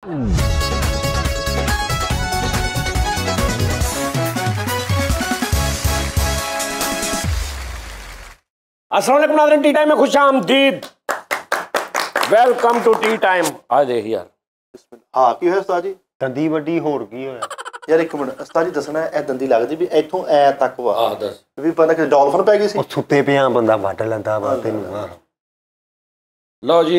अस्सलाम वालेकुम नाज़रीन, टी टाइम में खुश आमदीद। Welcome to tea time. आ देख यार हाँ की होया उस्ताद जी? दंदी वड्डी होर की होया यार एक मिनट उस्ताद जी दसना है दंदी लगदी भी इथों ऐ तक वा दस भी पता कि डॉल्फिन पै गई सी सुते पिया बंदा वड लैंदा वा तेनू। लो जी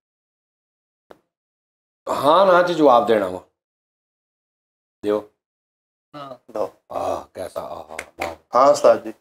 हाँ ना च जवाब देना वा दियो। लो कैसा हाँ उस्ताद जी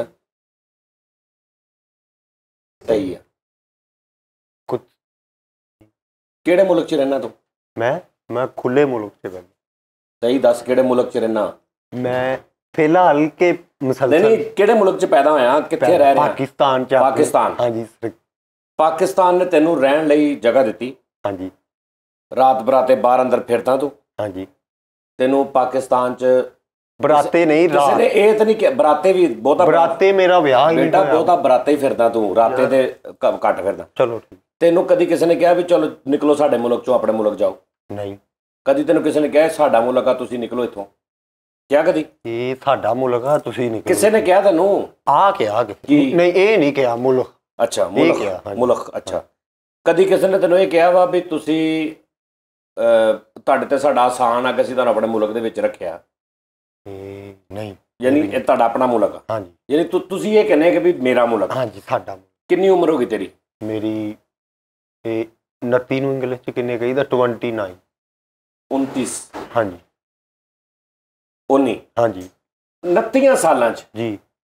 सही है। कुछ केड़े मुल्क च रहना तू? मैं खुले मुल्क च बैठा। सही दस केड़े मुल्क च रहना? मैं फिलहाल के मुसलसल नहीं केड़े मुल्क च पैदा होया, कित्थे रह रहा? पाकिस्तान च। पाकिस्तान। हाँ जी पाकिस्तान ने तेनू रहन लई जगह दिती। हाँ जी। रात बराते बाहर अंदर फिरदा तू? हाँ जी। तेनू पाकिस्तान च बराते नहीं किसी ने ये तो नहीं कि बराते भी बहुता बराते मेरा ब्याह ही बेटा बहुता बराते ही फिरदा तू, राते ते घट फिरदा। चलो ठीक। तेनू कदी किसी ने कहा भी चलो निकलो साडे मुल्क चों अपने मुल्क जाओ? नहीं। कदी तेनू किसी ने कहा साडा मुल्क आ तुसीं निकलो इथों? क्या कदी ये साडा मुल्क आ तुसीं निकलो? किसी ने कहा तेनू? आ क्या नहीं ये नहीं कहा मुल्क। अच्छा मुल्क अच्छा। कदी किसी ने तेनू ये कहा वा भी तुसीं तुहाडे ते साडा आसान आ कि असीं तुहानूं अपने मुल्क दे विच रखिया? नहीं। यानी ये तुहाडा अपना मुल्क आ? हाँ जी। यानी तुसीं ये कहने कि भी मेरा मुल्क? हाँ जी साडा। कितनी उम्र होगी तेरी? मेरी 29 ਨੂੰ ਇੰਗਲਿਸ਼ ਚ ਕਿੰਨੇ ਕਹੀਦਾ? 29। 29। हाँ जी। 19। हाँ जी। 29 ਸਾਲਾਂ ਚ जी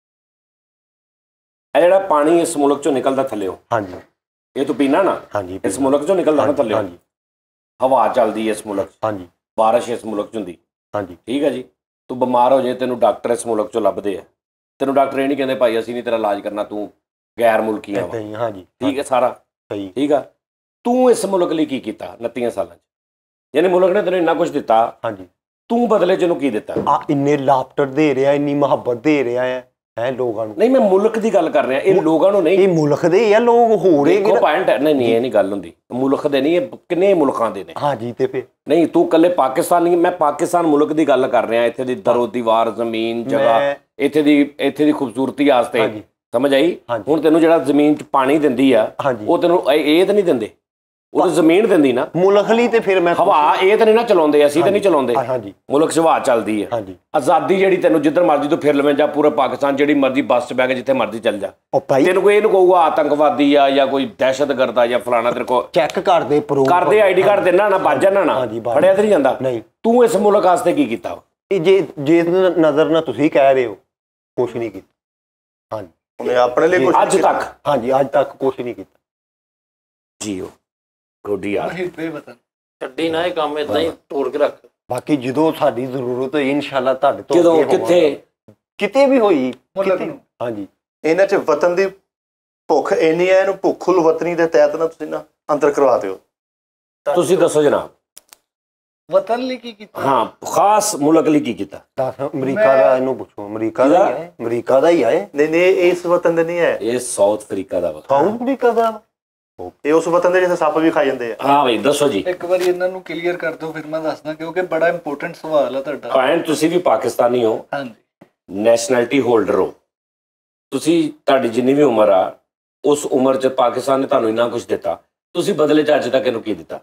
ਇਹ ਜਿਹੜਾ ਪਾਣੀ ਇਸ ਮੁਲਕ ਚੋਂ ਨਿਕਲਦਾ ਥੱਲਿਓ? हाँ जी। ਇਹ ਤੂੰ ਪੀਣਾ ਨਾ? हाँ जी। ਇਸ ਮੁਲਕ ਚੋਂ ਨਿਕਲਦਾ ਨਾ ਥੱਲਿਓ? हाँ जी। ਹਵਾ ਚੱਲਦੀ ਇਸ ਮੁਲਕ ਚ? हाँ जी। ਬਾਰਿਸ਼ ਇਸ ਮੁਲਕ ਚ ਹੁੰਦੀ? हाँ जी। ਠੀਕ ਹੈ ਜੀ। ਤੂੰ ਬਿਮਾਰ ਹੋ ਜਾਏ ਤੈਨੂੰ ਡਾਕਟਰ ਇਸ ਮੁਲਕ ਚੋਂ ਲੱਭਦੇ ਆ, ਤੈਨੂੰ ਡਾਕਟਰ ਇਹ ਨਹੀਂ ਕਹਿੰਦੇ ਭਾਈ ਅਸੀਂ ਨਹੀਂ ਤੇਰਾ ਇਲਾਜ ਕਰਨਾ, ਤੂੰ ਗੈਰ ਮੁਲਕੀ ਆ? हाँ जी। ਠੀਕ ਹੈ ਸਾਰਾ सही। ਠੀਕ ਆ। ਤੂੰ ਇਸ ਮੁਲਕ ਲਈ ਕੀ ਕੀਤਾ 29 ਸਾਲਾਂ ਚ? ਯਾਨੀ ਮੁਲਕ ਨੇ ਤੈਨੂੰ ਇੰਨਾ ਕੁਝ ਦਿੱਤਾ, हाँ जी। ਤੂੰ ਬਦਲੇ ਚ ਇਹਨੂੰ ਕੀ ਦਿੱਤਾ? ਆ ਇੰਨੇ ਲਾਫਟਰ ਦੇ ਰਿਹਾ, ਇੰਨੀ ਮੁਹੱਬਤ ਦੇ ਰਿਹਾ ਹੈ ਲੋਕਾਂ ਨੂੰ। ਨਹੀਂ ਮੈਂ ਮੁਲਕ ਦੀ ਗੱਲ ਕਰ ਰਿਹਾ, ਇਹ ਲੋਕਾਂ ਨੂੰ ਨਹੀਂ। ਇਹ ਮੁਲਕ ਦੇ ਆ ਲੋਕ ਹੋ ਰਹੇ ਇੱਕੋ ਪੁਆਇੰਟ ਹੈ। ਨਹੀਂ ਇਹ ਨਹੀਂ ਗੱਲ ਹੁੰਦੀ, ਮੁਲਕ ਦੇ ਨਹੀਂ, ਇਹ ਕਿੰਨੇ ਮੁਲਕਾਂ ਦੇ ਨੇ। ਹਾਂ ਜੀ। ਤੇ ਫਿਰ ਨਹੀਂ ਤੂੰ ਇਕੱਲੇ ਪਾਕਿਸਤਾਨ ਨਹੀਂ, ਮੈਂ ਪਾਕਿਸਤਾਨ ਮੁਲਕ ਦੀ ਗੱਲ ਕਰ ਰਿਹਾ। ਇੱਥੇ ਦੀ ਦਰੋ ਦੀਵਾਰ ਜ਼ਮੀਨ ਜਗ੍ਹਾ, ਇੱਥੇ ਦੀ ਖੂਬਸੂਰਤੀ ਵਾਸਤੇ ਸਮਝ ਆਈ? ਹੁਣ ਤੈਨੂੰ ਜਿਹੜਾ ਜ਼ਮੀਨ 'ਚ ਪਾਣੀ ਦਿੰਦੀ ਆ ਉਹ ਤੈਨੂੰ ਇਹ ਤਾਂ ਨਹੀਂ ਦਿੰਦੇ, ਉਹ ਤਾਂ ਜ਼ਮੀਨ ਦਿੰਦੀ ਨਾ ਮੁਲਕ ਲਈ। ਤੇ ਫਿਰ ਮੈਂ ਹਵਾ ਇਹ ਤਾਂ ਨਹੀਂ ਨਾ ਚਲਾਉਂਦੇ, ਅਸੀਂ ਤਾਂ ਨਹੀਂ ਚਲਾਉਂਦੇ। ਹਾਂ ਜੀ। ਮੁਲਕ 'ਚ ਹਵਾ ਚੱਲਦੀ ਹੈ। ਹਾਂ ਜੀ। ਆਜ਼ਾਦੀ ਜਿਹੜੀ ਤੈਨੂੰ ਜਿੱਧਰ ਮਰਜ਼ੀ ਤੂੰ ਫਿਰ ਲਵੇਂ ਜਾ, ਪੂਰੇ ਪਾਕਿਸਤਾਨ ਜਿਹੜੀ ਮਰਜ਼ੀ ਬੱਸ 'ਚ ਬਹਿ ਕੇ ਜਿੱਥੇ ਮਰਜ਼ੀ ਚੱਲ ਜਾ, ਤੈਨੂੰ ਕੋਈ ਇਹਨੂੰ ਕਹੂਗਾ ਆਤੰਕਵਾਦੀ ਆ ਜਾਂ ਕੋਈ ਦਹਿਸ਼ਤਗਰਦ ਆ ਜਾਂ ਫਲਾਣਾ। ਤੇਰੇ ਕੋਲ ਚੈੱਕ ਕਰਦੇ ਪ੍ਰੂਫ ਕਰਦੇ ਆਈਡੀ ਕਾਰਡ ਦੇਣਾ ਨਾ, ਵੱਜ ਜਾਣਾ ਨਾ, ਫੜਿਆ ਤੇ ਨਹੀਂ ਜਾਂਦਾ। ਨਹੀਂ। ਤੂੰ ਇਸ ਮੁਲਕ ਵਾਸਤੇ ਕੀ ਕੀਤਾ? ਜੇ ਨਜ਼ਰ ਨਾਲ ਤੁਸੀਂ ਕਹਿ ਰਹੇ ਹੋ ਕੁਛ ਨਹੀਂ ਕੀਤਾ। ਹਾਂ ਜੀ। ਉਹਨੇ ਆਪਣੇ ਲਈ ਕੁਝ ਅੱਜ ਤੱਕ? ਹਾਂ ਜੀ ਅੱਜ ਤੱਕ ਕੁਛ ਨਹੀਂ ਕੀਤਾ। ਜੀਓ ਗੋਡੀ ਯਾਰ ਛੱਡੀ ਨਾ ਇਹ ਕੰਮ ਏਦਾਂ ਹੀ ਤੋੜ ਕੇ ਰੱਖ। ਬਾਕੀ ਜਦੋਂ ਸਾਡੀ ਜ਼ਰੂਰਤ ਹੋਈ ਇਨਸ਼ਾਅੱਲਾ ਤੁਹਾਡੇ ਤੋਂ ਕਦੋਂ ਕਿਤੇ ਵੀ ਹੋਈ। ਹਾਂ ਜੀ। ਇਹਨਾਂ 'ਚ ਵਤਨ ਦੀ ਭੁੱਖ ਇੰਨੀ ਹੈ, ਇਹਨੂੰ ਭੁੱਖੁਲ ਵਤਨੀ ਦੇ ਤਹਿਤ ਨਾ ਤੁਸੀਂ ਨਾ ਅੰਦਰ ਕਰਵਾ ਦਿਓ। ਤੁਸੀਂ ਦੱਸੋ ਜਨਾਬ ਵਤਨ ਲਈ ਕੀ ਕੀਤਾ? ਹਾਂ ਖਾਸ ਮੁਲਕ ਲਈ ਕੀ ਕੀਤਾ? ਅਮਰੀਕਾ ਦਾ ਇਹਨੂੰ ਪੁੱਛੋ। ਅਮਰੀਕਾ ਦਾ ਹੀ ਹੈ। ਨਹੀਂ ਇਸ ਵਤਨ ਦੇ ਨਹੀਂ ਹੈ, ਇਹ ਸਾਊਥ ਅਫਰੀਕਾ ਦਾ ਵਾ। ਸਾਊਥ ਅਫਰੀਕਾ ਦਾ ਇਹ ਉਸ ਵਤਨ ਦੇ ਜਿੱਥੇ ਸੱਪ ਵੀ ਖਾ ਜਾਂਦੇ ਆ। ਹਾਂ ਬਈ ਦੱਸੋ ਜੀ। ਇੱਕ ਵਾਰੀ ਇਹਨਾਂ ਨੂੰ ਕਲੀਅਰ ਕਰ ਦਿਓ ਫਿਰ ਮੈਂ ਦੱਸਦਾ, ਕਿਉਂਕਿ ਬੜਾ ਇੰਪੋਰਟੈਂਟ ਸਵਾਲ ਆ ਤੁਹਾਡਾ। ਪੁਆਇੰਟ ਤੁਸੀਂ ਵੀ ਪਾਕਿਸਤਾਨੀ ਹੋ, ਹਾਂਜੀ, ਨੈਸ਼ਨੈਲਿਟੀ ਹੋਲਡਰ ਹੋ ਤੁਸੀਂ, ਤੁਹਾਡੀ ਜਿੰਨੀ ਵੀ ਉਮਰ ਆ ਉਸ ਉਮਰ 'ਚ ਪਾਕਿਸਤਾਨ ਨੇ ਤੁਹਾਨੂੰ ਇੰਨਾ ਕੁਝ ਦਿੱਤਾ, ਤੁਸੀਂ ਬਦਲੇ 'ਚ ਅੱਜ ਤੱਕ ਇਹਨੂੰ ਕੀ ਦਿੱਤਾ?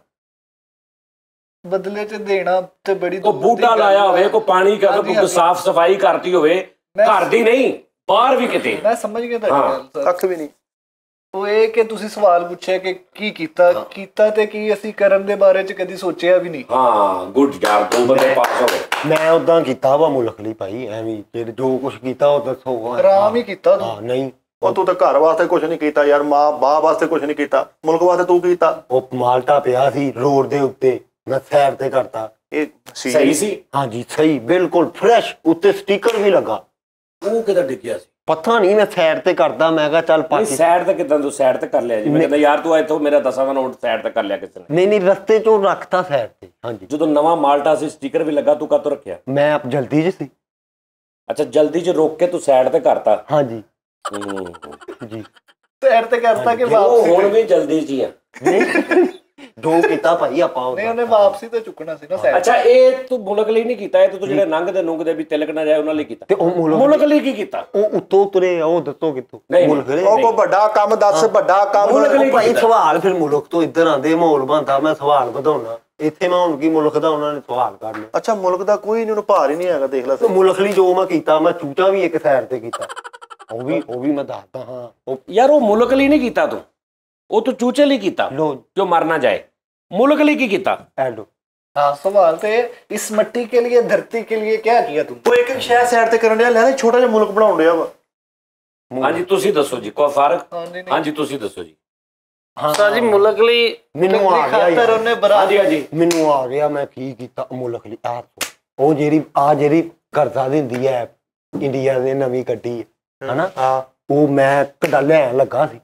ਬਦਲੇ 'ਚ ਦੇਣਾ ਤੇ ਬੜੀ ਕੋਈ ਬੂਟਾ ਲਾਇਆ ਹੋਵੇ, ਕੋਈ ਪਾਣੀ ਕੋਈ ਸਾਫ਼ ਸਫਾਈ ਕਰਤੀ ਹੋਵੇ, ਘਰ ਦੀ ਨਹੀਂ ਬਾਹਰ ਵੀ ਕਿਤੇ। ਮੈਂ ਸਮਝ ਗਿਆ ਤੁਹਾਡੀ ਗੱਲ। ਕੱਖ ਵੀ ਨਹੀਂ। ਉਹ ਇਹ ਕਿ ਤੁਸੀਂ ਸਵਾਲ ਪੁੱਛਿਆ ਕਿ ਕੀ ਕੀਤਾ ਤੇ ਕੀ ਅਸੀਂ ਕਰਨ ਦੇ ਬਾਰੇ 'ਚ ਕਦੀ ਸੋਚਿਆ ਵੀ ਨਹੀਂ। ਹਾਂ ਗੁੱਡ ਯਾਰ, ਦੋ ਬੰਦੇ ਪਾਸ ਹੋ ਗਏ। ਮੈਂ ਉਦਾਂ ਕੀਤਾ ਵਾ ਮੁਲਕ ਲਈ ਭਾਈ, ਐਵੇਂ ਜੋ ਕੁਛ ਕੀਤਾ ਉਹ ਦੱਸੋ। ਆਰਾਮ ਹੀ ਕੀਤਾ ਤੂੰ। ਹਾਂ ਨਹੀਂ ਉਹ ਤੂੰ ਤਾਂ ਘਰ ਵਾਸਤੇ ਕੁਝ ਨਹੀਂ ਕੀਤਾ ਯਾਰ, ਮਾਂ ਬਾਪ ਵਾਸਤੇ ਕੁਝ ਨਹੀਂ ਕੀਤਾ, ਮੁਲਕ ਵਾਸਤੇ ਤੂੰ ਕੀਤਾ। ਉਹ ਮਾਲਟਾ ਪਿਆ ਸੀ ਰੋਡ ਦੇ ਉੱਤੇ, ਮੈਂ ਸੈਰ ਤੇ ਕਰਤਾ। ਇਹ ਸਹੀ ਸੀ? ਹਾਂ ਜੀ ਸਹੀ, ਬਿਲਕੁਲ ਫਰੈਸ਼, ਉੱਤੇ ਸਟicker ਵੀ ਲੱਗਾ। ਉਹ ਕਿੱਦਾਂ ਡਿੱਗਿਆ ਸੀ? ਪਤਾ ਨਹੀਂ, ਮੈਂ ਸੈਰ ਤੇ ਕਰਦਾ। ਮੈਂ ਕਿਹਾ ਚੱਲ ਪਾਕਿਸਤਾਨ ਸਾਈਡ ਤੇ ਕਿੱਦਾਂ ਤੂੰ ਸਾਈਡ ਤੇ ਕਰ ਲਿਆ ਜੀ? ਮੈਂ ਕਹਿੰਦਾ ਯਾਰ ਤੂੰ ਇੱਥੋਂ ਮੇਰਾ 10 ਦਾ ਨੋਟ ਸਾਈਡ ਤੇ ਕਰ ਲਿਆ ਕਿਸੇ ਨੇ? ਨਹੀਂ ਰਸਤੇ ਚੋਂ ਰੱਖਤਾ ਸਾਈਡ ਤੇ। ਹਾਂਜੀ। ਜਦੋਂ ਨਵਾਂ ਮਾਲਟਾ ਸੀ ਸਟicker ਵੀ ਲੱਗਾ, ਤੂੰ ਕਾਹਤੋਂ ਰੱਖਿਆ? ਮੈਂ ਜਲਦੀ 'ਚ ਸੀ। ਅੱਛਾ ਜਲਦੀ 'ਚ ਰੋਕ ਕੇ ਤੂੰ ਸਾਈਡ ਤੇ ਕਰਤਾ? ਹਾਂਜੀ ਜੀ ਸਾਈਡ ਤੇ ਕਰਤਾ ਕਿ ਵਾਪਸ ਹੁਣ ਵੀ ਜਲਦੀ 'ਚ ਹੀ ਆ? ਜੋ ਕੀਤਾ ਭਾਈ ਆਪਾਂ ਨਹੀਂ ਉਹਨੇ ਵਾਪਸੀ ਤਾਂ ਚੁੱਕਣਾ ਸੀ ਨਾ ਸਾਈਡ। ਅੱਛਾ ਇਹ ਤੂੰ ਮੁਲਕ ਲਈ ਨਹੀਂ ਕੀਤਾ, ਇਹ ਤੂੰ ਜਿਹੜੇ ਨੰਗਦੇ ਨੁੰਗਦੇ ਵੀ ਤਿਲਕ ਨਾ ਜਾਏ ਉਹਨਾਂ ਲਈ ਕੀਤਾ। ਤੇ ਉਹ ਮੁਲਕ ਲਈ ਕੀ ਕੀਤਾ? ਉਹ ਉੱਤੋਂ ਤੁਰੇ ਆ, ਉਹ ਦੱਸੋ ਕਿੱਥੋਂ ਮੁਲਕ ਲਈ। ਉਹ ਕੋ ਵੱਡਾ ਕੰਮ ਦੱਸ, ਵੱਡਾ ਕੰਮ। ਭਾਈ ਸਵਾਲ ਫਿਰ ਮੁਲਕ ਤੋਂ ਇੱਧਰ ਆਂਦੇ, ਮਾਹੌਲ ਬਣਦਾ, ਮੈਂ ਸਵਾਲ ਵਧਾਉਣਾ ਇੱਥੇ। ਮੈਂ ਹੁਣ ਕੀ ਮੁਲਕ ਦਾ ਉਹਨਾਂ ਨੇ ਸਵਾਲ ਕਰ ਲਿਆ। ਅੱਛਾ ਮੁਲਕ ਦਾ ਕੋਈ ਨਹੀਂ, ਉਹਨੂੰ ਭਾਰ ਹੀ ਨਹੀਂ ਹੈਗਾ, ਦੇਖ ਲੈ। ਮੁਲਕ ਲਈ ਜੋ ਮੈਂ ਕੀਤਾ, ਮੈਂ ਚੂਚਾ ਵੀ ਇੱਕ ਸਾਈਡ ਤੇ ਕੀਤਾ, ਉਹ ਵੀ ਮੈਂ ਦੱਸਦਾ ਹਾਂ। ਉਹ ਯਾਰ ਉਹ ਮੁਲਕ ਲਈ ਨਹੀਂ ਕੀਤਾ ਤੂੰ, ਉਹ ਤੂੰ ਚੂਚੇ ਲਈ ਕੀਤਾ ਜੋ ਮਰ ਨਾ ਜਾਏ। ਮੁਲਕ ਲਈ ਕੀ ਕੀਤਾ? ਐਡੋ हाँ सवाल तो ये, इस मट्टी के लिए धरती के लिए क्या किया तुम? ਉਹ ਇੱਕ ਸ਼ਹਿਰ ਸਾਈਡ ਤੇ ਕਰਨ ਡਿਆ, ਲੈ ਛੋਟਾ ਜਿਹਾ ਮੁਲਕ ਬਣਾਉਣ ਡਿਆ ਵਾ। ਹਾਂਜੀ ਤੁਸੀਂ ਦੱਸੋ ਜੀ, ਕੋਈ ਫਰਕ? ਹਾਂਜੀ ਤੁਸੀਂ ਦੱਸੋ ਜੀ। ਸਰ ਜੀ ਮੁਲਕ ਲਈ ਮੈਨੂੰ ਆ ਗਿਆ, ਉਹਨੇ ਬਰਾਬਰ ਹਾਂਜੀ ਮੈਨੂੰ ਆ ਗਿਆ ਮੈਂ ਕੀ ਕੀਤਾ ਮੁਲਕ ਲਈ। ਉਹ ਜਿਹੜੀ ਕਰਜ਼ਾ ਦਿੰਦੀ ਹੈ ਇੰਡੀਆ ਦੇ ਨਵੀਂ ਕੱਢੀ ਹਨਾ, ਉਹ ਮੈਂ ਕਢਾ ਲੈਣ ਲੱਗਾ ਸੀ।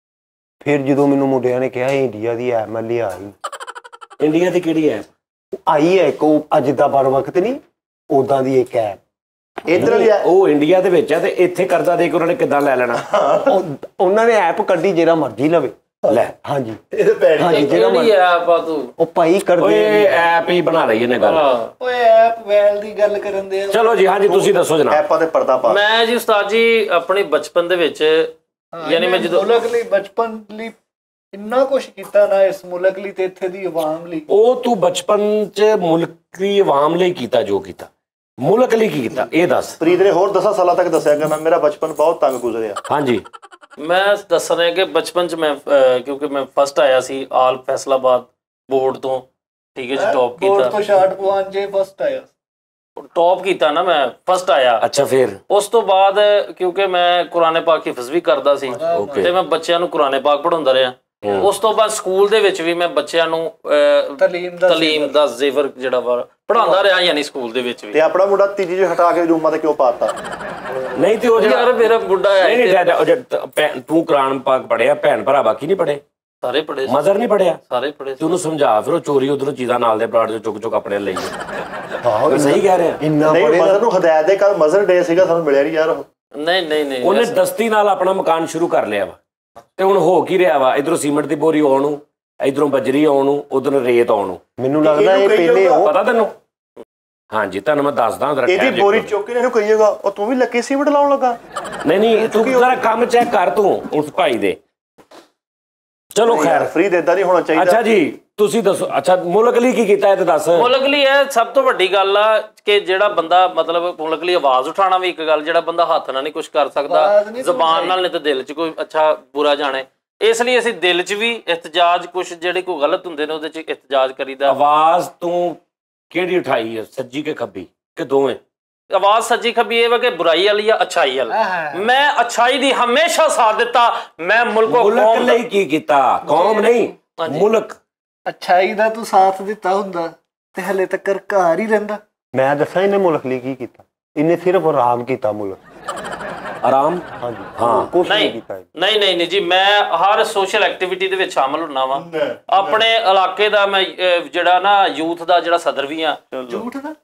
ਫਿਰ ਜਦੋਂ ਮੈਨੂੰ ਮੁੰਡਿਆਂ ਨੇ ਕਿਹਾ ਇੰਡੀਆ ਦੀ ਐਪ ਮੈਂ ਲਿਆਈ। ਇੰਡੀਆ ਦੀ ਕਿਹੜੀ ਐਪ ਆਈ ਹੈ? ਇੱਕ ਉਹ ਜਿੱਦਾਂ ਬਰ ਵਕਤ ਨਹੀਂ ਉਦਾਂ ਦੀ ਇੱਕ ਐਪ ਇੱਧਰ ਵਾਲੀ ਉਹ ਇੰਡੀਆ ਦੇ ਵਿੱਚ ਹੈ ਤੇ ਇੱਥੇ ਕਰਜ਼ਾ ਦੇ ਕੇ ਉਹਨਾਂ ਨੇ ਕਿੱਦਾਂ ਲੈ ਲੈਣਾ? ਉਹਨਾਂ ਨੇ ਐਪ ਕੱਢੀ ਜਿਹੜਾ ਮਰਜ਼ੀ ਲਵੇ ਲੈ। ਹਾਂਜੀ ਹਾਂਜੀ ਜਿਹੜਾ ਕਿਹੜੀ ਐਪ ਆ ਤੂੰ? ਉਹ ਭਾਈ ਕਰਦੇ ਓਏ ਐਪ ਹੀ ਬਣਾ ਲਈ ਇਹਨੇ ਗੱਲ। ਓਏ ਐਪ ਵੈਲ ਦੀ ਗੱਲ ਕਰਨ ਦੇ। ਚਲੋ ਜੀ ਹਾਂਜੀ ਤੁਸੀਂ ਦੱਸੋ ਜਨਾਬ। ਐਪਾਂ ਤੇ ਪਰਦਾ ਪਾ। ਮੈਂ ਜੀ ਉਸਤਾਦ ਜੀ ਆਪਣੇ ਬਚਪਨ ਦੇ ਵਿੱਚ ਯਾਨੀ ਮੈਂ ਜਦੋਂ ਮੁਲਕ ਲਈ ਬਚਪਨ ਲਈ ਇੰਨਾ ਕੁਛ ਕੀਤਾ ਨਾ, ਇਸ ਮੁਲਕ ਲਈ ਤੇ ਇੱਥੇ ਦੀ ਆਵਾਮ ਲਈ। ਉਹ ਤੂੰ ਬਚਪਨ 'ਚ ਮੁਲਕ ਦੀ ਆਵਾਮ ਲਈ ਕੀਤਾ ਜੋ ਕੀਤਾ, ਮੁਲਕ ਲਈ ਕੀ ਕੀਤਾ ਇਹ ਦੱਸ। ਫਰੀਦ ਨੇ ਹੋਰ 10 ਸਾਲਾਂ ਤੱਕ ਦੱਸਿਆ ਕਿ ਮੇਰਾ ਬਚਪਨ ਬਹੁਤ ਤੰਗ ਗੁਜ਼ਰਿਆ। ਹਾਂਜੀ ਮੈਂ ਦੱਸ ਰਿਹਾ ਕਿ ਬਚਪਨ 'ਚ ਮੈਂ ਕਿਉਂਕਿ ਮੈਂ ਫਸਟ ਆਇਆ ਸੀ ਆਲ ਫੈਸਲਾਬਾਦ ਬੋਰਡ ਤੋਂ, ਠੀਕ ਹੈ ਜੀ, ਟੌਪ ਬੋਰਡ ਕੀਤਾ। ਤੋਂ ਸ਼ਾਟ ਪਵਾਨ ਜੇ ਫਸਟ ਆਇਆ, ਟੌਪ ਕੀਤਾ ਨਾ, ਮੈਂ ਫਸਟ ਆਇਆ। ਅੱਛਾ ਫਿਰ ਉਸ ਤੋਂ ਬਾਅਦ ਕਿਉਂਕਿ ਮੈਂ ਕੁਰਾਨ ਪਾਕ ਹਿਫਜ਼ ਵੀ ਕਰਦਾ ਸੀ ਤੇ ਮੈਂ ਬੱਚਿਆਂ ਨੂੰ ਕੁਰਾਨ ਪਾਕ ਪੜ੍ਹਾਉਂਦਾ ਰਿਹਾ। ਉਸ ਤੋਂ ਬਾਅਦ ਸਕੂਲ ਦੇ ਵਿੱਚ ਵੀ ਮੈਂ ਬੱਚਿਆਂ ਨੂੰ ਤਾਲੀਮ ਦਾ ਜ਼ੇਵਰ ਜਿਹੜਾ ਵਾ ਪੜ੍ਹਾਉਂਦਾ ਰਿਹਾ, ਯਾਨੀ ਸਕੂਲ ਦੇ ਵਿੱਚ ਵੀ। ਤੇ ਆਪਣਾ ਮੁੰਡਾ ਤੀਜੀ ਚ ਹਟਾ ਕੇ ਰੂਮਾਂ ਤੇ ਕਿਉਂ ਪਾਤਾ? ਨਹੀਂ ਤੇ ਉਹ ਯਾਰ ਮੇਰਾ ਬੁੱਢਾ ਹੈ। ਤੂੰ ਕੁਰਾਨ ਪਾਕ ਪੜਿਆ, ਭੈਣ ਭਰਾ ਬਾਕੀ ਨਹੀਂ ਪੜੇ? ਸਾਰੇ ਪੜੇ, ਮਜ਼ਰ ਨਹੀਂ ਪੜਿਆ? ਸਾਰੇ ਪੜੇ। ਤੂੰ ਉਹਨੂੰ ਸਮਝਾ ਫਿਰ ਉਹ ਚੋਰੀ ਉਧਰੋਂ ਚੀਜ਼ਾਂ ਨਾਲ ਦੇ ਪਲਾਟ ਚੋਂ ਚੁੱਕ ਆਪਣੇ ਲਈ। ਹਾਂ ਸਹੀ ਕਹਿ ਰਿਹਾ। ਇੰਨਾ ਨਹੀਂ ਮਜ਼ਰ ਨੂੰ ਹਦਾਇਤ ਦੇ ਕੱਲ ਮਜ਼ਰ ਡੇ ਸੀਗਾ, ਸਾਨੂੰ ਮਿਲਿਆ ਨਹੀਂ ਯਾਰ ਉਹ। ਨਹੀਂ ਉਹਨੇ ਦਸਤੀ ਨਾਲ ਆਪਣਾ ਮਕਾਨ ਸ਼ੁਰੂ ਕਰ ਲਿਆ ਵਾ ਤੇ ਹੁਣ ਹੋ ਕੀ ਰਿਹਾ ਵਾ, ਇਧਰੋਂ ਸੀਮੈਂਟ ਦੀ ਬੋਰੀ ਆਉਣ ਨੂੰ, ਇਧਰੋਂ ਬਜਰੀ ਆਉਣ ਨੂੰ, ਉਧਰੋਂ ਰੇਤ ਆਉਣ ਨੂੰ। ਮੈਨੂੰ ਲੱਗਦਾ ਇਹ ਪਹਿਲੇ ਪਤਾ ਤੈਨੂੰ? ਹਾਂਜੀ ਤੁਹਾਨੂੰ ਮੈਂ ਦੱਸਦਾ। ਇਹਦੀ ਬੋਰੀ ਚੁੱਕ ਕੇ ਇਹਨੂੰ ਕਹੀਏਗਾ ਉਹ ਤੂੰ ਵੀ ਲੱਕੀ ਸੀਮੈਂਟ ਲਾਉਣ ਲੱਗਾ। ਨਹੀਂ ਤੂੰ ਜ਼ਰਾ ਕੰਮ ਚੈੱਕ ਕਰ ਤੂੰ ਉਸ ਭਾਈ ਦੇ। ਚਲੋ ਖੈਰ ਫ੍ਰੀ ਦੇ ਇਦਾਂ ਨਹੀਂ ਹੋਣਾ ਚਾਹੀਦਾ। ਅੱਛਾ ਜੀ ਤੁਸੀਂ ਦੱਸੋ। ਅੱਛਾ ਮੁਲਕ ਲਈ ਕੀ ਕੀਤਾ ਇਹ ਤੇ ਦੱਸ। ਮੁਲਕ ਲਈ ਇਹ ਸਭ ਤੋਂ ਵੱਡੀ ਗੱਲ ਆ ਕਿ ਜਿਹੜਾ ਬੰਦਾ ਮਤਲਬ ਮੁਲਕ ਲਈ ਆਵਾਜ਼ ਉਠਾਉਣਾ ਵੀ ਇੱਕ ਗੱਲ, ਜਿਹੜਾ ਬੰਦਾ ਹੱਥ ਨਾਲ ਨਹੀਂ ਕੁਝ ਕਰ ਸਕਦਾ, ਜ਼ਬਾਨ ਨਾਲ ਨਹੀਂ ਤੇ ਦਿਲ 'ਚ ਕੋਈ ਅੱਛਾ ਬੁਰਾ ਜਾਣੇ, ਇਸ ਲਈ ਅਸੀਂ ਦਿਲ 'ਚ ਵੀ ਇhtਜਾਜ, ਕੁਝ ਜਿਹੜੇ ਕੋਈ ਗਲਤ ਹੁੰਦੇ ਨੇ ਉਹਦੇ 'ਚ ਇhtਜਾਜ ਕਰੀਦਾ। ਆਵਾਜ਼ ਤੂੰ ਕਿਹੜੀ ਉਠਾਈ ਹੈ, ਸੱਜੀ ਕਿ ਖੱਬੀ ਕਿ ਦੋਵੇਂ? ਆਵਾਜ਼ ਸੱਜੀ ਖੱਬੀ ਇਹ ਵਾ ਕਿ ਬੁਰਾਈ ਵਾਲੀ ਜਾਂ ਅੱਛਾਈ ਵਾਲੀ। ਮੈਂ ਅੱਛਾਈ ਦੀ ਹਮੇਸ਼ਾ ਸਾਥ ਦਿੱਤਾ। ਮੈਂ ਮੁਲਕ ਲਈ ਕੀ ਕੀਤਾ? ਕੌਮ ਨਹੀਂ, ਮੁਲਕ। ਅੱਛਾਈ ਦਾ ਤੂੰ ਸਾਥ ਦਿੱਤਾ ਹੁੰਦਾ ਤੇ ਹਲੇ ਤੱਕ ਘਰ ਹੀ ਰਹਿੰਦਾ। ਮੈਂ ਦੱਸਾਂ ਇਹਨੇ ਮੁਲਕ ਲਈ ਕੀ ਕੀਤਾ। ਇਹਨੇ ਸਿਰਫ ਆਰਾਮ ਕੀਤਾ ਮੁਲਕ। ਆਰਾਮ? ਹਾਂਜੀ ਹਾਂ। ਕੁਛ ਨਹੀਂ ਕੀਤਾ। ਨਹੀਂ ਜੀ, ਮੈਂ ਹਰ ਸੋਸ਼ਲ ਐਕਟੀਵਿਟੀ ਦੇ ਵਿੱਚ ਸ਼ਾਮਲ ਹੁੰਨਾ ਵਾ। ਆਪਣੇ ਇਲਾਕੇ ਦਾ ਮੈਂ ਜਿਹੜਾ ਨਾ ਯੂਥ ਦਾ ਜਿਹੜਾ ਸਦਰ ਵੀ ਆ। ਝੂਠ ਦਾ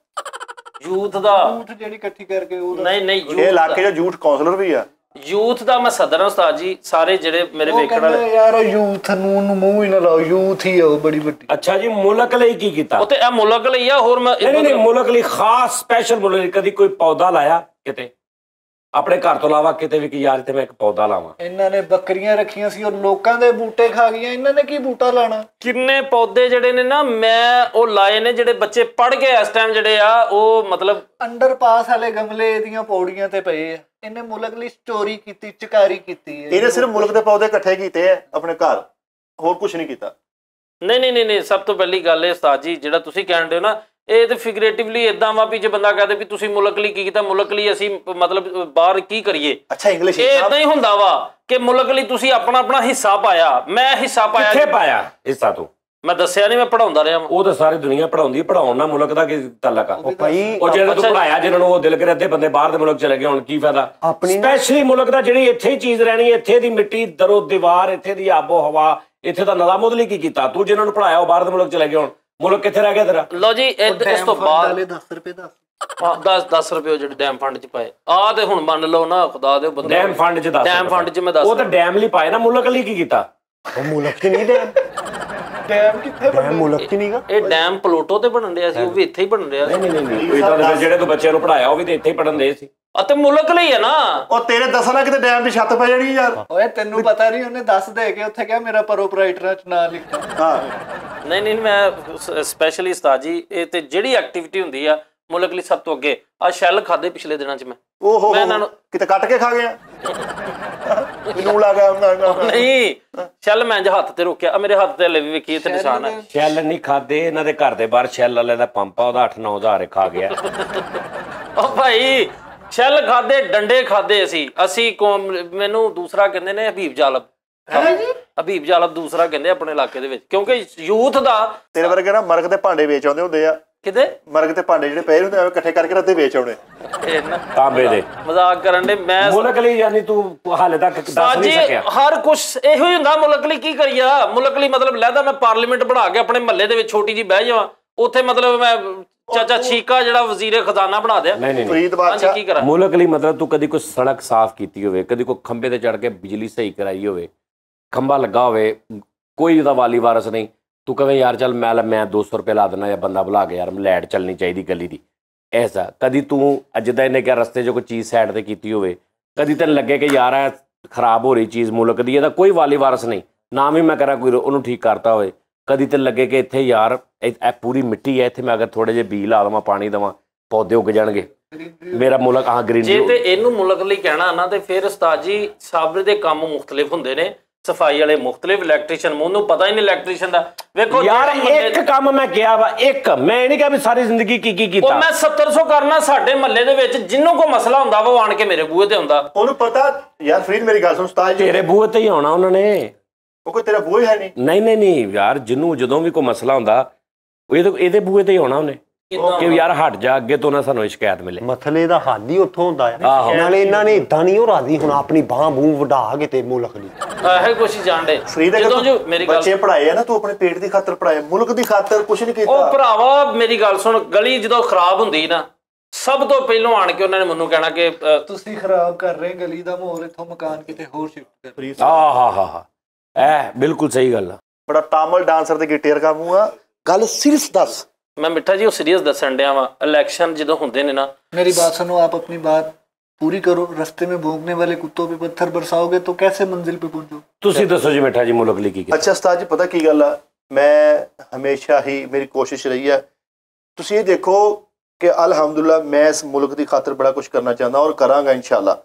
ਯੂਥ ਦਾ ਜਿਹੜੀ ਇਕੱਠੀ ਕਰਕੇ ਨਹੀਂ ਇਹ ਇਲਾਕੇ 'ਚ ਝੂਠ ਕਾਉਂਸਲਰ ਵੀ ਆ। ਯੂਥ ਦਾ ਮੈਂ ਸਦਰ ਹਾਂ ਉਸਤਾਦ ਜੀ। ਸਾਰੇ ਜਿਹੜੇ ਮੇਰੇ ਵੇਖਣ ਵਾਲੇ ਯਾਰ ਯੂਥ ਨੂੰ ਮੂੰਹ ਹੀ ਨਾ ਲਾਓ, ਯੂਥ ਹੀ ਆ ਉਹ ਬੜੀ ਵੱਡੀ। ਅੱਛਾ ਜੀ ਮੁਲਕ ਲਈ ਕੀ ਕੀਤਾ? ਉਹ ਤੇ ਇਹ ਮੁਲਕ ਲਈ ਆ। ਹੋਰ ਮੈਂ ਨਹੀਂ ਮੁਲਕ ਲਈ ਖਾਸ ਸਪੈਸ਼ਲ ਮੁਲਕ ਲਈ ਕਦੀ ਕੋਈ ਪੌਦਾ ਲਾਇਆ ਕਿਤੇ ਆਪਣੇ ਘਰ ਤੋਂ ਇਲਾਵਾ ਕਿਤੇ ਵੀ ਕਿ ਯਾਰ ਇੱਥੇ ਮੈਂ ਇੱਕ ਪੌਦਾ ਲਾਵਾਂ? ਇਹਨਾਂ ਨੇ ਬੱਕਰੀਆਂ ਰੱਖੀਆਂ ਸੀ, ਉਹ ਲੋਕਾਂ ਦੇ ਬੂਟੇ ਖਾ ਗਈਆਂ, ਇਹਨਾਂ ਨੇ ਕੀ ਬੂਟਾ ਲਾਣਾ? ਕਿੰਨੇ ਪੌਦੇ ਜਿਹੜੇ ਨੇ ਨਾ ਮੈਂ ਉਹ ਲਾਏ ਨੇ, ਜਿਹੜੇ ਬੱਚੇ ਪੜ ਕੇ ਇਸ ਟਾਈਮ ਜਿਹੜੇ ਆ ਉਹ ਮਤਲਬ ਅੰਡਰਪਾਸ ਵਾਲੇ ਗਮਲੇ ਦੀਆਂ ਪੌੜੀਆਂ ਤੇ ਪਏ ਆ। ਇਹਨੇ ਮੁਲਕ ਲਈ ਚੋਰੀ ਕੀਤੀ, ਚਕਾਰੀ ਕੀਤੀ ਹੈ। ਇਹਨੇ ਸਿਰਫ ਮੁਲਕ ਦੇ ਪੌਦੇ ਇਕੱਠੇ ਕੀਤੇ ਆ ਆਪਣੇ ਘਰ, ਹੋਰ ਕੁਝ ਨਹੀਂ ਕੀਤਾ। ਨਹੀਂ ਸਭ ਤੋਂ ਪਹਿਲੀ ਗੱਲ ਹੈ ਉਸਤਾਦ ਜੀ, ਜਿਹੜਾ ਤੁਸੀਂ ਕਹਿੰਦੇ ਹੋ ਨਾ, ਇਹ ਤੇ ਫਿਗਰੇਟਿਵਲੀ ਇਦਾਂ ਵਾ ਵੀ ਜੇ ਬੰਦਾ ਕਹਦੇ ਵੀ ਤੁਸੀਂ ਮੁਲਕ ਲਈ ਕੀ ਕੀਤਾ, ਮੁਲਕ ਲਈ ਅਸੀਂ ਮਤਲਬ ਬਾਹਰ ਕੀ ਕਰੀਏ। ਅੱਛਾ ਇੰਗਲਿਸ਼ ਇਹ ਇਦਾਂ ਹੀ ਹੁੰਦਾ ਵਾ ਕਿ ਮੁਲਕ ਲਈ ਤੁਸੀਂ ਆਪਣਾ ਹਿੱਸਾ ਪਾਇਆ। ਮੈਂ ਹਿੱਸਾ ਪਾਇਆ। ਕਿੱਥੇ ਪਾਇਆ ਹਿੱਸਾ ਤੂੰ? ਮੈਂ ਦੱਸਿਆ ਨਹੀਂ, ਮੈਂ ਪੜਾਉਂਦਾ ਰਿਹਾ। ਉਹ ਤਾਂ ਸਾਰੀ ਦੁਨੀਆ ਪੜਾਉਂਦੀ, ਪੜਾਉਣ ਨਾਲ ਮੁਲਕ ਦਾ ਕੀ ਤਾਲੁਕ ਆ? ਉਹ ਭਾਈ ਉਹ ਜਿਹੜਾ ਤੂੰ ਪੜਾਇਆ ਜਿਹਨਾਂ ਨੂੰ ਉਹ ਦਿਲ ਕਰੇ ਅੱਧੇ ਬੰਦੇ ਬਾਹਰ ਦੇ ਮੁਲਕ ਚਲੇ ਗਏ, ਹੁਣ ਕੀ ਫਾਇਦਾ? ਸਪੈਸ਼ਲੀ ਮੁਲਕ ਦਾ ਜਿਹੜੀ ਇੱਥੇ ਹੀ ਚੀਜ਼ ਰਹਿਣੀ, ਇੱਥੇ ਦੀ ਮਿੱਟੀ, ਦਰੋ ਦੀਵਾਰ, ਇੱਥੇ ਦੀ ਆਬੋ ਹਵਾ, ਇੱਥੇ ਦਾ ਨਿਜ਼ਾਮ ਲਈ ਕੀ ਕੀਤਾ ਤੂੰ? ਜਿਹਨਾਂ ਨੂੰ ਪੜਾਇਆ ਉਹ ਬਾਹਰ ਦੇ ਮੁਲਕ ਚਲੇ ਗਏ, ਹੁਣ ਮੁਲਕ ਕਿੱਥੇ ਰਹਿ ਗਿਆ ਤੇਰਾ? ਲੋ ਜੀ ਇਸ ਤੋਂ ਬਾਅਦ 10 ਰੁਪਏ ਦਾ 10 ਰੁਪਏ ਜਿਹੜੇ ਡੈਮ ਫੰਡ ਚ ਪਾਏ ਆ, ਤੇ ਹੁਣ ਮੰਨ ਲਓ ਨਾ ਖੁਦਾ ਦੇ ਬੰਦੇ ਡੈਮ ਫੰਡ ਚ 10 ਡੈਮ ਫੰਡ ਚ ਮੈਂ ਦੱਸ, ਉਹ ਤਾਂ ਡੈਮ ਲਈ ਪਾਏ ਨਾ, ਮੁਲਕ ਲਈ ਕੀ ਕੀਤਾ? ਉਹ ਮੁਲਕ ਚ ਨਹੀਂ ਡੈਮ। ਡੈਮ ਕਿੱਥੇ ਡੈਮ ਮੁਲਕ 'ਚ ਨਹੀਂਗਾ। ਇਹ ਡੈਮ ਪਲੋਟੋ ਤੇ ਬਣਨ ਡਿਆ ਸੀ, ਉਹ ਵੀ ਇੱਥੇ ਹੀ ਬਣਨ ਡਿਆ ਸੀ। ਨਹੀਂ ਕੋਈ ਤਾਂ ਜਿਹੜੇ ਤੂੰ ਬੱਚਿਆਂ ਨੂੰ ਪੜਾਇਆ ਉਹ ਵੀ ਤੇ ਇੱਥੇ ਹੀ ਪੜਨ ਦੇ ਸੀ। ਅਤੇ ਮੁਲਕ ਲਈ ਹੈ ਨਾ। ਉਹ ਤੇਰੇ ਦੱਸਣਾ ਕਿਤੇ ਡੈਮ ਦੀ ਛੱਤ ਪੈ ਜਾਣੀ ਯਾਰ। ਓਏ ਤੈਨੂੰ ਪਤਾ ਨਹੀਂ, ਉਹਨੇ ਦੱਸ ਦੇ ਕੇ ਉੱਥੇ ਕਿਹਾ ਮੇਰਾ ਪ੍ਰੋਪਰਾਈਟਰ ਚ ਨਾਂ ਲਿਖਤਾ। ਹਾਂ ਨਹੀਂ ਮੈਂ ਸਪੈਸ਼ਲੀ ਉਸਤਾਦ ਜੀ, ਇਹ ਤੇ ਜਿਹੜੀ ਐਕਟੀਵਿਟੀ ਹੁੰਦੀ ਆ ਮੁਲਕ ਲਈ ਸਭ ਤੋਂ ਅੱਗੇ। ਆ ਸ਼ੈਲ ਖਾਦੇ ਪਿਛਲੇ ਦਿਨਾਂ ਚ ਮੈਂ ਇਹਨਾਂ ਨੂੰ ਕਿਤੇ ਕੱਟ ਕੇ ਖਾ ਗਿਆ ਮੈਨੂੰ ਲੱਗਾ ਨਹੀਂ ਸ਼ੈਲ ਮੈਂ ਹੱਥ ਤੇ ਰੋਕਿਆ, ਆ ਮੇਰੇ ਹੱਥ ਤੇ ਹਲੇ ਵੀ ਵੇਖੀ ਤੇ ਨਿਸ਼ਾਨ ਹੈ। ਸ਼ੈਲ ਨਹੀਂ ਖਾਦੇ, ਇਹਨਾਂ ਦੇ ਘਰ ਦੇ ਬਾਹਰ ਸ਼ੈਲ ਵਾਲੇ ਦਾ ਪੰਪ ਆ, ਉਹਦਾ 8-9 ਹਜ਼ਾਰ ਖਾ ਗਿਆ। ਉਹ ਭਾਈ ਸ਼ੈਲ ਖਾਦੇ, ਡੰਡੇ ਖਾਦੇ ਅਸੀਂ ਮੈਨੂੰ ਦੂਸਰਾ ਕਹਿੰਦੇ ਨੇ ਹਬੀਬ ਜਾਲਬ। ਹਬੀਬ ਜਾਲਬ ਦੂਸਰਾ ਕਹਿੰਦੇ ਆਪਣੇ ਇਲਾਕੇ ਦੇ ਵਿੱਚ, ਕਿਉਂਕਿ ਯੂਥ ਦਾ ਤੇਰੇ ਵਰਗੇ ਨਾ ਮਰਗ ਦੇ ਭਾਂਡੇ ਵੇਚ ਆਉਂਦੇ ਹੁੰਦੇ ਆ। ਕਿਤੇ ਮਰਗ ਤੇ ਭਾਂਡੇ ਜਿਹੜੇ ਪਏ ਹੁੰਦੇ ਆ ਇਕੱਠੇ ਕਰਕੇ ਰੱਦੇ ਵੇਚ ਆਉਣੇ ਤਾਂਬੇ ਦੇ। ਮਜ਼ਾਕ ਕਰਨ ਦੇ ਮੈਂ ਮੁਲਕ ਲਈ ਯਾਨੀ ਤੂੰ ਹਾਲੇ ਤੱਕ ਦੱਸ ਨਹੀਂ ਸਕਿਆ। ਹਰ ਕੁਝ ਇਹੋ ਹੀ ਹੁੰਦਾ। ਮੁਲਕ ਲਈ ਕੀ ਕਰੀਆ? ਮੁਲਕ ਲਈ ਮਤਲਬ ਲੈਦਾ ਮੈਂ ਪਾਰਲੀਮੈਂਟ ਬਣਾ ਕੇ ਆਪਣੇ ਮਹੱਲੇ ਦੇ ਵਿੱਚ ਛੋਟੀ ਜੀ ਬਹਿ ਜਾਵਾਂ, ਉੱਥੇ ਮਤਲਬ ਮੈਂ ਚਾਚਾ ਛੀਕਾ ਜਿਹੜਾ ਵਜ਼ੀਰੇ ਖਜ਼ਾਨਾ ਬਣਾ ਦਿਆ। ਨਹੀਂ ਫਰੀਦ ਬਾਦਸ਼ਾਹ ਕੀ ਕਰਾਂ? ਮੁਲਕ ਲਈ ਮਤਲਬ ਤੂੰ ਕਦੀ ਕੋਈ ਸੜਕ ਸਾਫ਼ ਕੀਤੀ ਹੋਵੇ, ਕਦੀ ਕੋਈ ਖੰਭੇ ਤੇ ਚੜ ਕੇ ਬਿਜਲੀ ਸਹੀ ਕਰਾਈ ਹੋਵੇ, ਖੰਭਾ ਲੱਗਾ ਹੋਵੇ, ਕੋਈ ਉਹਦਾ ਵਾਲੀ ਵਾਰਸ ਨਹੀਂ, ਤੂੰ ਕਵੇਂ ਯਾਰ ਚੱਲ ਮੈਂ 200 ਰੁਪਏ ਲਾ ਦੇਣਾ ਜਾਂ ਬੰਦਾ ਬੁਲਾ ਕੇ ਯਾਰ ਲਾਈਟ ਚੱਲਣੀ ਚਾਹੀਦੀ ਗਲੀ ਦੀ, ਐਸਾ ਕਦੀ ਤੂੰ ਜਿੱਦਾਂ ਇਹਨੇ ਕਿਹਾ ਰਸਤੇ 'ਚ ਕੋਈ ਚੀਜ਼ ਸਾਈਡ ਤੇ ਕੀਤੀ ਹੋਵੇ, ਕਦੀ ਤੈਨੂੰ ਲੱਗੇ ਕਿ ਯਾਰ ਇਹ ਖਰਾਬ ਹੋ ਰਹੀ ਚੀਜ਼ ਮੁਲਕ ਦੀ, ਇਹਦਾ ਕੋਈ ਵਾਲੀ ਵਾਰਸ ਨਹੀਂ, ਨਾ ਵੀ ਮੈਂ ਕਰਾਂ ਕੋਈ ਉਹਨੂੰ ਠੀਕ ਕਰਤਾ ਹੋਵੇ, ਕਦੀ ਤੈਨੂੰ ਲੱਗੇ ਕਿ ਇੱਥੇ ਯਾਰ ਇਹ ਪੂਰੀ ਮਿੱਟੀ ਹੈ, ਇੱਥੇ ਮੈਂ ਅਗਰ ਥੋੜੇ ਜਿਹੇ ਬੀਜ ਲਾ ਦੇਵਾਂ, ਪਾਣੀ ਦੇਵਾਂ, ਪੌਦੇ ਉੱਗ ਜਾਣਗੇ, ਮੇਰਾ ਮੁਲਕ ਗ੍ਰੀਨ। ਜੇ ਤੇ ਇਹਨੂੰ ਮੁਲਕ ਲਈ ਕਹਿਣਾ ਨਾ ਤੇ ਫਿਰ ਉਸਤਾਦ ਜੀ ਸਭ ਦੇ ਕੰਮ ਮੁਖਤਲਿਫ ਹੁੰਦੇ ਨੇ। ਸਫਾਈ ਵਾਲੇ ਮੁਖਤਲਿਫ, ਇਲੈਕਟ੍ਰੀਸ਼ੀਅਨ ਮੈਨੂੰ ਪਤਾ ਹੀ ਨਹੀਂ ਇਲੈਕਟ੍ਰੀਸ਼ੀਅਨ ਦਾ। ਵੇਖੋ ਯਾਰ ਇੱਕ ਕੰਮ ਮੈਂ ਕਿਹਾ ਵਾ, ਇੱਕ ਮੈਂ ਨਹੀਂ ਕਿਹਾ ਵੀ ਸਾਰੀ ਜ਼ਿੰਦਗੀ ਕੀ ਕੀਤਾ। ਉਹ ਮੈਂ 700 ਕਰਨਾ। ਸਾਡੇ ਮਹੱਲੇ ਦੇ ਵਿੱਚ ਜਿੰਨੂੰ ਕੋਈ ਮਸਲਾ ਹੁੰਦਾ ਵਾ ਉਹ ਆਣ ਕੇ ਮੇਰੇ ਬੂਹੇ ਤੇ ਹੁੰਦਾ। ਉਹਨੂੰ ਪਤਾ ਯਾਰ ਫਰੀਦ ਮੇਰੀ ਗੱਲ ਸੁਣ ਉਸਤਾਦ ਜੀ, ਤੇਰੇ ਬੂਹੇ ਤੇ ਹੀ ਆਉਣਾ ਉਹਨਾਂ ਨੇ। ਉਹ ਕੋਈ ਤੇਰਾ ਬੂਹੇ ਹੈ ਨਹੀਂ। ਨਹੀਂ ਯਾਰ, ਜਿਹਨੂੰ ਜਦੋਂ ਵੀ ਕੋਈ ਮਸਲਾ ਹੁੰਦਾ ਇਹਦੇ ਬੂਹੇ ਤੇ ਹੀ ਆਉਣਾ ਉਹਨੇ ਕਿ ਯਾਰ ਹਟ ਜਾ, ਅੱਗੇ ਤੋਂ ਨਾ ਸਾਨੂੰ ਸ਼ਿਕਾਇਤ ਮਿਲੇ। ਮਸਲੇ ਦਾ ਹੱਲ ਹੀ ਉੱਥੋਂ ਹੁੰਦਾ ਹੈ। ਨਾਲੇ ਇਹਨਾਂ ਨੇ ਇਦਾਂ ਨਹੀਂ ਉਹ ਰਾਜ਼ੀ ਹੁਣ ਆਪਣੀ ਬਾਹ ਬੂਹ ਵਢਾ ਕੇ ਤੇ ਮੁਲਕ ਲਈ ਇਹੋ ਕੁਛ ਹੀ ਜਾਣਦੇ। ਜਦੋਂ ਜੋ ਮੇਰੀ ਗੱਲ ਬੱਚੇ ਪੜਾਏ ਆ ਨਾ, ਤੂੰ ਆਪਣੇ ਪੇਟ ਦੀ ਖਾਤਰ ਪੜਾਏ, ਮੁਲਕ ਦੀ ਖਾਤਰ ਕੁਛ ਨਹੀਂ ਕੀਤਾ। ਉਹ ਭਰਾਵਾ ਮੇਰੀ ਗੱਲ ਸੁਣ, ਗਲੀ ਜਦੋਂ ਖਰਾਬ ਹੁੰਦੀ ਨਾ ਸਭ ਤੋਂ ਪਹਿਲਾਂ ਆਣ ਕੇ ਉਹਨਾਂ ਨੇ ਮੈਨੂੰ ਕਹਿਣਾ ਕਿ ਤੁਸੀਂ ਖਰਾਬ ਕਰ ਰਹੇ ਗਲੀ ਦਾ ਮਾਹੌਲ, ਇੱਥੋਂ ਮਕਾਨ ਕਿਤੇ ਹੋਰ ਸ਼ਿਫਟ ਕਰ। ਹਾਂ ਬਿਲਕੁਲ ਸਹੀ ਗੱਲ ਆ। ਬੜਾ ਤਾਮਲ ਡਾਂਸਰ ਤੇ ਗਿਟੇਰ ਕਾ ਮੂੰਹ ਆ। ਗੱਲ ਸੀਰੀਅਸ ਦੱਸ। मैं मिठा जी वो सीरियस दसन डिया वा। इलेक्शन जो होंगे ने ना, मेरी बात सुनो, आप अपनी बात पूरी करो। रास्ते में भौंकने वाले कुत्तों पे पत्थर बरसाओगे तो कैसे मंजिल पे पहुंचो? ਤੁਸੀਂ ਦੱਸੋ ਜੀ ਮਿਠਾ ਜੀ ਮੁਲਕ ਲਈ ਕੀ ਕੀਤਾ? ਅੱਛਾ ਉਸਤਾਦ ਜੀ, ਪਤਾ ਕੀ ਗੱਲ ਆ, ਮੈਂ ਹਮੇਸ਼ਾ ਹੀ ਮੇਰੀ ਕੋਸ਼ਿਸ਼ ਰਹੀ ਹੈ, ਤੁਸੀਂ ਇਹ ਦੇਖੋ ਕਿ ਅਲਹਮਦੁਲਿਲਾ ਮੈਂ ਇਸ ਮੁਲਕ ਦੀ ਖਾਤਰ ਬੜਾ ਕੁਝ ਕਰਨਾ ਚਾਹੁੰਦਾ ਔਰ ਕਰਾਂਗਾ ਇਨਸ਼ਾਅੱਲਾ।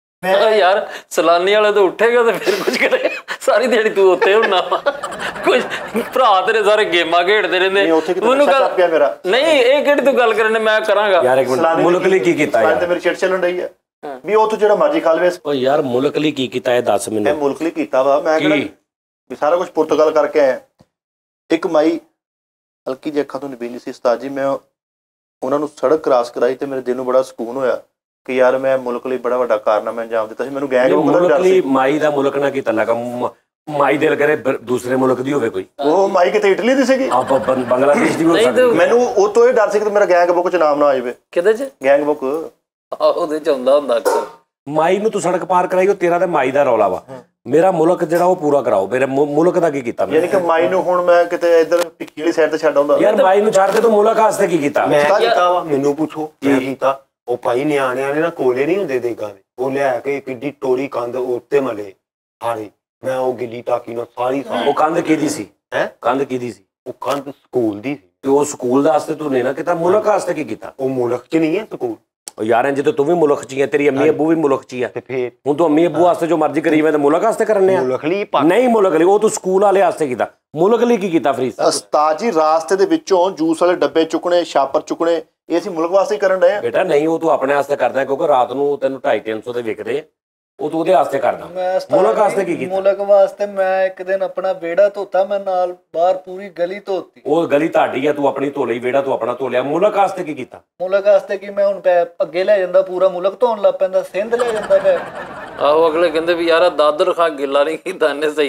यार सलानी वाले तो उठेगा तो फिर कुछ करेगा, सारी दिहाड़ी तू उत्ते होना कुछ भरा तेरे सारे गेमां खेडदे रहंदे। ਉਹਨੂੰ ਗੱਲ ਪਿਆ ਮੇਰਾ नहीं ਇਹ ਕਿਹੜੀ ਤੂੰ ਗੱਲ ਕਰਨੇ ਮੈਂ ਕਰਾਂਗਾ ਯਾਰ। ਇੱਕ ਮਿੰਟ, ਮੁਲਕ ਲਈ ਕੀ ਕੀਤਾ ਯਾਰ? ਤੇ ਮੇਰੀ ਚਿੜ ਚੱਲਣ ਰਹੀ ਹੈ ਵੀ ਉੱਥੋਂ ਜਿਹੜਾ ਮਰਜ਼ੀ ਖਾ ਲਵੇ। ਓ ਯਾਰ ਮੁਲਕ ਲਈ ਕੀ ਕੀਤਾ ਇਹ ਦੱਸ ਮੈਨੂੰ। ਮੈਂ ਮੁਲਕ ਲਈ ਕੀਤਾ ਵਾ, ਮੈਂ ਕਿਹੜਾ ਵੀ ਸਾਰਾ ਕੁਝ ਪੁਰਤਗਾਲ ਕਰਕੇ ਆਇਆ। ਇੱਕ ਮਾਈ ਹਲਕੀ ਜਿਹੀ ਅੱਖਾਂ ਤੋਂ ਨਬੀਲੀ ਸੀ ਉਸਤਾਦ ਜੀ, ਮੈਂ ਉਹਨਾਂ ਨੂੰ ਸੜਕ ਕ੍ਰਾਸ ਕਰਾਈ ਤੇ ਮੇਰੇ ਦਿਲ ਨੂੰ ਬੜਾ ਸਕੂਨ ਹੋਇਆ ਕਿ ਯਾਰ ਮੈਂ ਮੁਲਕ ਲਈ ਬੜਾ ਵੱਡਾ ਕਾਰਨਾਮਾ ਅੰਜਾਮ ਦਿੱਤਾ ਸੀ। ਮੈਨੂੰ ਗੈਂਗ ਮੁਲਕ ਲਈ ਮਾਈ ਦਾ ਮੁਲਕ ਨਾਲ ਕੀ ਤਲਕ? ਮਾਈ ਦਿਲ ਕਰੇ ਦੂਸਰੇ ਮੁਲਕ ਦੀ ਹੋਵੇ ਕੋਈ। ਉਹ ਮਾਈ ਕਿਤੇ ਇਟਲੀ ਦੀ ਸੀਗੀ, ਬੰਗਲਾਦੇਸ਼ ਦੀ ਹੋ ਸਕਦੀ। ਮੈਨੂੰ ਉਹ ਤੋਂ ਇਹ ਡਰ ਸੀ ਕਿ ਮੇਰਾ ਗੈਂਗ ਬੁੱਕ ਚ ਨਾਮ ਨਾ ਆ ਜਾਵੇ। ਕਿਹਦੇ ਚ? ਗੈਂਗ ਬੁੱਕ ਉਹਦੇ ਚ ਹੁੰਦਾ ਅਕਸਰ। ਮਾਈ ਨੂੰ ਤੂੰ ਸੜਕ ਪਾਰ ਕਰਾਈ, ਉਹ ਤੇਰਾ ਤੇ ਮਾਈ ਦਾ ਰੌਲਾ ਵਾ। ਮੇਰਾ ਮੁਲਕ ਜਿਹੜਾ ਉਹ ਪੂਰਾ ਕਰਾਓ। ਮੇਰੇ ਮੁਲਕ ਦਾ ਕੀ ਕੀਤਾ? ਯਾਨੀ ਕਿ ਮਾਈ ਨੂੰ ਹੁਣ ਮੈਂ ਕਿਤੇ ਇੱਧਰ ਭਿੱਖੀ ਵਾਲੀ ਸਾਈਡ ਤੇ ਛੱਡ ਆਉਂਦਾ। ਯਾਰ ਮਾਈ ਨੂੰ ਛੱਡ ਕੇ ਤੂੰ ਮੁਲਕ ਵਾਸਤੇ ਕੀ ਕੀਤਾ? ਮੈਂ ਕੀਤਾ ਵਾ, ਮੈਨੂੰ ਪੁੱਛੋ ਕੀ ਕੀਤਾ। ਉਹ ਭਾਈ ਨਿਆਣਿਆਂ ਨੇ ਨਾ ਕੋਲੇ ਨਹੀਂ ਹੁੰਦੇ ਦੇਗਾਂ ਦੇ, ਉਹ ਲਿਆ ਕੇ ਕਿੱਡੀ ਟੋਰੀ ਕੰਧ ਉੱਤੇ ਮਲੇ ਹਾਰੇ। ਮੈਂ ਉਹ ਗਿੱਲੀ ਟਾਕੀ ਨਾਲ ਸਾਰੀ ਉਹ ਕੰਧ ਕਿਹਦੀ ਸੀ? ਹੈ ਕੰਧ ਕਿਹਦੀ ਸੀ? ਉਹ ਕੰਧ ਸਕੂਲ ਦੀ ਸੀ। ਤੇ ਉਹ ਸਕੂਲ ਦਾ ਵਾਸਤੇ ਤੂੰ ਨਹੀਂ ਨਾ ਕੀਤਾ, ਮੁਲਕ ਵਾਸਤੇ ਕੀ ਕੀਤਾ? ਉਹ ਮੁਲਕ 'ਚ ਨਹੀਂ ਹੈ ਸਕੂਲ। ਉਹ ਯਾਰ ਇੰਜ ਤੇ ਤੂੰ ਵੀ ਮੁਲਕ 'ਚ ਹੀ ਹੈ, ਤੇਰੀ ਅੰਮੀ ਅੱਬੂ ਵੀ ਮੁਲਕ 'ਚ ਹੀ ਆ। ਤੇ ਫੇਰ ਹੁਣ ਤੂੰ ਅੰਮੀ ਅੱਬੂ ਵਾਸਤੇ ਜੋ ਮਰਜ਼ੀ ਕਰੀ ਮੈਂ ਤੇ ਮੁਲਕ ਵਾਸਤੇ ਕਰਨੇ ਆ। ਮੁਲਕ ਲਈ ਨਹੀਂ ਮੁਲਕ ਲਈ, ਉਹ ਤੂੰ ਸਕੂਲ ਵਾਲੇ ਵਾਸਤੇ ਕੀਤਾ। ਮੁਲਕ ਲਈ ਕੀ ਕੀਤਾ ਫਰੀਦ? ਉਸਤਾਦ ਜੀ ਰਾਸਤੇ ਦੇ ਵਿੱਚੋਂ ਜੂਸ ਵਾਲੇ ਡੱਬੇ ਚੁੱਕਣੇ, ਛਾਪਰ ਚੁੱਕਣੇ, ਇਹ ਅਸੀਂ ਮੁਲਕ ਵਾਸਤੇ ਹੀ ਕਰਨ ਡਏ ਆ। ਬੇਟਾ ਨਹੀਂ, ਉਹ ਤੂੰ ਆਪਣੇ ਵਾਸਤੇ ਕਰਦਾ ਕਿਉਂਕਿ ਰਾਤ ਨੂੰ ਤੈਨੂੰ 250-300 ਦੇ ਵਿਕਦੇ, ਉਹ ਤੂੰ ਉਹਦੇ ਵਾਸਤੇ ਕਰਦਾ। ਮੁਲਕ ਵਾਸਤੇ ਕੀ ਕੀਤਾ? ਮੁਲਕ ਵਾਸਤੇ ਮੈਂ ਇੱਕ ਦਿਨ ਆਪਣਾ ਵਿਹੜਾ ਧੋਤਾ, ਮੈਂ ਨਾਲ ਬਾਹਰ ਪੂਰੀ ਗਲੀ ਧੋਤੀ। ਉਹ ਗਲੀ ਤੁਹਾਡੀ ਆ, ਤੂੰ ਆਪਣੀ ਧੋ ਲਈ, ਵਿਹੜਾ ਤੂੰ ਆਪਣਾ ਧੋ ਲਿਆ। ਮੁਲਕ ਵਾਸਤੇ ਕੀ ਕੀਤਾ? ਮੁਲਕ ਵਾਸਤੇ ਕੀ, ਮੈਂ ਹੁਣ ਅੱਗੇ ਲੈ ਜਾਂਦਾ, ਪੂਰਾ ਮੁਲਕ ਧੋਣ ਲੱਗ ਪੈਂਦਾ, ਸਿੰਧ ਲੈ ਜਾਂਦਾ ਪੈ। ਆਹੋ ਅਗਲੇ ਕਹਿੰਦੇ ਵੀ ਯਾਰ ਦਾਦਰ ਖਾ ਗਿੱਲਾ ਨਹੀਂ ਕੀਤਾ ਇਹਨੇ ਸਹੀ ਤਰ੍ਹਾਂ।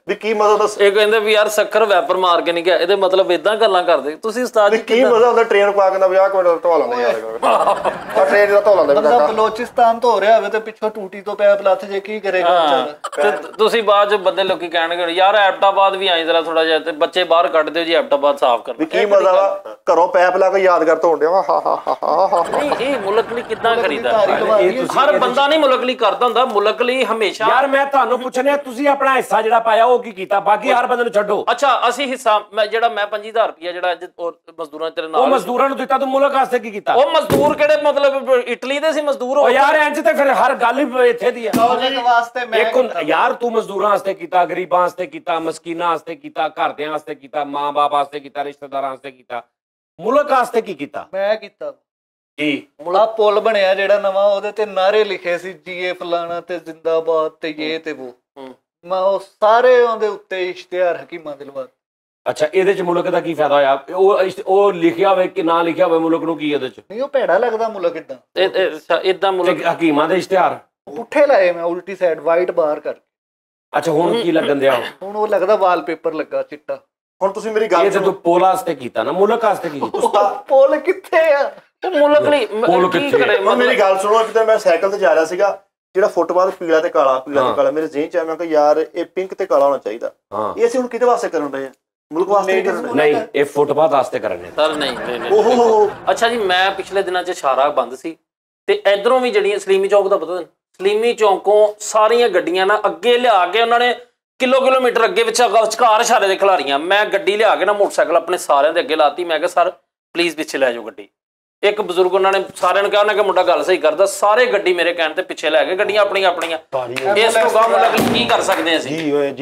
ਵੀ ਕੀ ਮਜ਼ਾ ਹੁੰਦਾ, ਇਹ ਕਹਿੰਦੇ ਵੀ ਯਾਰ ਸੱਖਰ ਵੈਪਰ ਮਾਰ ਕੇ ਨਹੀਂ ਗਿਆ, ਇਹਦੇ ਮਤਲਬ ਇਦਾਂ ਗੱਲਾਂ ਕਰਦੇ ਤੁਸੀਂ ਉਸਤਾਦ ਜੀ। ਕੀ ਮਜ਼ਾ ਹੁੰਦਾ ਟ੍ਰੇਨ ਪਾ ਕੇ ਨਾ ਵਿਆਹ ਕੋਈ ਢੋਲ ਲਾਉਂਦੇ ਯਾਰ, ਆ ਟ੍ਰੇਨ ਦਾ ਢੋਲ ਲਾਉਂਦੇ ਬੰਦਾ ਬਲੋਚਿਸਤਾਨ ਤੋਂ ਹੋ ਰਿਹਾ ਹੋਵੇ ਤੇ ਪਿੱਛੋਂ ਟੂਟੀ ਤੋਂ ਪੈਪ ਲੱਥ ਜੇ, ਕੀ ਕਰੇਗਾ ਵਿਚਾਰਾ। ਤੇ ਤੁਸੀਂ ਬਾਅਦ ਚ ਬੰਦੇ ਲੋਕੀ ਕਹਿਣਗੇ ਯਾਰ ਐਬਟਾਬਾਦ ਵੀ ਆਈ ਜ਼ਰਾ ਥੋੜਾ ਜਿਹਾ, ਤੇ ਬੱਚੇ ਬਾਹਰ ਕੱਢ ਦਿਓ ਜੀ ਐਬਟਾਬਾਦ ਸਾਫ਼ ਕਰਨਾ। ਵੀ ਕੀ ਮਜ਼ਾ ਵਾ ਘਰੋਂ ਪੈਪ ਲਾ ਕੇ ਯਾਦਗਾਰ ਧੋਣ ਡਿਆ ਵਾ, ਹਾ ਹਾ ਹਾ ਹਾ ਹਾ। ਨਹੀਂ ਇਹ ਮੁਲਕ ਲਈ ਕਿੱਦਾਂ ਕਰੀਦਾ, ਹਰ ਬੰਦਾ ਨਹੀਂ ਮੁਲਕ ਲਈ ਕਰਦਾ ਹੁੰਦਾ, ਮੁਲਕ ਲਈ ਹਮੇਸ਼ਾ। ਯਾਰ ਮੈਂ ਤੁਹਾਨੂੰ ਪੁੱਛਣਿਆ ਤੁਸੀਂ ਆਪਣਾ ਹਿੱਸਾ ਜਿਹੜਾ ਪਾਇਆ ਉਹ ਕੀ ਕੀਤਾ, ਬਾਕੀ ਹਰ ਬੰਦੇ ਨੂੰ ਛੱਡੋ। ਅੱਛਾ ਅਸੀਂ ਹਿੱਸਾ ਜਿਹੜਾ ਮੈਂ 25,000 ਰੁਪਇਆ ਜਿਹੜਾ ਅੱਜ ਮਜ਼ਦੂਰਾਂ ਤੇਰੇ ਨਾਲ, ਉਹ ਮਜ਼ਦੂਰਾਂ ਨੂੰ ਦਿੱਤਾ, ਤੂੰ ਮੁਲਕ ਵਾਸਤੇ ਕੀ ਕੀਤਾ? ਉਹ ਮਜ਼ਦੂਰ ਕਿਹੜੇ ਮਤਲਬ ਇਟਲੀ ਦੇ ਸੀ ਮਜ਼ਦੂਰ? ਉਹ ਯਾਰ ਇੰਜ ਤੇ ਫਿਰ ਹਰ ਗੱਲ ਹੀ ਇੱਥੇ ਦੀ ਹੈ। ਮੁਲਕ ਵਾਸਤੇ ਮੈਂ ਯਾਰ ਤੂੰ ਮਜ਼ਦੂਰਾਂ ਵਾਸਤੇ ਕੀਤਾ, ਗਰੀਬਾਂ ਵਾਸਤੇ ਕੀਤਾ, ਮਸਕੀਨਾਂ ਵਾਸਤੇ ਕੀਤਾ, ਘਰਦਿਆਂ ਵਾਸਤੇ ਕੀਤਾ, ਮਾਂ-ਬਾਪ ਵਾਸਤੇ ਕੀਤਾ, ਰਿਸ਼ਤੇਦਾਰਾਂ ਵਾਸਤੇ ਕੀਤਾ, ਮੁਲਕ ਵਾਸਤੇ ਕੀ ਕੀਤਾ? ਮੈਂ ਕੀਤਾ ਜੀ ਆ ਪੁਲ ਬਣਿਆ ਜਿਹੜਾ ਨਵਾਂ, ਉਹਦੇ ਤੇ ਨਾਰੇ ਲਿਖੇ ਸੀ ਜੀਏ ਫਲਾਣਾ ਤੇ ਜ਼ਿੰਦਾਬਾਦ ਤੇ ਇਹ ਤੇ ਉਹ, ਮੈਂ ਉਹ ਸਾਰੇ ਉਹਦੇ ਉੱਤੇ ਇਸ਼ਤਿਹਾਰ ਹਕੀਮਾਂ ਦੇ ਲਵਾ। ਅੱਛਾ ਇਹਦੇ ਚ ਮੁਲਕ ਦਾ ਕੀ ਫਾਇਦਾ ਹੋਇਆ? ਉਹ ਲਿਖਿਆ ਹੋਵੇ ਕਿ ਨਾ ਲਿਖਿਆ ਹੋਵੇ, ਮੁਲਕ ਨੂੰ ਕੀ ਇਹਦੇ ਚ? ਨਹੀਂ ਉਹ ਭੈੜਾ ਲੱਗਦਾ ਮੁਲਕ ਇਦਾਂ ਇਦਾਂ ਮੁਲਕ ਹਕੀਮਾਂ ਦੇ ਇਸ਼ਤਿਹਾਰ ਪੁੱਠੇ ਲਾਏ ਮੈਂ ਉਲਟੀ ਸਾਈਡ ਵਾਈਟ ਬਾਹਰ ਕਰਕੇ। ਅੱਛਾ ਹੁਣ ਕੀ ਲੱਗਣ ਦਿਆ? ਹੁਣ ਉਹ ਲੱਗਦਾ ਵਾਲਪੇਪਰ ਲੱਗਾ ਚਿੱਟਾ। ਹੁਣ ਤੁਸੀਂ ਮੇਰੀ ਗੱਲ ਇਹ ਤੇ ਤੂੰ ਪੋਲ ਵਾਸਤੇ ਕੀਤਾ ਨਾ, ਮੁਲਕ ਵਾਸਤੇ ਕੀ ਕੀਤਾ? ਪੁਲ ਕਿੱਥੇ ਆ? ਮੁਲਕ ਲਈ ਕੀ ਕਰੇ? ਮੇਰੀ ਗੱਲ ਸੁਣੋ, ਕਿਤੇ ਮੈਂ ਸਾਈਕਲ ਤੇ ਜਾ ਰਿਹਾ ਸੀਗਾ, ਜਿਹੜਾ ਫੁੱਟਬਾਲ ਪੀਲਾ ਤੇ ਕਾਲਾ, ਪੀਲਾ ਤੇ ਕਾਲਾ ਮੇਰੇ ਜ਼ਿਹਨ ਚ ਆਇਆ, ਮੈਂ ਕਿਹਾ ਯਾਰ ਇਹ ਪਿੰਕ ਤੇ ਕਾਲਾ ਹੋਣਾ ਚਾਹੀਦਾ। ਇਹ ਅਸੀਂ ਹੁਣ ਕਿਹਦੇ ਵਾਸਤੇ ਕਰਨ ਰਹੇ ਆ? ਮੁਲਕ ਵਾਸਤੇ ਨਹੀਂ, ਇਹ ਫੁੱਟਬਾਲ ਵਾਸਤੇ ਕਰਨੇ। ਸਰ ਨਹੀਂ। ਅੱਛਾ ਜੀ ਮੈਂ ਪਿਛਲੇ ਦਿਨਾਂ 'ਚ ਇਸ਼ਾਰਾ ਬੰਦ ਸੀ ਤੇ ਇਧਰੋਂ ਵੀ ਜਿਹੜੀਆਂ ਸਲੀਮੀ ਚੌਕ ਦਾ ਪਤਾ, ਸਲੀਮੀ ਚੌਕੋਂ ਸਾਰੀਆਂ ਗੱਡੀਆਂ ਨਾ ਅੱਗੇ ਲਿਆ ਕੇ ਉਹਨਾਂ ਨੇ ਕਿਲੋਮੀਟਰ ਅੱਗੇ ਵਿਚਕਾਰ ਇਸ਼ਾਰੇ ਦੇ ਖਿਲਾਰੀਆਂ। ਮੈਂ ਗੱਡੀ ਲਿਆ ਕੇ ਨਾ ਮੋਟਰਸਾਈਕਲ ਆਪਣੇ ਸਾਰਿਆਂ ਦੇ ਅੱਗੇ ਲਾਤੀ, ਮੈਂ ਕਿਹਾ ਸਰ ਪਲੀਜ਼ ਪਿੱਛੇ ਲੈ ਜਾਓ ਗੱਡੀ। ਇੱਕ ਬਜ਼ੁਰਗ ਉਹਨਾਂ ਨੇ ਸਾਰਿਆਂ ਨੂੰ ਕਿਹਾ, ਉਹਨਾਂ ਕਿ ਮੁੰਡਾ ਗੱਲ ਸਹੀ ਕਰਦਾ, ਸਾਰੇ ਗੱਡੀ ਮੇਰੇ ਕਹਿਣ ਤੇ ਪਿੱਛੇ ਲੈ ਗਏ, ਗੱਡੀਆਂ ਆਪਣੀਆਂ ਆਪਣੀਆਂ। ਇਸ ਤੋਂ ਗਾਹ ਮੁਲਕ ਕੀ ਕਰ ਸਕਦੇ ਅਸੀਂ?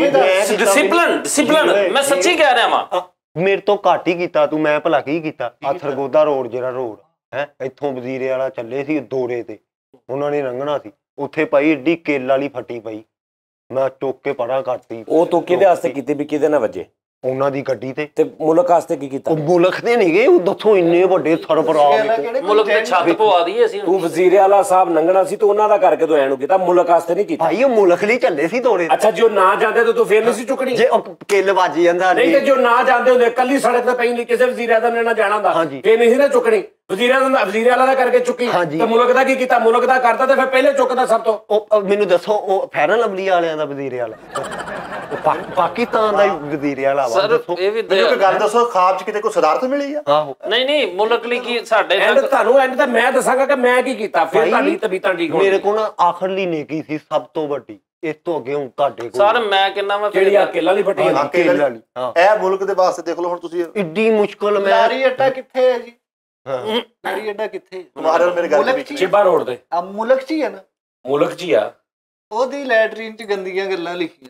ਡਿਸਿਪਲਿਨ ਮੈਂ ਸੱਚੀ ਕਹਿ ਰਿਹਾ ਵਾਂ। ਮੇਰੇ ਤੋਂ ਘੱਟ ਹੀ ਕੀਤਾ ਤੂੰ, ਮੈਂ ਭਲਾ ਕੀ ਕੀਤਾ? ਆ ਸਰਗੋਦਾ ਰੋਡ ਜਿਹੜਾ ਰੋਡ ਹੈ ਇੱਥੋਂ ਵਜ਼ੀਰੇ ਵਾਲਾ ਚੱਲੇ ਸੀ ਦੌਰੇ ਤੇ, ਉਹਨਾਂ ਨੇ ਲੰਘਣਾ ਸੀ, ਉੱਥੇ ਪਾਈ ਏਡੀ ਕੇਲ ਵਾਲੀ ਫੱਟੀ ਪਈ, ਮੈਂ ਟੋਕ ਕੇ ਪਰਾਂ ਕਰਤੀ। ਉਹ ਤੂੰ ਕਿਹਦੇ ਵਾਸਤੇ ਕੀਤੀ ਵੀ ਕਿਹਦੇ ਨਾਲ ਵੱਜੇ? ਉਹਨਾਂ ਦੀ ਗੱਡੀ ਤੇ ਮੁਲਕ ਵਾਸਤੇ ਕੀ ਕੀਤਾ? ਉਹ ਮੁਲਕ ਦੇ ਨਹੀਂ ਗਏ, ਉਹ ਦੱਸੋ ਇੰਨੇ ਵੱਡੇ ਸਰਬਰਾਹ ਮੁਲਕ ਦੇ ਛੱਤ ਪਵਾ ਦਈਏ ਅਸੀਂ। ਤੂੰ ਵਜ਼ੀਰੇ ਵਾਲਾ ਸਾਹਿਬ ਲੰਘਣਾ ਸੀ ਤੂੰ ਉਹਨਾਂ ਦਾ ਕਰਕੇ ਤੂੰ ਐਨੂੰ ਕੀਤਾ, ਮੁਲਕ ਵਾਸਤੇ ਨਹੀਂ ਕੀਤਾ। ਭਾਈ ਉਹ ਮੁਲਕ ਲਈ ਚੱਲੇ ਸੀ ਦੌਰੇ। ਅੱਛਾ ਜੋ ਨਾ ਜਾਂਦੇ ਤਾਂ ਤੂੰ ਫੇਰ ਨਹੀਂ ਸੀ ਚੁੱਕਣੀ? ਜੇ ਕਿੱਲ ਵੱਜ ਜਾਂਦਾ ਨਹੀਂ ਤੇ ਜੋ ਨਾ ਜਾਂਦੇ ਹੁੰਦੇ ਕੱਲੀ ਸੜਕ ਤੇ ਪਈ ਨਹੀਂ, ਕਿਸੇ ਵਜ਼ੀਰੇ ਆਜ਼ਮ ਨੇ ਨਾ ਜਾਣਾ ਹੁੰਦਾ, ਫੇਰ ਨਹੀਂ ਸੀ ਨਾ ਚੁੱਕਣੀ। ਵਜ਼ੀਰੇ ਵਾਲਾ ਦਾ ਕਰਕੇ ਚੁੱਕੀ ਤੇ ਮੁਲਕ ਦਾ ਕੀ ਕੀਤਾ? ਮੁਲਕ ਦਾ ਕਰਦਾ ਤੇ ਫਿਰ ਪਹਿਲੇ ਚੁੱਕਦਾ ਸਭ ਤੋਂ। ਉਹ ਮੈਨੂੰ ਦੱਸੋ, ਉਹ ਫੈਰਨ ਲਵਲੀ ਵਾਲਿਆਂ ਦਾ ਵਜ਼ੀਰੇ ਵਾਲਾ, ਪਾਕਿਸਤਾਨ ਦਾ ਵਜ਼ੀਰੇ ਵਾਲਾ ਵਾ? ਸਰ ਇਹ ਵੀ ਇੱਕ ਗੱਲ ਦੱਸੋ, ਖਾਬ ਚ ਕਿਤੇ ਕੋਈ ਸਦਾਰਤ ਮਿਲੀ ਆ? ਆਹੋ ਨਹੀਂ ਮੁਲਕ ਲਈ ਕੀ ਸਾਡੇ ਤੁਹਾਨੂੰ ਐਂਡ ਤਾਂ ਮੈਂ ਦੱਸਾਂਗਾ ਕਿ ਮੈਂ ਕੀ ਕੀਤਾ, ਫਿਰ ਤੁਹਾਡੀ ਤਬੀਅਤਾਂ ਠੀਕ ਹੋਣੀ। ਮੇਰੇ ਕੋਲ ਨਾ ਆਖਰਲੀ ਨੇਕੀ ਸੀ ਸਭ ਤੋਂ ਵੱਡੀ, ਇਸ ਤੋਂ ਅੱਗੇ ਹੁਣ ਤੁਹਾਡੇ ਕੋਲ। ਸਰ ਮੈਂ ਕਹਿੰਦਾ ਮੈਂ ਜਿਹੜੀ ਆ ਕੇਲਾਂ ਦੀ ਫੱਟੀ ਇਹ ਮੁਲਕ ਦੇ ਵਾਸਤੇ ਦੇਖ ਲਓ ਹੁਣ ਤੁਸੀਂ, ਇੱਡੀ ਮੁਸ਼ਕਲ। ਮੈਂ ਲਾਰੀ ਅੱਡਾ ਕਿੱਥੇ ਹੈ ਜੀ? ਲਾਰੀ ਅੱਡਾ ਕਿੱਥੇ? ਮੇਰੇ ਗੱਲ ਚਿੱਬਾ ਰੋਡ ਤੇ। ਆ ਮੁਲਕ ਚ ਹੀ ਹੈ ਨਾ? ਮੁਲਕ ਚ ਹੀ ਆ। ਉਹਦੀ ਲੈਟਰੀਨ ਚ ਗੰਦੀਆਂ ਗੱਲਾਂ ਲਿਖੀਆਂ,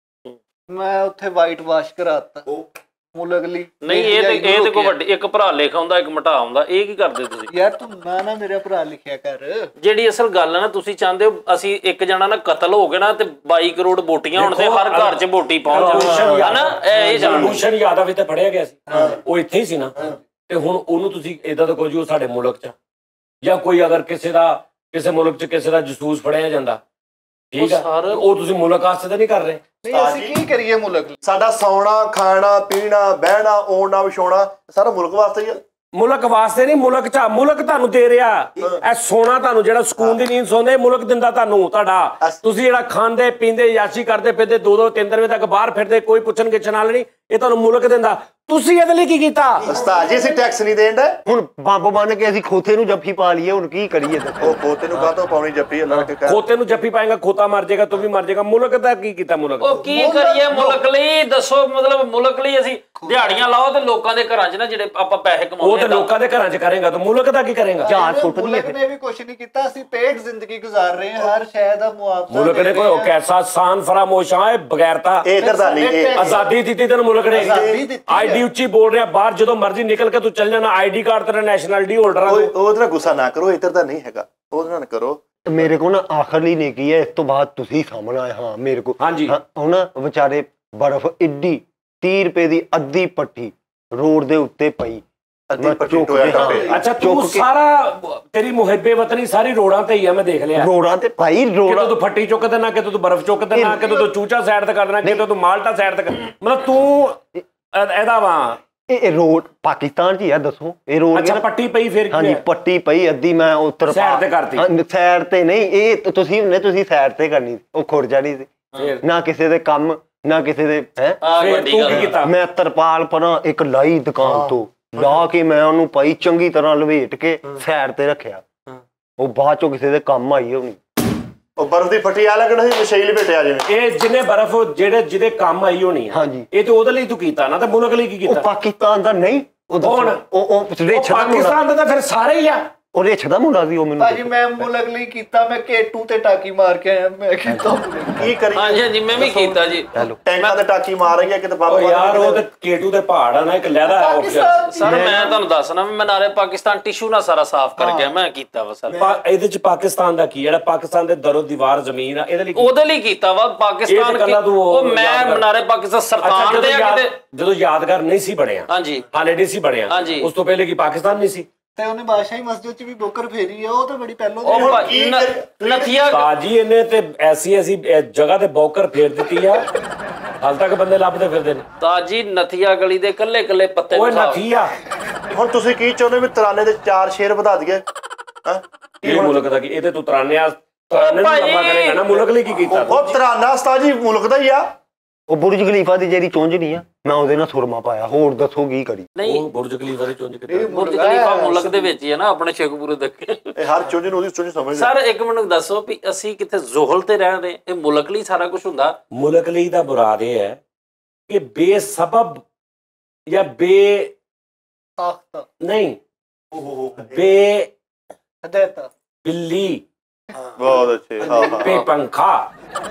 ਮੈਂ ਉੱਥੇ ਵਾਈਟ ਵਾਸ਼ ਕਰਾਤਾ ਮੁਲਕ ਲਈ। ਨਹੀਂ ਇਹ ਤੇ ਕੋਈ ਵੱਡੀ ਇੱਕ ਭਰਾ ਲਿਖ ਆਉਂਦਾ, ਇੱਕ ਮਟਾ ਆਉਂਦਾ, ਇਹ ਕੀ ਕਰਦੇ ਤੁਸੀਂ? ਯਾਰ ਤੂੰ ਨਾ ਮੇਰਾ ਭਰਾ ਲਿਖਿਆ ਕਰ। ਜਿਹੜੀ ਅਸਲ ਗੱਲ ਹੈ ਨਾ, ਤੁਸੀਂ ਚਾਹੁੰਦੇ ਹੋ ਅਸੀਂ ਇੱਕ ਜਣਾ ਨਾ ਕਤਲ ਹੋ ਗਿਆ ਨਾ ਤੇ 22 ਕਰੋੜ ਵੋਟੀਆਂ ਹੋਣ ਤੇ ਹਰ ਘਰ 'ਚ ਵੋਟੀ ਪਹੁੰਚ ਜਾਵੇ, ਹਨਾ? ਇਹ ਜਾਣੋ ਰੋਸ਼ਨ ਯਾਦਵ ਤੇ ਫੜਿਆ ਗਿਆ ਸੀ, ਉਹ ਇੱਥੇ ਹੀ ਸੀ ਨਾ, ਤੇ ਹੁਣ ਉਹਨੂੰ ਤੁਸੀਂ ਏਦਾਂ ਦਾ ਕੁਝ, ਉਹ ਸਾਡੇ ਮੁਲਕ 'ਚ ਜਾਂ ਕੋਈ ਅਗਰ ਕਿਸੇ ਮੁਲਕ 'ਚ ਕਿਸੇ ਦਾ ਜਸੂਸ ਫੜਿਆ ਜਾਂਦਾ, ਠੀਕ ਆ, ਉਹ ਤੁਸੀਂ ਮੁਲਕ ਵਾਸਤੇ ਤਾਂ ਨਹੀਂ ਕਰ ਰਹੇ। ਅਸੀਂ ਕੀ ਕਰੀਏ ਮੁਲਕ ਲਈ? ਸਾਡਾ ਸੌਣਾ, ਖਾਣਾ, ਪੀਣਾ, ਬਹਿਣਾ, ਓੜਨਾ, ਵਿਛਾਉਣਾ ਸਾਰਾ ਮੁਲਕ ਵਾਸਤੇ ਹੀ ਆ। ਮੁਲਕ ਵਾਸਤੇ ਨਹੀਂ, ਮੁਲਕ ਤੁਹਾਨੂੰ ਦੇ ਰਿਹਾ ਇਹ ਸੋਨਾ, ਤੁਹਾਨੂੰ ਜਿਹੜਾ ਸਕੂਨ ਦੀ ਨੀਂਦ ਸੌਂਦੇ ਮੁਲਕ ਦਿੰਦਾ ਤੁਹਾਨੂੰ। ਤੁਹਾਡਾ ਤੁਸੀਂ ਜਿਹੜਾ ਖਾਂਦੇ ਪੀਂਦੇ ਯਾਸ਼ੀ ਕਰਦੇ ਫਿਰਦੇ 2-2 3 ਵਜੇ ਤੱਕ ਬਾਹਰ ਫਿਰਦੇ, ਕੋਈ ਪੁੱਛਣ ਗਿੱਛਣ ਨਾਲ ਨਹੀਂ, ਇਹ ਤੁਹਾਨੂੰ ਮੁਲਕ ਦਿੰਦਾ। ਤੁਸੀਂ ਇਹਦੇ ਲਈ ਕੀ ਕੀਤਾ? ਉਸਤਾਦ ਜੀ ਅਸੀਂ ਟੈਕਸ ਨਹੀਂ ਦੇਣ ਦਾ। ਹੁਣ ਬੰਬ ਬੰਨ ਕੇ ਅਸੀਂ ਖੋਤੇ ਨੂੰ ਜੱਫੀ ਪਾ ਲਈਏ, ਹੁਣ ਕੀ ਕਰੀਏ? ਉਹ ਖੋਤੇ ਨੂੰ ਕਾਹਤੋਂ ਪਾਉਣੀ ਜੱਫੀ? ਅੱਲਾਹ ਕੇ ਕਹਿ, ਖੋਤੇ ਨੂੰ ਜੱਫੀ ਪਾਏਗਾ, ਖੋਤਾ ਮਰ ਜਾਏਗਾ, ਤੂੰ ਵੀ ਮਰ ਜਾਏਗਾ। ਮੁਲਕ ਦਾ ਕੀ ਕੀਤਾ? ਮੁਲਕ ਉਹ ਕੀ ਕਰੀਏ ਮੁਲਕ ਲਈ ਦੱਸੋ? ਮਤਲਬ ਮੁਲਕ ਲਈ ਅਸੀਂ ਦਿਹਾੜੀਆਂ ਲਾਓ ਤੇ ਲੋਕਾਂ ਦੇ ਘਰਾਂ 'ਚ ਨਾ ਜਿਹੜੇ ਆਪਾਂ ਪੈਸੇ ਕਮਾਉਂਦੇ, ਉਹ ਤੇ ਲੋਕਾਂ ਦੇ ਘਰਾਂ 'ਚ ਕਰੇਗਾ, ਤੂੰ ਮੁਲਕ ਦਾ ਕੀ ਕਰੇਗਾ? ਮੁਲਕ ਨੇ ਵੀ ਕੁਝ ਨਹੀਂ ਕੀਤਾ, ਅਸੀਂ ਪੇਟ ਜ਼ਿੰਦਗੀ ਗੁਜ਼ਾਰ ਰਹੇ ਹਾਂ, ਹਰ ਸ਼ੈ ਦਾ ਮੁਆਵਜ਼ਾ ਮੁਲਕ ਨੇ ਕੋਈ ਕੈਸਾ ਸਾਨ ਫਰਾਮੋਸ਼ਾਂ ਹੈ ਬਗੈਰਤਾ। ਇਹ ਇਧਰ ਦਾ ਨਹੀਂ, ਆਜ਼ਾਦੀ ਦਿੱਤੀ ਤੈਨੂੰ ਮੁਲਕ ਨੇ, ਆਈਡੀ ਉੱਚੀ ਬੋਲ ਰਿਹਾ, ਬਾਹਰ ਜਦੋਂ ਮਰਜ਼ੀ ਨਿਕਲ ਕੇ ਤੂੰ ਚੱਲ ਜਾਣਾ, ਆਈਡੀ ਕਾਰਡ ਤੇਰਾ ਨੈਸ਼ਨੈਲਿਟੀ ਹੋਲਡਰ ਆ। ਉਹਦੇ ਨਾਲ ਗੁੱਸਾ ਨਾ ਕਰੋ, ਇੱਧਰ ਦਾ ਨਹੀਂ ਹੈਗਾ, ਉਹਦੇ ਨਾਲ ਕਰੋ। ਮੇਰੇ ਕੋਲ ਨਾ ਆਖਰਲੀ ਨੇਕੀ ਹੈ, ਇਸ ਤੋਂ ਬਾਅਦ ਤੁਸੀਂ ਸਾਹਮਣੇ ਆਏ। ਹਾਂ ਮੇਰੇ ਕੋਲ ਹਾਂਜੀ ਹੁਣ ਵਿਚਾਰੇ ਬਰਫ਼ ਏਡੀ 30 ਰੁਪਏ ਦੀ ਅੱਧੀ ਪੱਟੀ ਰੋਡ ਦੇ ਉੱਤੇ ਪਈ, ਅੱਧੀ ਪੱਟੀ ਟੋਇਆ ਟੱਪੇ। ਅੱਛਾ ਤੂੰ ਸਾਰਾ ਤੇਰੀ ਮੁਹਿੱਬੇ ਵਤਨੀ ਸਾਰੀ ਰੋਡਾਂ ਤੇ ਹੀ ਆ, ਮੈਂ ਦੇਖ ਲਿਆ। ਰੋਡਾਂ ਤੇ ਭਾਈ ਕਿਤੇ ਤੂੰ ਫੱਟੀ ਚੁੱਕ ਦੇਣਾ, ਕਿਤੇ ਤੂੰ ਬਰਫ਼ ਚੁੱਕ ਦੇਣਾ, ਕਿਤੇ ਤੂੰ ਚੂਚਾ ਸਾਈਡ ਤੇ ਕਰ ਦੇਣਾ, ਕਿਤੇ ਤੂੰ ਮਾਲਟਾ ਸਾਈਡ ਤੇ ਮਤਲਬ ਤੂੰ ਇਹਦਾ ਵਾ। ਇਹ ਰੋਡ ਪਾਕਿਸਤਾਨ 'ਚ ਹੀ ਆ, ਦੱਸੋ ਇਹ ਰੋਡ। ਅੱਛਾ ਪੱਟੀ ਪਈ ਫਿਰ ਕੀ ਹਾਂਜੀ ਹੈ? ਪੱਟੀ ਪਈ ਅੱਧੀ, ਮੈਂ ਉੱਤਰ ਸਾਈਡ ਤੇ ਕਰਤੀ। ਸਾਈਡ ਤੇ ਨਹੀਂ, ਇਹ ਤੁਸੀਂ ਸਾਈਡ ਤੇ ਕਰਨੀ, ਉਹ ਖੁਰ ਜਾਣੀ ਸੀ। ਨਾ ਕਿਸੇ ਦੇ ਕੰਮ, ਨਾ ਕਿਸੇ ਦੇ ਹੈ। ਫਿਰ ਤੂੰ ਕੀ ਕੀਤਾ? ਮੈਂ ਤਰਪਾਲ ਪਰਾਂ ਇੱਕ ਲਾਈ ਦੁਕਾਨ ਤੋਂ ਲਾ ਕੇ, ਮੈਂ ਉਹਨੂੰ ਪਾਈ ਚੰਗੀ ਤਰ੍ਹਾਂ ਲਵੇਟ ਕੇ ਸਾਈਡ ਤੇ ਰੱਖਿਆ। ਉਹ ਬਾਅਦ ਚੋਂ ਕਿਸੇ ਦੇ ਕੰਮ ਆਈ ਹੋਣੀ। ਉਹ ਬਰਫ਼ ਦੀ ਫੱਟੀ ਆ ਲੱਗਣਾ ਸੀ ਵਿਛਾਈ ਲਪੇਟਿਆ ਜਿਵੇਂ। ਇਹ ਜਿਹਨੇ ਬਰਫ਼ ਜਿਹਦੇ ਕੰਮ ਆਈ ਹੋਣੀ ਆ, ਹਾਂਜੀ ਇਹ ਤੇ ਉਹਦੇ ਲਈ ਤੂੰ ਕੀਤਾ ਨਾ, ਤੇ ਮੁਲਕ ਲਈ ਕੀ ਉਹ ਕੀਤਾ? ਪਾਕਿਸਤਾਨ ਦਾ ਨਹੀਂ, ਉਹ ਕੌਣ? ਉਹ ਰੇਛ ਦਾ ਮੁੰਡਾ। ਪਾਕਿਸਤਾਨ ਦਾ ਤਾਂ ਫਿਰ ਸਾਰੇ ਹੀ ਆ। ਉਹ ਰੇਛ ਦਾ ਮੁੰਡਾ ਸੀ ਉਹ ਮੈਨੂੰ। ਭਾਜੀ ਮੈਂ ਮੁਲਕ ਲਈ ਕੀਤਾ, ਮੈਂ K2 ਤੇ ਟਾਕੀ ਮਾਰ ਕੇ ਆਇਆ, ਮੈਂ ਕੀਤਾ ਕੀ ਕਰੀ? ਹਾਂਜੀ ਹਾਂਜੀ ਮੈਂ ਵੀ ਕੀਤਾ ਜੀ। ਟੈਂਕਾਂ ਤੇ ਟਾਕੀ ਮਾਰ ਰਹੀ ਹੈ ਕਿਤੇ ਉਹ ਯਾਰ ਉਹ ਤੇ K2 ਦੇ ਪਹਾੜ ਆ ਨਾ, ਇੱਕ ਲਹਿਦਾ ਆਪਸ਼ਨ। ਸਰ ਮੈਂ ਤੁਹਾਨੂੰ ਦੱਸਣਾ ਵੀ ਮੈਂ ਨਾਲੇ ਪਾਕਿਸਤਾਨ ਟਿਸ਼ੂ ਨਾਲ ਸਾਰਾ ਸਾਫ਼ ਕਰ ਗਿਆ, ਮੈਂ ਕੀਤਾ ਵਾ ਸਰ। ਇਹਦੇ ਚ ਪਾਕਿਸਤਾਨ ਦਾ ਕੀ, ਜਿਹੜਾ ਪਾਕਿਸਤਾਨ ਦੇ ਦਰੋ ਦੀਵਾਰ ਜ਼ਮੀਨ ਆ, ਇਹਦੇ ਲਈ ਉਹਦੇ ਲਈ ਕੀਤਾ ਵਾ ਪਾਕਿਸਤਾਨ। ਉਹ ਮੈਂ ਨਾਲੇ ਪਾਕਿਸਤਾਨ ਸਰਤਾਨ ਦੇ ਆ ਕਿਤੇ, ਜਦੋਂ ਯਾਦਗਾਰ ਨਹੀਂ ਸੀ ਬਣਿਆ, ਹਾਂਜੀ ਹਾਲੇ ਨਹੀਂ ਸੀ ਬਣਿਆ, ਉਸ ਤੋਂ ਪਹਿਲੇ ਕੀ ਪਾਕਿਸਤਾਨ ਨਹੀਂ ਸੀ? ਤੇ ਉਹਨੇ ਬਾਦਸ਼ਾਹੀ ਮਸਜਿਦ 'ਚ ਵੀ ਬੋਕਰ ਫੇਰੀ ਆ, ਉਹ ਤਾਂ ਬੜੀ ਪਹਿਲੋਂ ਉਹ ਨਥੀਆ ਬਾਜੀ ਇਹਨੇ ਤੇ ਐਸੀ ਜਗ੍ਹਾ ਤੇ ਬੌਕਰ ਫੇਰ ਦਿੱਤੀ ਆ, ਹਾਲ ਤੱਕ ਬੰਦੇ ਲੱਭਦੇ ਫਿਰਦੇ ਨੇ। ਤਾਜੀ ਨਥੀਆ ਗਲੀ ਦੇ ਕੱਲੇ ਕੱਲੇ ਪੱਤੇ ਓਏ ਨਥੀਆ। ਹੁਣ ਤੁਸੀਂ ਕੀ ਚਾਹੁੰਦੇ ਵੀ ਤਰਾਨੇ ਦੇ 4 ਸ਼ੇਰ ਵਧਾ ਦਈਏ? ਇਹ ਮੁਲਕ ਦਾ ਕੀ, ਇਹ ਤੇ ਤੂੰ ਤਰਾਨੇ ਨੂੰ ਲੰਬਾ ਕਰੇਗਾ ਨਾ, ਮੁਲਕ ਲਈ ਕੀ ਕੀਤਾ? ਉਹ ਤਰਾਨਾ ਉਸਤਾਦ ਜੀ ਮੁਲਕ ਦਾ ਹੀ ਆ। ਉਹ ਬੁਰਜ ਖਲੀਫਾ ਦੀ ਜਿਹੜੀ ਚੁੰਝ ਨਹੀਂ ਆ, ਮੈਂ ਉਹਦੇ ਨਾਲ ਸੁਰਮਾ ਪਾਇਆ। ਹੋਰ ਦੱਸੋ ਕੀ ਕਰੀ? ਨਹੀਂ ਉਹ ਬੁਰਜ ਖਲੀਫਾ ਦੀ ਚੁੰਝ ਕਿੱਥੇ? ਬੁਰਜ ਖਲੀਫਾ ਮੁਲਕ ਦੇ ਵਿੱਚ ਹੀ ਹੈ ਨਾ, ਆਪਣੇ ਸ਼ੇਖਪੁਰੇ ਦੇ। ਇਹ ਹਰ ਚੁੰਝ ਨੂੰ ਉਹਦੀ ਚੁੰਝ ਸਮਝਦੇ। ਸਰ ਇੱਕ ਮੈਨੂੰ ਦੱਸੋ ਵੀ ਅਸੀਂ ਕਿੱਥੇ ਜ਼ੋਹਲ ਤੇ ਰਹਿ ਰਹੇ, ਇਹ ਮੁਲਕ ਲਈ ਸਾਰਾ ਕੁਝ ਹੁੰਦਾ? ਮੁਲਕ ਲਈ ਦਾ ਮੁਰਾਦ ਇਹ ਹੈ ਕਿ ਬੇਸਬਬ ਜਾਂ ਨਹੀਂ ਹਦਾਇਤ ਬਿੱਲੀ, ਬਹੁਤ ਅੱਛੇ, ਹਾਂ ਹਾਂ, ਬੇਪੰਖਾ,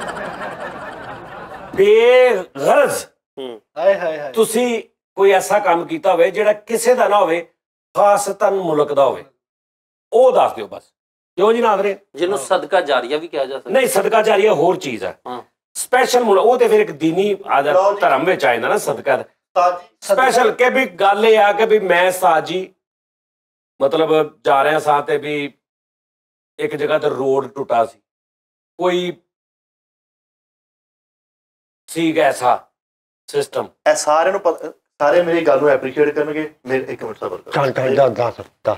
ਬੇਗਰਜ਼ ਹਾਏ ਹਾਏ ਹਾਏ ਤੁਸੀਂ ਕੋਈ ਐਸਾ ਕੰਮ ਕੀਤਾ ਹੋਵੇ ਜਿਹੜਾ ਕਿਸੇ ਦਾ ਨਾ ਹੋਵੇ, ਖਾਸਤਨ ਮੁਲਕ ਦਾ ਹੋਵੇ, ਉਹ ਦੱਸ ਦਿਓ ਬਸ। ਕਿਉਂ ਜੀ ਨਾਦਰੇ? ਜਿਹਨੂੰ ਸਦਕਾ ਜਾਰੀਆ ਵੀ ਕਿਹਾ ਜਾ ਸਕਦਾ। ਨਹੀਂ, ਸਦਕਾ ਜਾਰੀਆ ਹੋਰ ਚੀਜ਼ ਹੈ। ਸਪੈਸ਼ਲ ਮੁਲਕ ਉਹ ਤੇ ਫਿਰ ਇੱਕ ਦੀਨੀ ਆਦਤ ਧਰਮ ਵਿੱਚ ਆ ਜਾਂਦਾ ਨਾ ਸਦਕਾ। ਸਪੈਸ਼ਲ ਕਿ ਵੀ ਗੱਲ ਇਹ ਆ ਕਿ ਵੀ ਮੈਂ ਸਾਜੀ ਮਤਲਬ ਜਾ ਰਿਹਾ ਸਾਂ ਤੇ ਵੀ ਇੱਕ ਜਗ੍ਹਾ ਤੇ ਰੋਡ ਟੁੱਟਾ ਸੀ, ਕੋਈ ਸੀ ਐਸਾ ਸਿਸਟਮ। ਇਹ ਸਾਰਿਆਂ ਨੂੰ ਪਤਾ, ਸਾਰੇ ਮੇਰੀ ਗੱਲ ਨੂੰ ਐਪਰੀਸ਼ੀਏਟ ਕਰਨਗੇ। ਮੇਰੇ ਇੱਕ ਮਿੰਟ ਸਬਰ ਕਰੋ। ਚੱਲ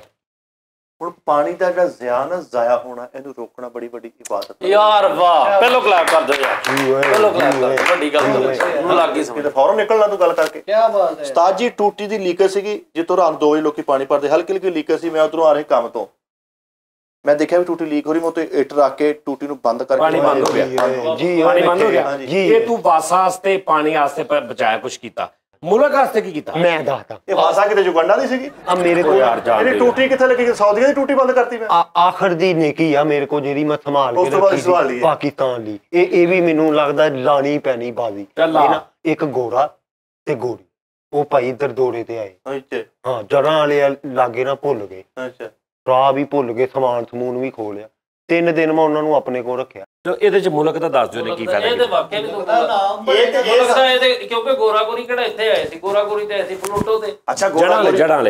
ਹੁਣ ਪਾਣੀ ਦਾ ਜਿਹੜਾ ਜ਼ਾਇਆ ਹੋਣਾ, ਇਹਨੂੰ ਰੋਕਣਾ ਬੜੀ ਵੱਡੀ ਇਬਾਦਤ ਹੈ ਯਾਰ। ਵਾਹ, ਪਹਿਲੋ ਕਲਾਪ ਕਰ ਦਿਓ ਯਾਰ, ਪਹਿਲੋ ਕਲਾਪ ਕਰ ਦਿਓ, ਵੱਡੀ ਗੱਲ ਲੱਗੀ ਸਮਝ। ਕਿਤੇ ਫੌਰਨ ਨਿਕਲਣਾ ਤੂੰ ਗੱਲ ਕਰਕੇ। ਕੀ ਬਾਤ ਹੈ ਉਸਤਾਦ ਜੀ, ਟੂਟੀ ਦੀ ਲੀਕੇਜ ਸੀਗੀ, ਜਿੱਥੋਂ ਰਾਤ 2 ਵਜੇ ਲੋਕੀ ਪਾਣੀ ਭਰਦੇ, ਹਲਕੀ ਹਲਕੀ ਲੀਕੇਜ ਸੀ। ਮੈਂ ਉਧਰੋਂ ਆ ਰਿਹਾ ਕੰਮ ਤੋਂ, ਮੈਂ ਦੇਖਿਆ ਵੀ ਟੂਟੀ ਲੀਕ ਹੋ ਰਹੀ, ਮੈਂ ਉੱਤੇ ਇੱਟ ਰੱਖ ਕੇ ਟੂਟੀ ਨੂੰ ਬੰਦ ਕਰਕੇ ਪਾਣੀ ਬੰਦ ਹੋ ਗਿਆ ਜੀ, ਪਾਣੀ ਬੰਦ ਹੋ ਗਿਆ ਜੀ। ਇਹ ਤੂੰ ਵਾਸਾ ਵਾਸਤੇ ਪਾਣੀ ਵਾਸਤੇ ਬਚਾਇਆ, ਕੁਛ ਕੀਤਾ? ਮੁਲਕ ਵਾਸਤੇ ਕੀ ਕੀਤਾ? ਮੈਂ ਦੱਸਦਾ, ਇਹ ਵਾਸਾ ਕਿਤੇ ਜੁਗੰਡਾ ਦੀ ਸੀਗੀ। ਆ ਮੇਰੇ ਕੋਲ ਯਾਰ ਜਾਣ ਇਹਦੀ ਟੂਟੀ ਕਿੱਥੇ ਲੱਗੀ? ਸਾਊਦੀਆ ਦੀ ਟੂਟੀ ਬੰਦ ਕਰਤੀ ਮੈਂ। ਆਖਰ ਦੀ ਨੇਕੀ ਆ ਮੇਰੇ ਕੋਲ, ਜਿਹੜੀ ਮੈਂ ਸੰਭਾਲ ਉਸ ਕੇ ਤੋਂ ਬਾਅਦ ਰੱਖੀ ਸਵਾਲ ਸੀ ਹੀ ਹੈ। ਪਾਕਿਸਤਾਨ ਲਈ। ਇਹ ਵੀ ਮੈਨੂੰ ਲੱਗਦਾ ਲਾਣੀ ਪੈਣੀ ਬਾਜ਼ੀ। ਇੱਕ ਗੋਰਾ ਤੇ ਗੋਰੀ, ਉਹ ਭਾਈ ਇੱਧਰ ਦੌਰੇ ਤੇ ਆਏ। ਅੱਛਾ ਹਾਂ, ਜੜਾਂ ਵਾਲੇ ਲਾਗੇ ਨਾ ਭੁੱਲ ਗਏ, ਅੱਛਾ, ਰਾਹ ਵੀ ਭੁੱਲ ਗਏ, ਸਮਾਨ ਸਮੂਨ ਵੀ ਖੋਹ ਲਿਆ। 3 ਦਿਨ ਮੈਂ ਉਹਨਾਂ ਨੂੰ ਆਪਣੇ ਕੋਲ ਰੱਖਿਆ। ਇਹਦੇ ਚ ਮੁਲਕ ਦਾ ਦੱਸ ਦਿਓ ਨੇ ਕੀ ਫਾਇਦਾ? ਇਹ ਤੇ ਵਾਕਿਆ ਨਹੀਂ ਉਹਦਾ ਨਾਮ ਮੁਲਕ ਦਾ, ਇਹ ਤੇ ਕਿਉਂਕਿ ਗੋਰਾ ਗੋਰੀ ਕਿਹੜਾ ਇੱਥੇ ਆਏ ਸੀ, ਗੋਰਾ ਗੋਰੀ ਤੇ ਆਏ ਸੀ ਪਲੂਟੋ ਤੇ। ਅੱਛਾ, ਜੜਾਂ ਵਾਲੇ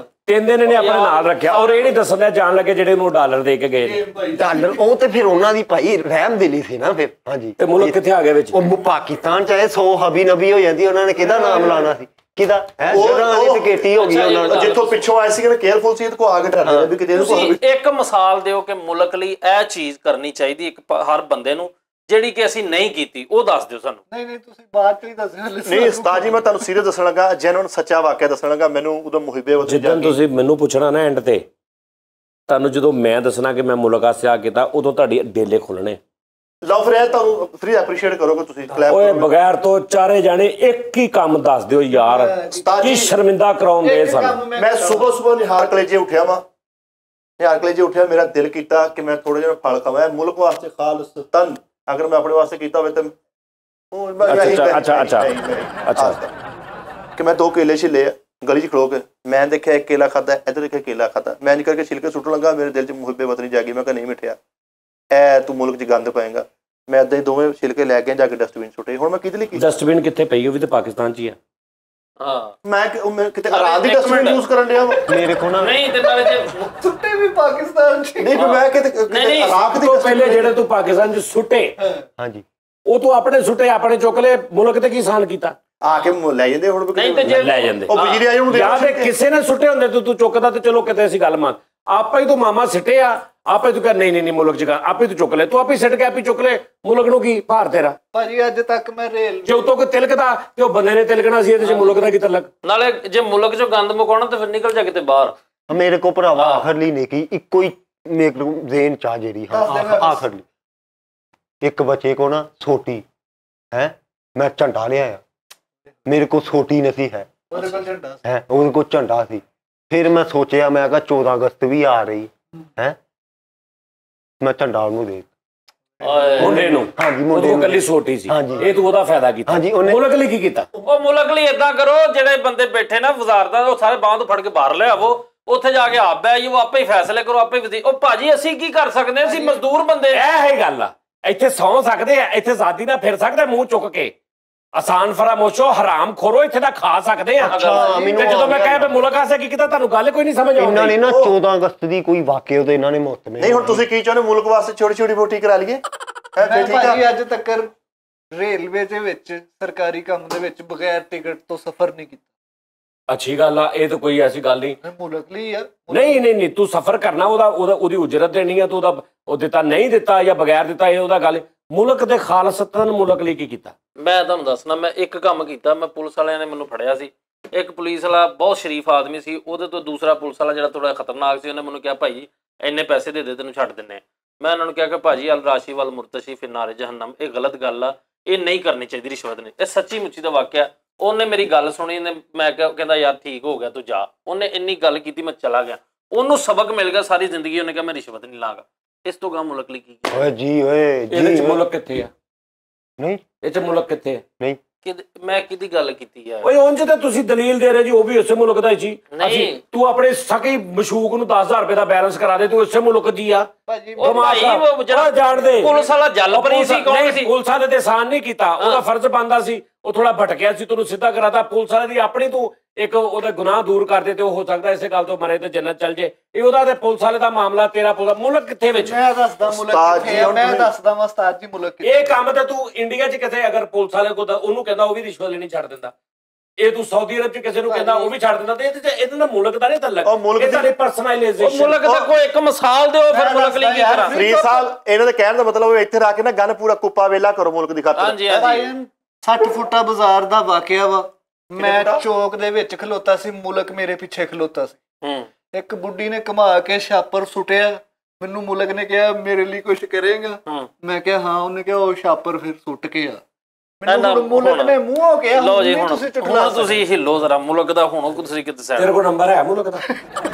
3 ਦਿਨ ਇਹਨੇ ਆਪਣੇ ਨਾਲ ਰੱਖਿਆ, ਔਰ ਇਹ ਨਹੀਂ ਦੱਸਣ ਦਿਆ ਜਾਣ ਲੱਗੇ ਜਿਹੜੇ ਉਹਨੂੰ ਡਾਲਰ ਦੇ ਕੇ ਗਏ ਨੇ। ਡਾਲਰ ਉਹ ਤੇ ਫਿਰ ਉਹਨਾਂ ਦੀ ਭਾਈ ਰਹਿਮਦਿਲੀ ਸੀ ਨਾ ਫਿਰ। ਹਾਂਜੀ, ਤੇ ਮੁਲਕ ਕਿੱਥੇ ਆ ਗਿਆ ਵਿੱਚ? ਉਹ ਪਾਕਿਸਤਾਨ ਚਾਹੇ 100 ਹਬੀ ਨਬੀ ਹੋ ਜਾਂਦੀ, ਉਹਨਾਂ ਨੇ ਕਿਹਦਾ ਨਾਮ ਲਾਣਾ ਸੀ? ਕਿਹਦਾ ਜੜਾਂ ਵਾਲੀ ਟਿਕੇਟੀ ਹੋ ਗਈ ਉਹਨਾਂ ਨੂੰ। ਜਿੱਥੋਂ ਪਿੱਛੋਂ ਆਏ ਸੀ ਕਿ ਕੇਅਰਫੁਲ ਸੀ, ਇਹਦੇ ਕੋ ਆ ਕੇ ਡਰਦੇ ਵੀ ਕਿਤੇ ਇਹਨੂੰ ਤੁਸੀਂ ਇੱਕ ਮਿਸਾਲ ਦਿਓ ਕਿ ਮੁਲਕ ਲਈ ਇਹ ਚੀਜ਼ ਕਰਨੀ ਚਾਹੀਦੀ ਇੱਕ ਹਰ ਬੰਦੇ ਨੂੰ, ਜਿਹੜੀ ਕਿ ਅਸੀਂ ਨਹੀਂ ਕੀਤੀ, ਉਹ ਦੱਸ ਦਿਓ ਸਾਨੂੰ। ਨਹੀਂ ਤੁਸੀਂ ਬਾਅਦ ਚ ਹੀ ਦੱਸਣਾ। ਨਹੀਂ ਉਸਤਾਦ ਜੀ, ਮੈਂ ਤੁਹਾਨੂੰ ਸੀਰੀਅਸ ਦੱਸਣ ਲੱਗਾ, ਜੈਨੂਇਨ ਸੱਚਾ ਵਾਕਿਆ ਦੱਸਣ ਲੱਗਾ। ਮੈਨੂੰ ਉਦੋਂ ਮੁਹਿੱਬੇ ਵਤ ਜਿੱਦਣ ਤੁਸੀਂ ਮੈਨੂੰ ਪੁੱਛਣਾ ਨਾ ਐਂਡ ਤੇ, ਤੁਹਾਨੂੰ ਜਦੋਂ ਮੈਂ ਦੱਸਣਾ ਕਿ ਮੈਂ ਮੁਲਕ ਵਾਸਤੇ ਆ ਕੀਤਾ, ਉਦੋਂ ਤੁਹਾਡੀ ਡੇਲੇ ਖੁੱਲਣੇ। ਲਓ ਫਿਰ ਇਹ ਤੁਹਾਨੂੰ ਫ੍ਰੀ ਐਪਰੀਸ਼ੀਏਟ ਕਰੋਗੇ ਤੁਸੀਂ। ਓਏ ਬਗੈਰ ਤੋਂ ਚਾਰੇ ਜਾਣੇ ਇੱਕ ਹੀ ਕੰਮ ਦੱਸ ਦਿਓ ਯਾਰ, ਕੀ ਸ਼ਰਮਿੰਦਾ ਕਰਾਉਂਦੇ ਸਾਨੂੰ। ਮੈਂ ਸਵੇਰ ਨਿਹਾਰ ਕਲੇਜੇ ਉੱਠਿਆ ਵਾ, ਨਿਹਾਰ ਕਲੇਜੇ ਉੱਠਿਆ, ਮੇਰਾ ਦਿਲ ਕੀਤਾ ਕਿ ਮੈਂ ਥੋੜਾ ਜਿਹਾ ਫਲ ਖਾਵਾਂ ਮੁਲਕ ਵਾਸਤੇ ਖਾਲਸਤਨ। ਅਗਰ ਮੈਂ ਆਪਣੇ ਵਾਸਤੇ ਕੀਤਾ ਹੋਵੇ ਤਾਂ ਅੱਛਾ ਕਿ ਮੈਂ 2 ਕੇਲੇ ਛਿੱਲੇ ਆ ਗਲੀ 'ਚ ਖਲੋ ਕੇ, ਮੈਂ ਦੇਖਿਆ 1 ਕੇਲਾ ਖਾਧਾ, ਇੱਧਰ ਦੇਖਿਆ ਕੇਲਾ ਖਾਧਾ, ਮੈਂ ਕਰਕੇ ਛਿਲਕੇ ਸੁੱਟਣ ਲੱਗਾ, ਮੇਰੇ ਦਿਲ 'ਚ ਮੁਹਿੱਬੇ ਵਤਨੀ ਜਾਗੀ। ਮੈਂ ਕਿਹਾ ਨਹੀਂ ਮਿੱਠਿਆ, ਐ ਤੂੰ ਮੁਲਕ 'ਚ ਗੰਦ ਪਾਏਗਾ। ਮੈਂ ਏਦਾਂ ਹੀ ਦੋਵੇਂ ਛਿਲਕੇ ਲੈ ਕੇ ਜਾ ਕੇ ਡਸਟਬਿਨ ਸੁੱਟੇ। ਹੁਣ ਮੈਂ ਕਿਹਦੇ ਲਈ ਕੀਤਾ? ਡਸਟਬਿਨ ਕਿੱਥੇ ਪਈ? ਉਹ ਵੀ ਤਾਂ ਪਾਕਿਸਤਾਨ 'ਚ ਹੀ ਆ। ਮੈਂ ਕਿਤੇ ਆਰਾਮ ਦੀ ਡਸਟਬਿਨ ਯੂਜ਼ ਕਰਨ ਡਿਆ ਮੇਰੇ ਕੋਲ ਨਾ ਨਹੀਂ ਤੇ ਨਾਲੇ ਜੇ ਸੁੱਟੇ ਵੀ ਪਾਕਿਸਤਾਨ ਚ ਨਹੀਂ ਮੈਂ ਕਿਤੇ ਇਰਾਕ ਦੀ ਪਹਿਲੇ ਜਿਹੜੇ ਤੂੰ ਪਾਕਿਸਤਾਨ ਚ ਸੁੱਟੇ ਹਾਂਜੀ ਉਹ ਤੂੰ ਆਪਣੇ ਸੁੱਟੇ ਆਪਣੇ ਚੁੱਕ ਲੈ ਮੁਲਕ ਤੇ ਕੀ ਸਾਨ ਕੀਤਾ ਆ ਕੇ ਲੈ ਜਾਂਦੇ ਹੁਣ ਨਹੀਂ ਤੇ ਜੇ ਲੈ ਜਾਂਦੇ ਉਹ ਬਿਜਲੀ ਆਈ ਹੁਣ ਯਾਰ ਕਿਸੇ ਨੇ ਸੁੱਟੇ ਹੁੰਦੇ ਤੂੰ ਚੁੱਕਦਾ ਤੇ ਚਲੋ ਕਿਤੇ ਅਸੀਂ ਗੱਲ ਮੰਨ ਆਪੇ ਹੀ ਤੂੰ ਮਾਮਾ ਸਿੱਟੇ ਆ ਆਪੇ ਤੂੰ ਕਹ ਨਹੀਂ ਮੁਲਕ ਚ ਆਪੇ ਤੂੰ ਚੁੱਕ ਲੈ ਤੂੰ ਆਪੇ ਸਿੱਟ ਕੇ ਆਪੇ ਚੁੱਕ ਲੈ ਮੁਲਕ ਨੂੰ ਕੀ ਭਾਰ ਤੇਰਾ ਭਾਜੀ ਅੱਜ ਤੱਕ ਮੈਂ ਰੇਲ ਜੇ ਉਤੋਂ ਕੋਈ ਤਿਲਕਦਾ ਤੇ ਉਹ ਬੰਦੇ ਨੇ ਤਿਲਕਣਾ ਸੀ ਇਹਦੇ ਚ ਮੁਲਕ ਦਾ ਕੀ ਤਲਕ ਨਾਲੇ ਜੇ ਮੁਲਕ ਚੋਂ ਗੰਦ ਮੁਕਾਉਣਾ ਤੇ ਫਿਰ ਨਿਕਲ ਜਾ ਕਿਤੇ ਬਾਹਰ ਮੇਰੇ ਕੋ ਭਰਾਵਾ ਆਖਰਲੀ ਨੇ ਕੀ ਇੱਕੋ ਹੀ ਮੇਰੇ ਨੂੰ ਦੇਨ ਚਾਹ ਜਿਹੜੀ ਹਾਂ ਆਖਰਲੀ ਇੱਕ ਬੱਚੇ ਕੋ ਨਾ ਛੋਟੀ ਹੈ ਮੈਂ ਝੰਡਾ ਲਿਆਇਆ ਮੇਰੇ ਕੋ ਛੋਟੀ ਨਹੀਂ ਹੈ ਉਹਦੇ ਕੋਲ ਝੰਡਾ ਹੈ ਉਹਦੇ ਕੋਲ ਝੰਡਾ ਸੀ ਫਿਰ ਮੈਂ ਸੋਚਿਆ ਮੈਂ ਕਿਹਾ 14 ਅਗਸਤ ਵੀ ਆ ਰਹੀ ਹੈ ਮੈਂ ਝੰਡਾ ਉਹਨੂੰ ਦੇ ਮੁੰਡੇ ਨੂੰ ਹਾਂਜੀ ਮੁੰਡੇ ਨੂੰ ਕੱਲੀ ਛੋਟੀ ਸੀ ਇਹ ਤੂੰ ਉਹਦਾ ਫਾਇਦਾ ਕੀਤਾ ਹਾਂਜੀ ਉਹਨੇ ਮੁਲਕ ਲਈ ਕੀ ਕੀਤਾ ਉਹ ਮੁਲਕ ਲਈ ਏਦਾਂ ਕਰੋ ਜਿਹੜੇ ਬੰਦੇ ਬੈਠੇ ਨਾ ਵਜ਼ਾਰਤਾਂ ਉਹ ਸਾਰੇ ਬਾਂਹ ਤੋਂ ਫੜ ਕੇ ਬਾਹਰ ਲਿਆਵੋ ਉੱਥੇ ਜਾ ਕੇ ਆਪ ਬੈ ਜੀ ਉਹ ਆਪੇ ਹੀ ਫੈਸਲੇ ਕਰੋ ਆਪੇ ਉਹ ਭਾਜੀ ਅਸੀਂ ਕੀ ਕਰ ਸਕਦੇ ਅਸੀਂ ਮਜ਼ਦੂਰ ਬੰਦੇ ਇਹ ਹੈ ਗੱਲ ਆ ਇੱਥੇ ਸੌਂ ਸਕਦੇ ਆ ਇੱਥੇ ਆਜ਼ਾਦੀ ਨਾਲ ਫਿਰ ਸਕਦੇ ਮੂੰਹ ਚੁੱਕ ਕੇ ਆਸਾਨ ਫਰਾਮੋਸ਼ੋ ਹਰਾਮ ਖੋਰੋ ਇੱਥੇ ਦਾ ਖਾ ਸਕਦੇ ਆ ਤੇ ਜਦੋਂ ਮੈਂ ਕਹਾਂ ਮੁਲਕ ਆਸੇ ਕੀ ਕੀਤਾ ਤੁਹਾਨੂੰ ਗੱਲ ਕੋਈ ਨਹੀਂ ਸਮਝ ਆਉਂਦੀ ਇਹਨਾਂ ਨੇ ਨਾ 14 ਅਗਸਤ ਦੀ ਕੋਈ ਵਾਕਿਆ ਉਹਦੇ ਇਹਨਾਂ ਨੇ ਮੁੱਤ ਨਹੀਂ ਹੁਣ ਤੁਸੀਂ ਕੀ ਚਾਹੁੰਦੇ ਮੁਲਕ ਵਾਸਤੇ ਛੋਟੀ ਛੋਟੀ ਵੋਟੀ ਕਰਾ ਲਈਏ ਭਾਜੀ ਅੱਜ ਤੱਕ ਰੇਲਵੇ ਦੇ ਵਿੱਚ ਸਰਕਾਰੀ ਕੰਮ ਦੇ ਵਿੱਚ ਬਗੈਰ ਟਿਕਟ ਤੋਂ ਸਫ਼ਰ ਨਹੀਂ ਕੀਤਾ ਅੱਛੀ ਗੱਲ ਆ ਇਹ ਤਾਂ ਕੋਈ ਐਸੀ ਗੱਲ ਨਹੀਂ ਮੁਲਕ ਲਈ ਆ ਨਹੀਂ ਤੂੰ ਸਫ਼ਰ ਕਰਨਾ ਉਹਦੀ ਉਜਰਤ ਦੇਣੀ ਆ ਤੂੰ ਉਹਦਾ ਉਹ ਦਿੱਤਾ ਨਹੀਂ ਦਿੱਤਾ ਜਾਂ ਬਗੈਰ ਦਿੱਤਾ ਇਹ ਉਹਦਾ ਗੱਲ ਮੁਲਕ ਦੇ ਖਾਲਸਤਨ ਮੁਲਕ ਲਈ ਕੀ ਕੀਤਾ ਮੈਂ ਤੁਹਾਨੂੰ ਦੱਸਣਾ ਮੈਂ ਇੱਕ ਕੰਮ ਕੀਤਾ ਮੈਂ ਪੁਲਿਸ ਵਾਲਿਆਂ ਨੇ ਮੈਨੂੰ ਫੜਿਆ ਸੀ ਇੱਕ ਪੁਲਿਸ ਵਾਲਾ ਬਹੁਤ ਸ਼ਰੀਫ ਆਦਮੀ ਸੀ ਉਹਦੇ ਤੋਂ ਦੂਸਰਾ ਪੁਲਿਸ ਵਾਲਾ ਜਿਹੜਾ ਥੋੜਾ ਖਤਰਨਾਕ ਸੀ ਉਹਨੇ ਮੈਨੂੰ ਕਿਹਾ ਭਾਈ ਇੰਨੇ ਪੈਸੇ ਦੇ ਤੈਨੂੰ ਛੱਡ ਦਿੰਨੇ ਮੈਂ ਉਹਨਾਂ ਨੂੰ ਕਿਹਾ ਕਿ ਭਾਜੀ ਅਲ ਰਾਸ਼ੀ ਵੱਲ ਮੁਰਤਸ਼ੀ ਫਿਰ ਨਾਰੇ ਜਹੰਨਮ ਇਹ ਗਲਤ ਗੱਲ ਆ ਇਹ ਨਹੀਂ ਕਰਨੀ ਚਾਹੀਦੀ ਰਿਸ਼ਵਤ ਨੇ ਇਹ ਸੱਚੀ ਮੁੱਚੀ ਦਾ ਵਾਕਿਆ ਉਹਨੇ ਮੇਰੀ ਗੱਲ ਸੁਣੀ ਨੇ ਮੈਂ ਕਹਿੰਦਾ ਯਾਰ ਠੀਕ ਹੋ ਗਿਆ ਤੂੰ ਜਾ ਉਹਨੇ ਇੰਨੀ ਗੱਲ ਕੀਤੀ ਮੈਂ ਚਲਾ ਗਿਆ ਉਹਨੂੰ ਸਬਕ ਮਿਲ ਗਿਆ ਸਾਰੀ ਜ਼ਿੰਦਗੀ ਉਹਨੇ ਕਿਹਾ ਮੈਂ ਰਿਸ਼ਵਤ ਨਹੀਂ ਲਾਂਗਾ ਇਸ ਤੋਂ ਗਾ ਮੁਲਕ ਲਈ ਕੀ ਓਏ ਜੀ ਇਹਦੇ ਚ ਮੁਲਕ ਕਿੱਥੇ ਆ ਨਹੀਂ ਇਹ ਚ ਮੁਲਕ ਕਿੱਥੇ ਆ ਨਹੀਂ ਮੈਂ ਕਿਹਦੀ ਗੱਲ ਕੀਤੀ ਆ ਓਏ ਉਂਝ ਤੇ ਤੁਸੀਂ ਦਲੀਲ ਦੇ ਰਹੇ ਜੀ ਉਹ ਵੀ ਉਸੇ ਮੁਲਕ ਦਾ ਹੀ ਸੀ ਅਸੀਂ ਤੂੰ ਆਪਣੇ ਸਕੀ ਮਸ਼ੂਕ ਨੂੰ 10000 ਰੁਪਏ ਦਾ ਬੈਲੈਂਸ ਕਰਾ ਦੇ ਤੂੰ ਇਸੇ ਮੁਲਕ ਦੀ ਆ ਭਾਜੀ ਉਹ ਭਾਈ ਉਹ ਜਿਹੜਾ ਜਾਣਦੇ ਪੁਲਿਸ ਵਾਲਾ ਜਲਪਰੀ ਸੀ ਕੌਣ ਸੀ ਪੁਲਿਸ ਵਾਲੇ ਤੇ ਆਸਾਨ ਨਹੀਂ ਕੀਤਾ ਉਹਦਾ ਫਰਜ਼ ਬਣਦਾ ਸੀ ਉਹ ਥੋੜਾ ਭਟਕਿਆ ਸੀ ਤੈਨੂੰ ਸਿੱਧਾ ਕਰਾਤਾ ਪੁਲਿਸ ਵਾਲੇ ਦੀ ਆਪਣੀ ਤੂੰ ਇੱਕ ਉਹਦਾ ਗੁਨਾਹ ਦੂਰ ਕਰ ਦੇ ਤੇ ਉਹ ਹੋ ਸਕਦਾ ਇਸੇ ਗੱਲ ਤੋਂ ਮਰੇ ਤੇ ਜੰਨਤ ਚਲ ਜੇ ਇਹ ਉਹਦਾ ਤੇ ਪੁਲਿਸ ਵਾਲੇ ਦਾ ਮਾਮਲਾ ਤੇਰਾ ਮੁਲਕ ਕਿੱਥੇ ਵਿੱਚ ਮੈਂ ਦੱਸਦਾ ਮੁਲਕ ਕਿੱਥੇ ਆ ਮੈਂ ਦੱਸਦਾ ਵਾ ਉਸਤਾਦ ਜੀ ਮੁਲਕ ਇਹ ਕੰਮ ਤੇ ਤੂੰ ਇੰਡੀਆ 'ਚ ਕਿਤੇ ਅਗਰ ਪੁਲਿਸ ਵਾਲੇ ਕੋਲ ਉਹਨੂੰ ਕਹਿੰਦਾ ਉਹ ਵੀ ਰਿਸ਼ਵਤ ਲੈਣੀ ਛੱਡ ਦਿੰਦਾ ਇਹ ਤੂੰ ਸਾਊਦੀ ਅਰਬ 'ਚ ਕਿਸੇ ਨੂੰ ਕਹਿੰਦਾ ਉਹ ਵੀ ਛੱਡ ਦਿੰਦਾ ਤੇ ਇਹਦੇ ਨਾਲ ਮੁਲਕ ਦਾ ਨਹੀਂ ਤਲਕ ਇਹ ਤੁਹਾਡੀ ਪਰਸਨਲਾਈਜੇਸ਼ਨ ਮੁਲਕ ਦਾ ਕੋਈ ਇੱਕ ਮਿਸਾਲ ਦਿਓ ਫਿਰ ਮੁਲਕ ਲਈ ਕੀ ਕਰਾਂ ਫਰੀਦ ਸਾਹਿਬ ਇਹਨਾਂ ਦੇ ਕਹਿਣ ਦਾ ਮਤਲਬ ਇੱਥੇ ਰੱਖ ਕੇ ਨਾ ਗਨ ਪੂਰਾ ਕੁੱਪਾ ਵੇਲਾ ਕਰੋ ਮੁਲਕ ਦੀ ਖਾਤਰ ਹਾਂਜੀ ਹਾਂਜੀ 60 ਫੁੱਟਾ ਬਾਜ਼ਾਰ ਦਾ ਵਾਕਿਆ ਵਾ ਮੈਂ ਚੌਕ ਦੇ ਵਿੱਚ ਖਲੋਤਾ ਸੀ ਮੁਲਕ ਮੇਰੇ ਪਿੱਛੇ ਖਲੋਤਾ ਸੀ ਇੱਕ ਬੁੱਢੀ ਨੇ ਘੁਮਾ ਕੇ ਛਾਪਰ ਸੁੱਟਿਆ ਮੈਨੂੰ ਮੁਲਕ ਨੇ ਕਿਹਾ ਮੇਰੇ ਲਈ ਕੁਝ ਕਰੇਗਾ ਮੈਂ ਕਿਹਾ ਹਾਂ ਉਹਨੇ ਕਿਹਾ ਉਹ ਛਾਪਰ ਫਿਰ ਸੁੱਟ ਕੇ ਆ ਮੈਨੂੰ ਮੁਲਕ ਨੇ ਮੂੰਹੋਂ ਕਿਹਾ ਲਓ ਜੀ ਹੁਣ ਤੁਸੀਂ ਹਿੱਲੋ ਜ਼ਰਾ ਮੁਲਕ ਦਾ ਹੁਣ ਤੁਸੀਂ ਕਿਤੇ ਸਾਈਡ ਤੇਰੇ ਕੋਲ ਨੰਬਰ ਹੈ ਮੁਲਕ ਦਾ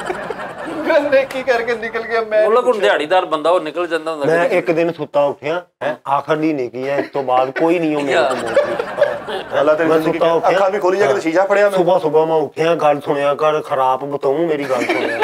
ਮੈਂ ਕੀ ਕਰਕੇ ਨਿਕਲ ਗਿਆ ਮੈਂ ਮੁਲਕ ਹੁਣ ਦਿਹਾੜੀਦਾਰ ਬੰਦਾ ਉਹ ਨਿਕਲ ਜਾਂਦਾ ਹੁੰਦਾ ਮੈਂ ਇੱਕ ਦਿਨ ਸੁੱਤਾ ਉੱਠਿਆ ਆਖਰਲੀ ਨੇ ਕੀ ਹੈ ਇਸ ਤੋਂ ਬਾਅਦ ਕੋਈ ਨਹੀਂ ਉਹ ਮੇਰੇ ਕੋਲ ਅੱਲਾ ਤੇ ਅੱਖਾਂ ਵੀ ਖੋਲੀ ਜਾ ਕੇ ਸ਼ੀਸ਼ਾ ਫੜਿਆ ਮੈਂ ਸੁਬਹ ਮੈਂ ਉੱਠਿਆ ਗੱਲ ਸੁਣਿਆ ਕਰ ਖਰਾਬ ਬਤਾਉਂ ਮੇਰੀ ਗੱਲ ਸੁਣਿਆ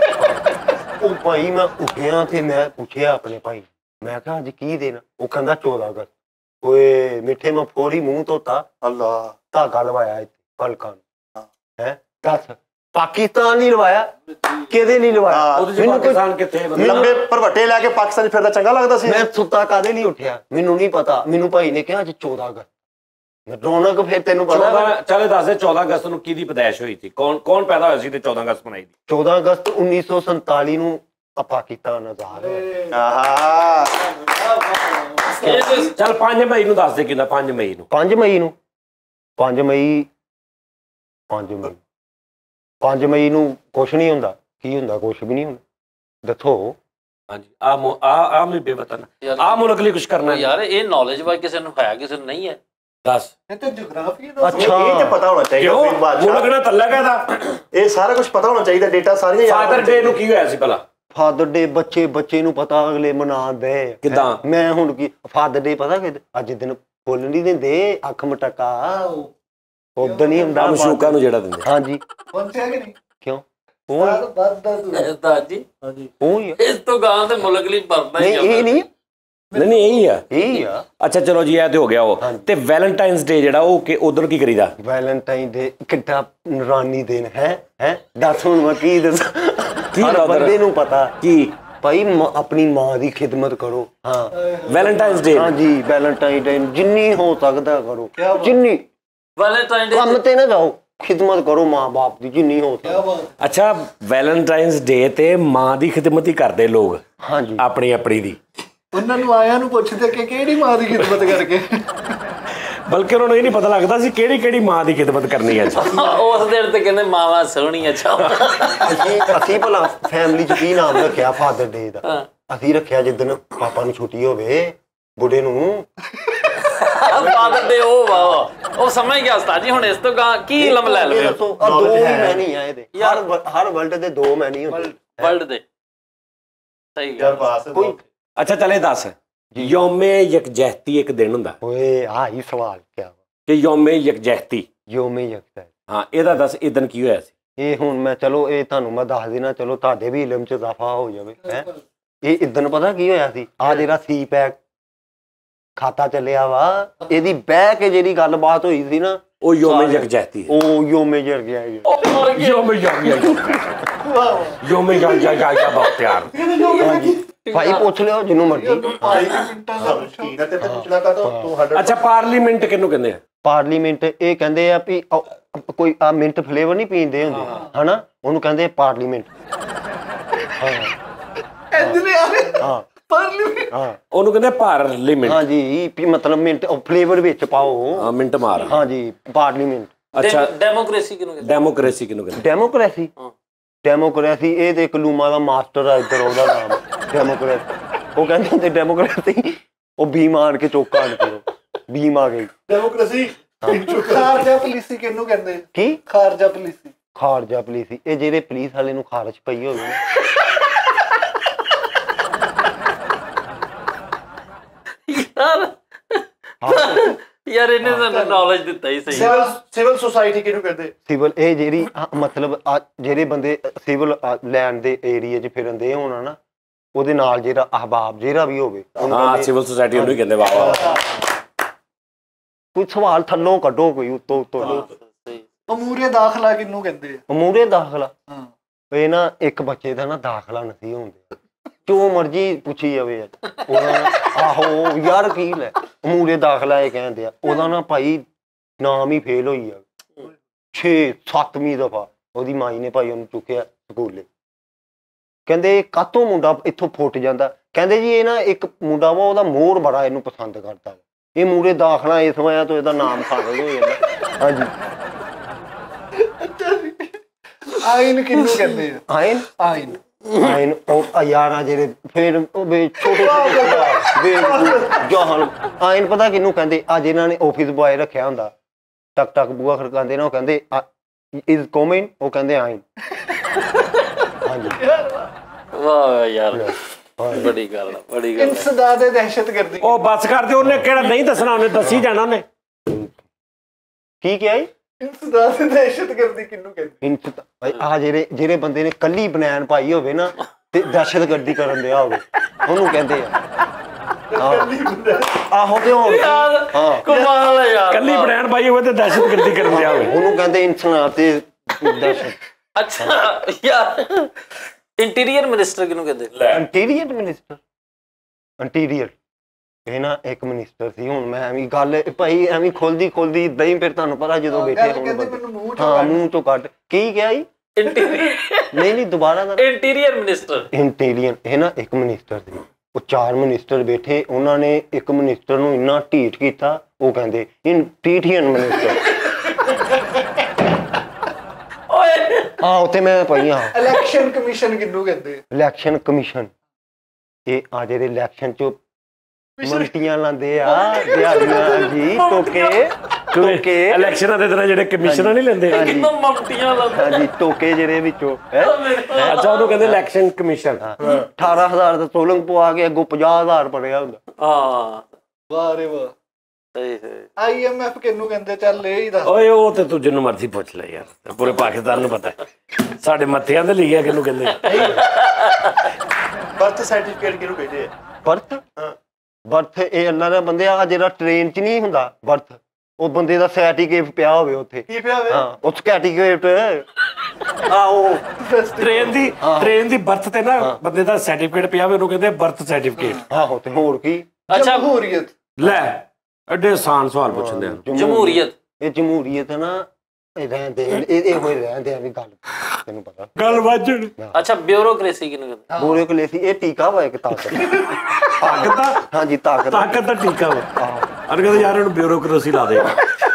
ਕਰ ਉਹ ਭਾਈ ਮੈਂ ਉੱਠਿਆ ਤੇ ਮੈਂ ਪੁੱਛਿਆ ਆਪਣੇ ਭਾਈ ਮੈਂ ਕਿਹਾ ਅੱਜ ਕੀ ਦਿਨ ਉਹ ਕਹਿੰਦਾ 14 ਅਗਸਤ ਓਏ ਮਿੱਠੇ ਮੈਂ ਫੋਰੀ ਮੂੰਹ ਧੋਤਾ ਅੱਲਾ ਧਾਗਾ ਲਵਾਇਆ ਇੱਥੇ ਪਲਕਾਂ ਹੈ ਦੱਸ ਪਾਕਿਸਤਾਨ ਨਹੀਂ ਲਵਾਇਆ ਕਿਹਦੇ ਲਈ ਲਵਾਇਆ ਉਹਦੇ ਪਾਕਿਸਤਾਨ ਕਿੱਥੇ ਲੰਬੇ ਭਰਵੱਟੇ ਲੈ ਕੇ ਪਾਕਿਸਤਾਨ ਫਿਰਦਾ ਚੰਗਾ ਲੱਗਦਾ ਸੀ ਮੈਂ ਸੁੱਤਾ ਕਾਦੇ ਨਹੀਂ ਉੱਠਿਆ ਮੈਨੂੰ ਨਹੀਂ ਪਤਾ ਮੈਨੂੰ ਭਾਈ ਨੇ ਕਿਹਾ ਅੱਜ 14 ਅਗਸਤ ਮੈਂ ਰੌਣਕ ਫਿਰ ਤੈਨੂੰ ਪਤਾ ਚਲੇ ਦੱਸ ਦੇ 14 ਅਗਸਤ ਨੂੰ ਕਿਹਦੀ ਪੈਦਾਇਸ਼ ਹੋਈ ਸੀ ਕੌਣ ਪੈਦਾ ਹੋਇਆ ਸੀ ਤੇ 14 ਅਗਸਤ ਮਨਾਈ ਦੀ 14 ਅਗਸਤ 1947 ਨੂੰ ਪਾਕਿਸਤਾਨ ਆਜ਼ਾਦ ਹੋਇਆ ਆਹਾ ਚੱਲ 5 ਮਈ ਨੂੰ ਦੱਸ ਦੇ ਕਿੰਨਾ 5 ਮਈ ਨੂੰ 5 ਮਈ ਨੂੰ 5 ਮਈ ਨੂੰ ਕੁਛ ਨਹੀਂ ਹੁੰਦਾ ਕੀ ਹੁੰਦਾ ਕੁਛ ਵੀ ਨਹੀਂ ਹੁੰਦਾ ਦੱਸੋ ਹਾਂਜੀ ਆ ਮੈਂ ਬੇਵਤਨ ਆ ਮੁਲਕ ਲਈ ਕੁਝ ਕਰਨਾ ਯਾਰ ਇਹ ਨੌਲੇਜ ਵਾ ਕਿਸੇ ਨੂੰ ਹੈ ਕਿਸੇ ਨੂੰ ਨਹੀਂ ਹੈ ਦੱਸ ਇਹ ਤਾਂ ਜਿਓਗ੍ਰਾਫੀ ਦਾ ਅੱਛਾ ਇਹ ਤੇ ਪਤਾ ਹੋਣਾ ਚਾਹੀਦਾ ਮੁਲਕ ਨਾਲ ਤਲਕ ਹੈ ਦਾ ਇਹ ਸਾਰਾ ਕੁਝ ਪਤਾ ਹੋਣਾ ਚਾਹੀਦਾ ਡੇਟਾ ਸਾਰੀਆਂ ਫਾਦਰ ਡੇ ਨੂੰ ਕੀ ਹੋਇਆ ਸੀ ਭਲਾ ਫਾਦਰ ਡੇ ਬੱਚੇ ਨੂੰ ਪਤਾ ਅਗਲੇ ਮਨਾਉਂਦੇ ਕਿਦਾਂ ਮੈਂ ਹੁਣ ਕੀ ਫਾਦਰ ਡੇ ਪਤਾ ਕਿ ਅੱਜ ਦਿਨ ਫੁੱਲ ਨਹੀਂ ਦਿੰਦੇ ਅੱਖ ਮਟਕਾ ਉਦੋਂ ਨਹੀਂ ਹੁੰਦਾ ਮਸ਼ੂਕਾਂ ਨੂੰ ਜਿਹੜਾ ਦਿੰਦੇ ਹਾਂਜੀ ਪਹੁੰਚਿਆ ਕਿ ਨਹੀਂ ਕਿਉਂ ਜੀ ਹਾਂਜੀ ਉਹ ਹੀ ਇਸ ਤੋਂ ਗਾਂ ਤੇ ਮੁਲਕ ਲਈ ਪਰਦਾ ਨਹੀਂ ਇਹ ਨਹੀਂ ਨਹੀਂ ਇਹੀ ਆ ਆ। ਅੱਛਾ ਚਲੋ ਜੀ, ਇਹ ਤੇ ਹੋ ਗਿਆ ਉਹ। ਤੇ ਵੈਲੈਂਟਾਈਨਸ ਡੇ ਜਿਹੜਾ ਉਹ ਉਧਰ ਕੀ ਕਰੀਦਾ? ਵੈਲੈਂਟਾਈਨ ਡੇ ਕਿੱਡਾ ਨੂਰਾਨੀ ਦਿਨ ਹੈ ਦੱਸ ਹੁਣ ਮੈਂ ਕੀ ਦੱਸਾਂ, ਹਰ ਬੰਦੇ ਨੂੰ ਪਤਾ ਕੀ ਭਾਈ ਆਪਣੀ ਮਾਂ ਦੀ ਖਿਦਮਤ ਕਰੋ। ਹਾਂ ਵੈਲੈਂਟਾਈਨਸ ਡੇ, ਹਾਂਜੀ ਵੈਲੈਂਟਾਈਨ ਡੇ ਜਿੰਨੀ ਹੋ ਸਕਦਾ ਕਰੋ, ਜਿੰਨੀ ਵੈਲੈਂਟਾਈਨ ਡੇ ਕੰਮ ਤੇ ਨਾ ਜਾਓ, ਖਿਦਮਤ ਕਰੋ ਮਾਂ ਬਾਪ ਦੀ ਜਿੰਨੀ ਹੋ ਸਕਦਾ। ਅੱਛਾ ਵੈਲੈਂਟਾਈਨਸ ਡੇ ਤੇ ਮਾਂ ਦੀ ਖਿਦਮਤ ਹੀ ਕਰਦੇ ਲੋਕ, ਹਾਂਜੀ ਆਪਣੀ ਦੀ। ਉਹਨਾਂ ਨੂੰ ਆਇਆਂ ਨੂੰ ਪੁੱਛਦੇ ਕਿ ਕਿਹੜੀ ਮਾਂ ਦੀ ਖਿਦਮਤ ਕਰਕੇ, ਬਲਕਿ ਉਹਨਾਂ ਨੂੰ ਇਹ ਨਹੀਂ ਪਤਾ ਲੱਗਦਾ ਸੀ ਕਿਹੜੀ ਮਾਂ ਦੀ ਖਿਦਮਤ ਕਰਨੀ ਹੈ। ਉਸ ਦਿਨ ਤੇ ਕਹਿੰਦੇ ਮਾਵਾਂ ਸੋਹਣੀਆਂ। ਅੱਛਾ ਅਸੀਂ ਭਲਾ ਫੈਮਿਲੀ ਚ ਕੀ ਨਾਮ ਰੱਖਿਆ ਫਾਦਰ ਡੇ ਦਾ? ਅਸੀਂ ਰੱਖਿਆ ਜਿੱਦਣ ਪਾਪਾ ਨੂੰ ਛੁੱਟੀ ਹੋਵੇ ਬੁੱਢੇ ਨੂੰ। ਫਾਦਰ ਡੇ ਉਹ ਵਾ ਉਹ ਸਮਝ ਗਿਆ ਉਸਤਾਦ ਜੀ। ਹੁਣ ਇਸ ਤੋਂ ਕੀ ਇਲਮ ਲੈ ਲਵੇ? ਦੋ ਹੀ ਮੈਨੀ ਆ ਇਹਦੇ, ਹਰ ਵਰਲਡ ਦੇ ਦੋ ਮੈਨੀ ਹੁੰਦੇ ਵਰਲਡ ਦੇ। ਸਹੀ ਗੱਲ। ਕੋਈ ਅੱਛਾ ਚਲੇ ਦੱਸ, ਯੋਮੇ ਯਕਜਹਿਤੀ ਇੱਕ ਦਿਨ ਹੁੰਦਾ ਓਏ ਆਹੀ ਸਵਾਲ ਕਿਆ ਕਿ ਯੋਮੇ ਯਕਜਹਿਤੀ, ਯੋਮੇ ਯਕਜਹਿਤ, ਹਾਂ ਇਹਦਾ ਦੱਸ ਇਹ ਦਿਨ ਕੀ ਹੋਇਆ ਸੀ? ਇਹ ਹੁਣ ਮੈਂ ਚਲੋ ਇਹ ਤੁਹਾਨੂੰ ਮੈਂ ਦੱਸ ਦੇਣਾ, ਚਲੋ ਤੁਹਾਡੇ ਵੀ ਇਲਮ ਚ ਇਜ਼ਾਫਾ ਹੋ ਜਾਵੇ। ਹੈ ਇਹ ਇਦਨ ਪਤਾ ਕੀ ਹੋਇਆ ਸੀ? ਆ ਜਿਹੜਾ ਸੀ ਪੈਕ ਖਾਤਾ ਚੱਲਿਆ ਵਾ, ਇਹਦੀ ਬਹਿ ਕੇ ਜਿਹੜੀ ਗੱਲਬਾਤ ਹੋਈ ਸੀ ਨਾ, ਉਹ ਯੋਮੇ ਯਕਜਹਿਤੀ, ਉਹ ਯੋਮੇ ਯਕਜਹਿਤ, ਯੋਮੇ ਯਕਜਹਿਤ ਬਖਤਿਆਰ। ਭਾਈ ਪੁੱਛ ਲਿਓ ਜਿਹਨੂੰ ਮਰਜ਼ੀ। ਅੱਛਾ ਪਾਰਲੀਮੈਂਟ ਕਿਹਨੂੰ ਕਹਿੰਦੇ ਆ? ਪਾਰਲੀਮੈਂਟ ਇਹ ਕਹਿੰਦੇ ਆ ਵੀ ਕੋਈ ਆ ਮਿੰਟ ਫਲੇਵਰ ਨਹੀਂ ਪੀਂਦੇ ਹੁੰਦੇ ਹਨਾ, ਉਹਨੂੰ ਕਹਿੰਦੇ ਪਾਰਲੀਮੈਂਟ। ਹਾਂ ਉਹਨੂੰ ਕਹਿੰਦੇ ਪਾਰਲੀਮੈਂਟ। ਹਾਂਜੀ ਵੀ ਮਤਲਬ ਮਿੰਟ ਫਲੇਵਰ ਵਿੱਚ ਪਾਓ। ਹਾਂ ਮਿੰਟ ਮਾਰ। ਹਾਂਜੀ ਪਾਰਲੀਮੈਂਟ। ਅੱਛਾ ਡੈਮੋਕ੍ਰੇਸੀ ਕਿਹਨੂੰ ਕਹਿੰਦੇ? ਡੈਮੋਕ੍ਰੇਸੀ ਕਿਹਨੂੰ ਕਹਿੰਦੇ? ਡੈਮੋਕ੍ਰੇਸੀ, ਡੈਮੋਕ੍ਰੇਸੀ ਇਹ ਤੇ ਇੱਕ ਲੂਮਾ ਦਾ ਮਾਸਟਰ ਆ ਇੱਧਰ, ਉਹਦਾ ਨਾਮ ਡੈਮੋਕ੍ਰੇਸੀ। ਉਹ ਕਹਿੰਦੇ ਹੁੰਦੇ ਡੈਮੋਕ੍ਰੇਸੀ, ਉਹ ਭੀਮ ਆਣ ਕੇ ਚੌਕਾ ਆਣ ਕੇ ਭੀਮ ਆ ਗਈ ਡੈਮੋਕ੍ਰੇਸੀ। ਖਾਰਜਾ ਪੁਲਿਸੀ ਕਿਹਨੂੰ ਕਹਿੰਦੇ? ਕੀ ਖਾਰਜਾ ਪੁਲਿਸੀ? ਖਾਰਜਾ ਪੁਲਿਸੀ ਇਹ ਜਿਹੜੇ ਪੁਲਿਸ ਵਾਲੇ ਨੂੰ ਖਾਰਜ ਪਈ ਹੋਵੇ ਯਾਰ ਇਹਨੇ ਸਾਨੂੰ ਨੌਲੇਜ ਦਿੱਤਾ ਹੀ ਸਹੀ। ਸਿਵਲ ਸੁਸਾਇਟੀ ਕਿਹਨੂੰ ਕਹਿੰਦੇ? ਸਿਵਲ ਇਹ ਜਿਹੜੀ ਮਤਲਬ ਜਿਹੜੇ ਬੰਦੇ ਸਿਵਲ ਲੈਂਡ ਦੇ ਏਰੀਆ 'ਚ ਫਿਰਦੇ ਹੋਣਾ ਨਾ, ਉਹਦੇ ਨਾਲ ਜਿਹੜਾ ਅਹਬਾਬ ਜਿਹੜਾ ਵੀ ਹੋਵੇ, ਹਾਂ ਸਿਵਲ ਸੁਸਾਇਟੀ ਉਹਨੂੰ ਹੀ ਕਹਿੰਦੇ। ਵਾਹ ਵਾਹ। ਕੋਈ ਸਵਾਲ ਥੱਲੋਂ ਕੱਢੋ, ਕੋਈ ਉੱਤੋਂ ਉੱਤੋਂ। ਅਮੂਰੇ ਦਾਖਲਾ ਕਿਹਨੂੰ ਕਹਿੰਦੇ? ਅਮੂਰੇ ਦਾਖਲਾ ਇਹ ਨਾ ਇੱਕ ਬੱਚੇ ਦਾ ਨਾ ਦਾਖਲਾ ਨਹੀਂ ਹੁੰਦੇ, ਜੋ ਮਰਜੀ ਪੁੱਛੀ ਜਾਵੇ ਉਹਦਾ। ਆਹੋ ਯਾਰ ਕੀ ਲੈ ਅਮੂਰੇ ਦਾਖਲਾ ਇਹ ਕਹਿੰਦੇ ਆ, ਉਹਦਾ ਨਾ ਭਾਈ ਨਾਮ ਹੀ ਫੇਲ ਹੋਈ ਆ 6-7ਵੀਂ ਦਫਾ। ਉਹਦੀ ਮਾਈ ਨੇ ਭਾਈ ਉਹਨੂੰ ਚੁੱਕਿਆ ਸਕੂਲੇ, ਕਹਿੰਦੇ ਕਾਤੋਂ ਮੁੰਡਾ ਇੱਥੋਂ ਫੁੱਟ ਜਾਂਦਾ? ਕਹਿੰਦੇ ਜੀ ਇਹ ਨਾ ਇੱਕ ਮੁੰਡਾ ਵਾ, ਉਹਦਾ ਮੋਹਰ ਬੜਾ ਇਹਨੂੰ ਪਸੰਦ ਕਰਦਾ ਵਾ, ਇਹ ਮੂਰੇ ਦਾਖਲਾ ਇਸ ਵਜ੍ਹਾ ਤੋਂ ਇਹਦਾ ਨਾਮ ਖਾਰਜ ਹੋ ਜਾਂਦਾ। ਹਾਂਜੀ ਆਇਨ ਕਿਹਨੂੰ ਕਹਿੰਦੇ? ਆਇਨ, ਆਇਨ ਆਇਨ ਉਹ ਯਾਰਾਂ ਜਿਹੜੇ ਫਿਰ ਉਹ ਛੋਟੇ ਛੋਟੇ ਜਹਾਲ। ਆਇਨ ਪਤਾ ਕਿਹਨੂੰ ਕਹਿੰਦੇ? ਅੱਜ ਇਹਨਾਂ ਨੇ ਆਫਿਸ ਬੁਆਏ ਰੱਖਿਆ ਹੁੰਦਾ, ਟਕ ਟਕ ਬੂਆ ਖੜਕਾਉਂਦੇ ਨਾ, ਉਹ ਕਹਿੰਦੇ ਇਜ਼ ਕਮਿੰਗ, ਉਹ ਕਹਿੰਦੇ ਆਇਨ। ਹਾਂਜੀ ਵਾਹ ਯਾਰ ਬੜੀ ਗੱਲ ਆ, ਬੜੀ ਗੱਲ। ਇੰਸਦਾਦ ਦੇ ਦਹਿਸ਼ਤਗਰਦੀ। ਉਹ ਬੱਸ ਕਰਦੇ, ਉਹਨੇ ਕਿਹੜਾ ਨਹੀਂ ਦੱਸਣਾ, ਉਹਨੇ ਦੱਸੀ ਜਾਣਾ ਉਹਨੇ। ਕੀ ਕਿਹਾ ਜੀ? ਇੰਸਦਾਦ ਦੇ ਦਹਿਸ਼ਤਗਰਦੀ ਕਿਹਨੂੰ ਕਹਿੰਦੇ? ਆਹ ਜਿਹੜੇ ਬੰਦੇ ਨੇ ਕੱਲੀ ਬਨੈਣ ਪਾਈ ਹੋਵੇ ਨਾ ਤੇ ਦਹਿਸ਼ਤਗਰਦੀ ਕਰਨ ਦਿਆ ਹੋਵੇ, ਉਹਨੂੰ ਕਹਿੰਦੇ ਆ। ਆਹੋ ਤੇ ਹੁਣ ਹਾਂ ਕਮਾਲ ਹੈ ਯਾਰ, ਕੱਲੀ ਬਨੈਣ ਪਾਈ ਹੋਵੇ ਤੇ ਦਹਿਸ਼ਤਗਰਦੀ ਕਰਨ ਦਿਆ ਹੋਵੇ, ਉਹਨੂੰ ਕਹਿੰਦੇ ਇਨਸਾਨ ਤੇ ਦਹਿਸ਼ਤ। ਅੱਛਾ ਯਾਰ ਇੰਟੀਰੀਅਰ ਮਿਨਿਸਟਰ ਕਿਹਨੂੰ ਕਹਿੰਦੇ? ਇੰਟੀਰੀਅਰ ਮਿਨਿਸਟਰ, ਇੰਟੀਰੀਅਰ ਇਹ ਨਾ ਇੱਕ ਮਿਨਿਸਟਰ ਸੀ। ਹੁਣ ਮੈਂ ਐਵੇਂ ਗੱਲ ਭਾਈ ਐਵੇਂ ਖੁੱਲਦੀ ਇਦਾਂ ਹੀ, ਫਿਰ ਤੁਹਾਨੂੰ ਪਤਾ ਜਦੋਂ ਬੈਠੇ ਹੋਣ ਹਾਂ ਮੂੰਹ ਚੋਂ ਕੱਢ ਕੀ ਕਿਹਾ ਜੀ? ਨਹੀਂ ਦੁਬਾਰਾ ਦਾ ਇੰਟੀਰੀਅਰ ਮਿਨਿਸਟਰ। ਇੰਟੀਰੀਅਰ ਇਹ ਨਾ ਇੱਕ ਮਿਨਿਸਟਰ ਸੀ, ਉਹ 4 ਮਿਨਿਸਟਰ ਬੈਠੇ, ਉਹਨਾਂ ਨੇ ਇੱਕ ਮਿਨਿਸਟਰ ਨੂੰ ਇੰਨਾ ਢੀਠ ਕੀਤਾ, ਉਹ ਕਹਿੰਦੇ ਇੰਟੀਰੀਅਰ ਮਿਨਿਸਟਰ। ਹਾਂ ਉੱਥੇ ਮੈਂ ਪਈ ਹਾਂ। ਇਲੈਕਸ਼ਨ ਕਮਿਸ਼ਨ ਕਿਹਨੂੰ ਕਹਿੰਦੇ? ਇਲੈਕਸ਼ਨ ਕਮਿਸ਼ਨ ਇਹ ਆ ਜਿਹੜੇ ਇਲੈਕਸ਼ਨ ਚ ਮੰਤੀਆਂ ਲਾਉਂਦੇ ਆ ਦਿਹਾੜੀਆਂ ਜੀ, ਟੋਕੇ ਇਲੈਕਸ਼ਨਾਂ ਦੇ ਦਿਨਾਂ ਜਿਹੜੇ ਕਮਿਸ਼ਨਰ ਨਹੀਂ ਲੈਂਦੇ, ਕਿੰਨਾ ਮੰਤੀਆਂ ਲਾਉਂਦੇ। ਹਾਂਜੀ ਟੋਕੇ ਜਿਹੜੇ ਵਿੱਚੋਂ। ਅੱਛਾ ਉਹਨੂੰ ਕਹਿੰਦੇ ਇਲੈਕਸ਼ਨ ਕਮਿਸ਼ਨ। 18,000 ਦਾ ਸੋਲੰਗ ਪਵਾ ਕੇ ਅੱਗੋਂ 50,000 ਬਣਿਆ ਹੁੰਦਾ। ਹਾਂ ਵਾਹ ਰੇ ਵਾਹ। ਸਹੀ ਸਹੀ। IMF ਕਿਹਨੂੰ ਕਹਿੰਦੇ? ਚੱਲ ਇਹ ਹੀ ਦੱਸ। ਓਏ ਉਹ ਤੇ ਤੂੰ ਜਿਹਨੂੰ ਮਰਜ਼ੀ ਪੁੱਛ ਲੈ ਯਾਰ, ਪੂਰੇ ਪਾਕਿਸਤਾਨ ਨੂੰ ਪਤਾ, ਸਾਡੇ ਮੱਥਿਆਂ ਤੇ ਲਿਖਿਆ ਕਿਹਨੂੰ ਕਹਿੰਦੇ। ਬਰਥ ਸਰਟੀਫਿਕੇਟ ਕਿਹਨੂੰ ਕਹਿੰਦੇ ਆ? ਬਰਥ ਬਰਥ ਇਹ ਅੱਲਾ ਦਾ ਬੰਦੇ ਆ ਜਿਹੜਾ ਟ੍ਰੇਨ 'ਚ ਨਹੀਂ ਹੁੰਦਾ ਬਰਥ, ਉਹ ਬੰਦੇ ਦਾ ਸਰਟੀਫਿਕੇਟ ਪਿਆ ਹੋਵੇ ਉੱਥੇ। ਕੀ ਪਿਆ ਹੋਵੇ? ਹਾਂ ਉਸ ਸਰਟੀਫਿਕੇਟ ਆਹੋ ਟ੍ਰੇਨ ਦੀ ਬਰਥ ਤੇ ਨਾ ਬੰਦੇ ਦਾ ਸਰਟੀਫਿਕੇਟ ਪਿਆ ਹੋਵੇ, ਉਹਨੂੰ ਕਹਿੰਦੇ ਬਰਥ ਸਰਟੀਫਿਕੇਟ। ਆਹੋ ਤੇ ਹੋਰ ਕੀ। ਅੱਛਾ ਜਮਹੂਰੀਅਤ ਲੈ ਐਡੇ ਆਸਾਨ ਸਵਾਲ ਪੁੱਛਦੇ ਆ। ਜਮਹੂਰੀਅਤ, ਇਹ ਜਮਹੂਰੀਅਤ ਨਾ ਇਹ ਰਹਿੰਦੇ ਇਹ ਹੋਏ ਰਹਿੰਦੇ ਆ ਵੀ ਗੱਲ ਤੈਨੂੰ ਪਤਾ ਗੱਲ ਵਾਜਣ। ਅੱਛਾ ਬਿਊਰੋਕ੍ਰੇਸੀ ਕਿਹਨੂੰ ਕਹਿੰਦੇ? ਬਿਊਰੋਕ੍ਰੇਸੀ ਇਹ ਟੀਕਾ ਵਾ ਇੱਕ ਤਾਕਤ। ਤਾਕਤ ਦਾ, ਹਾਂਜੀ ਤਾਕਤ ਤਾਕਤ ਦਾ ਟੀਕਾ ਵਾ। ਅਰ ਕਹਿੰਦੇ ਯਾਰ ਇਹਨੂੰ ਬਿਊਰੋਕ੍ਰੇਸੀ ਲਾ ਦੇ।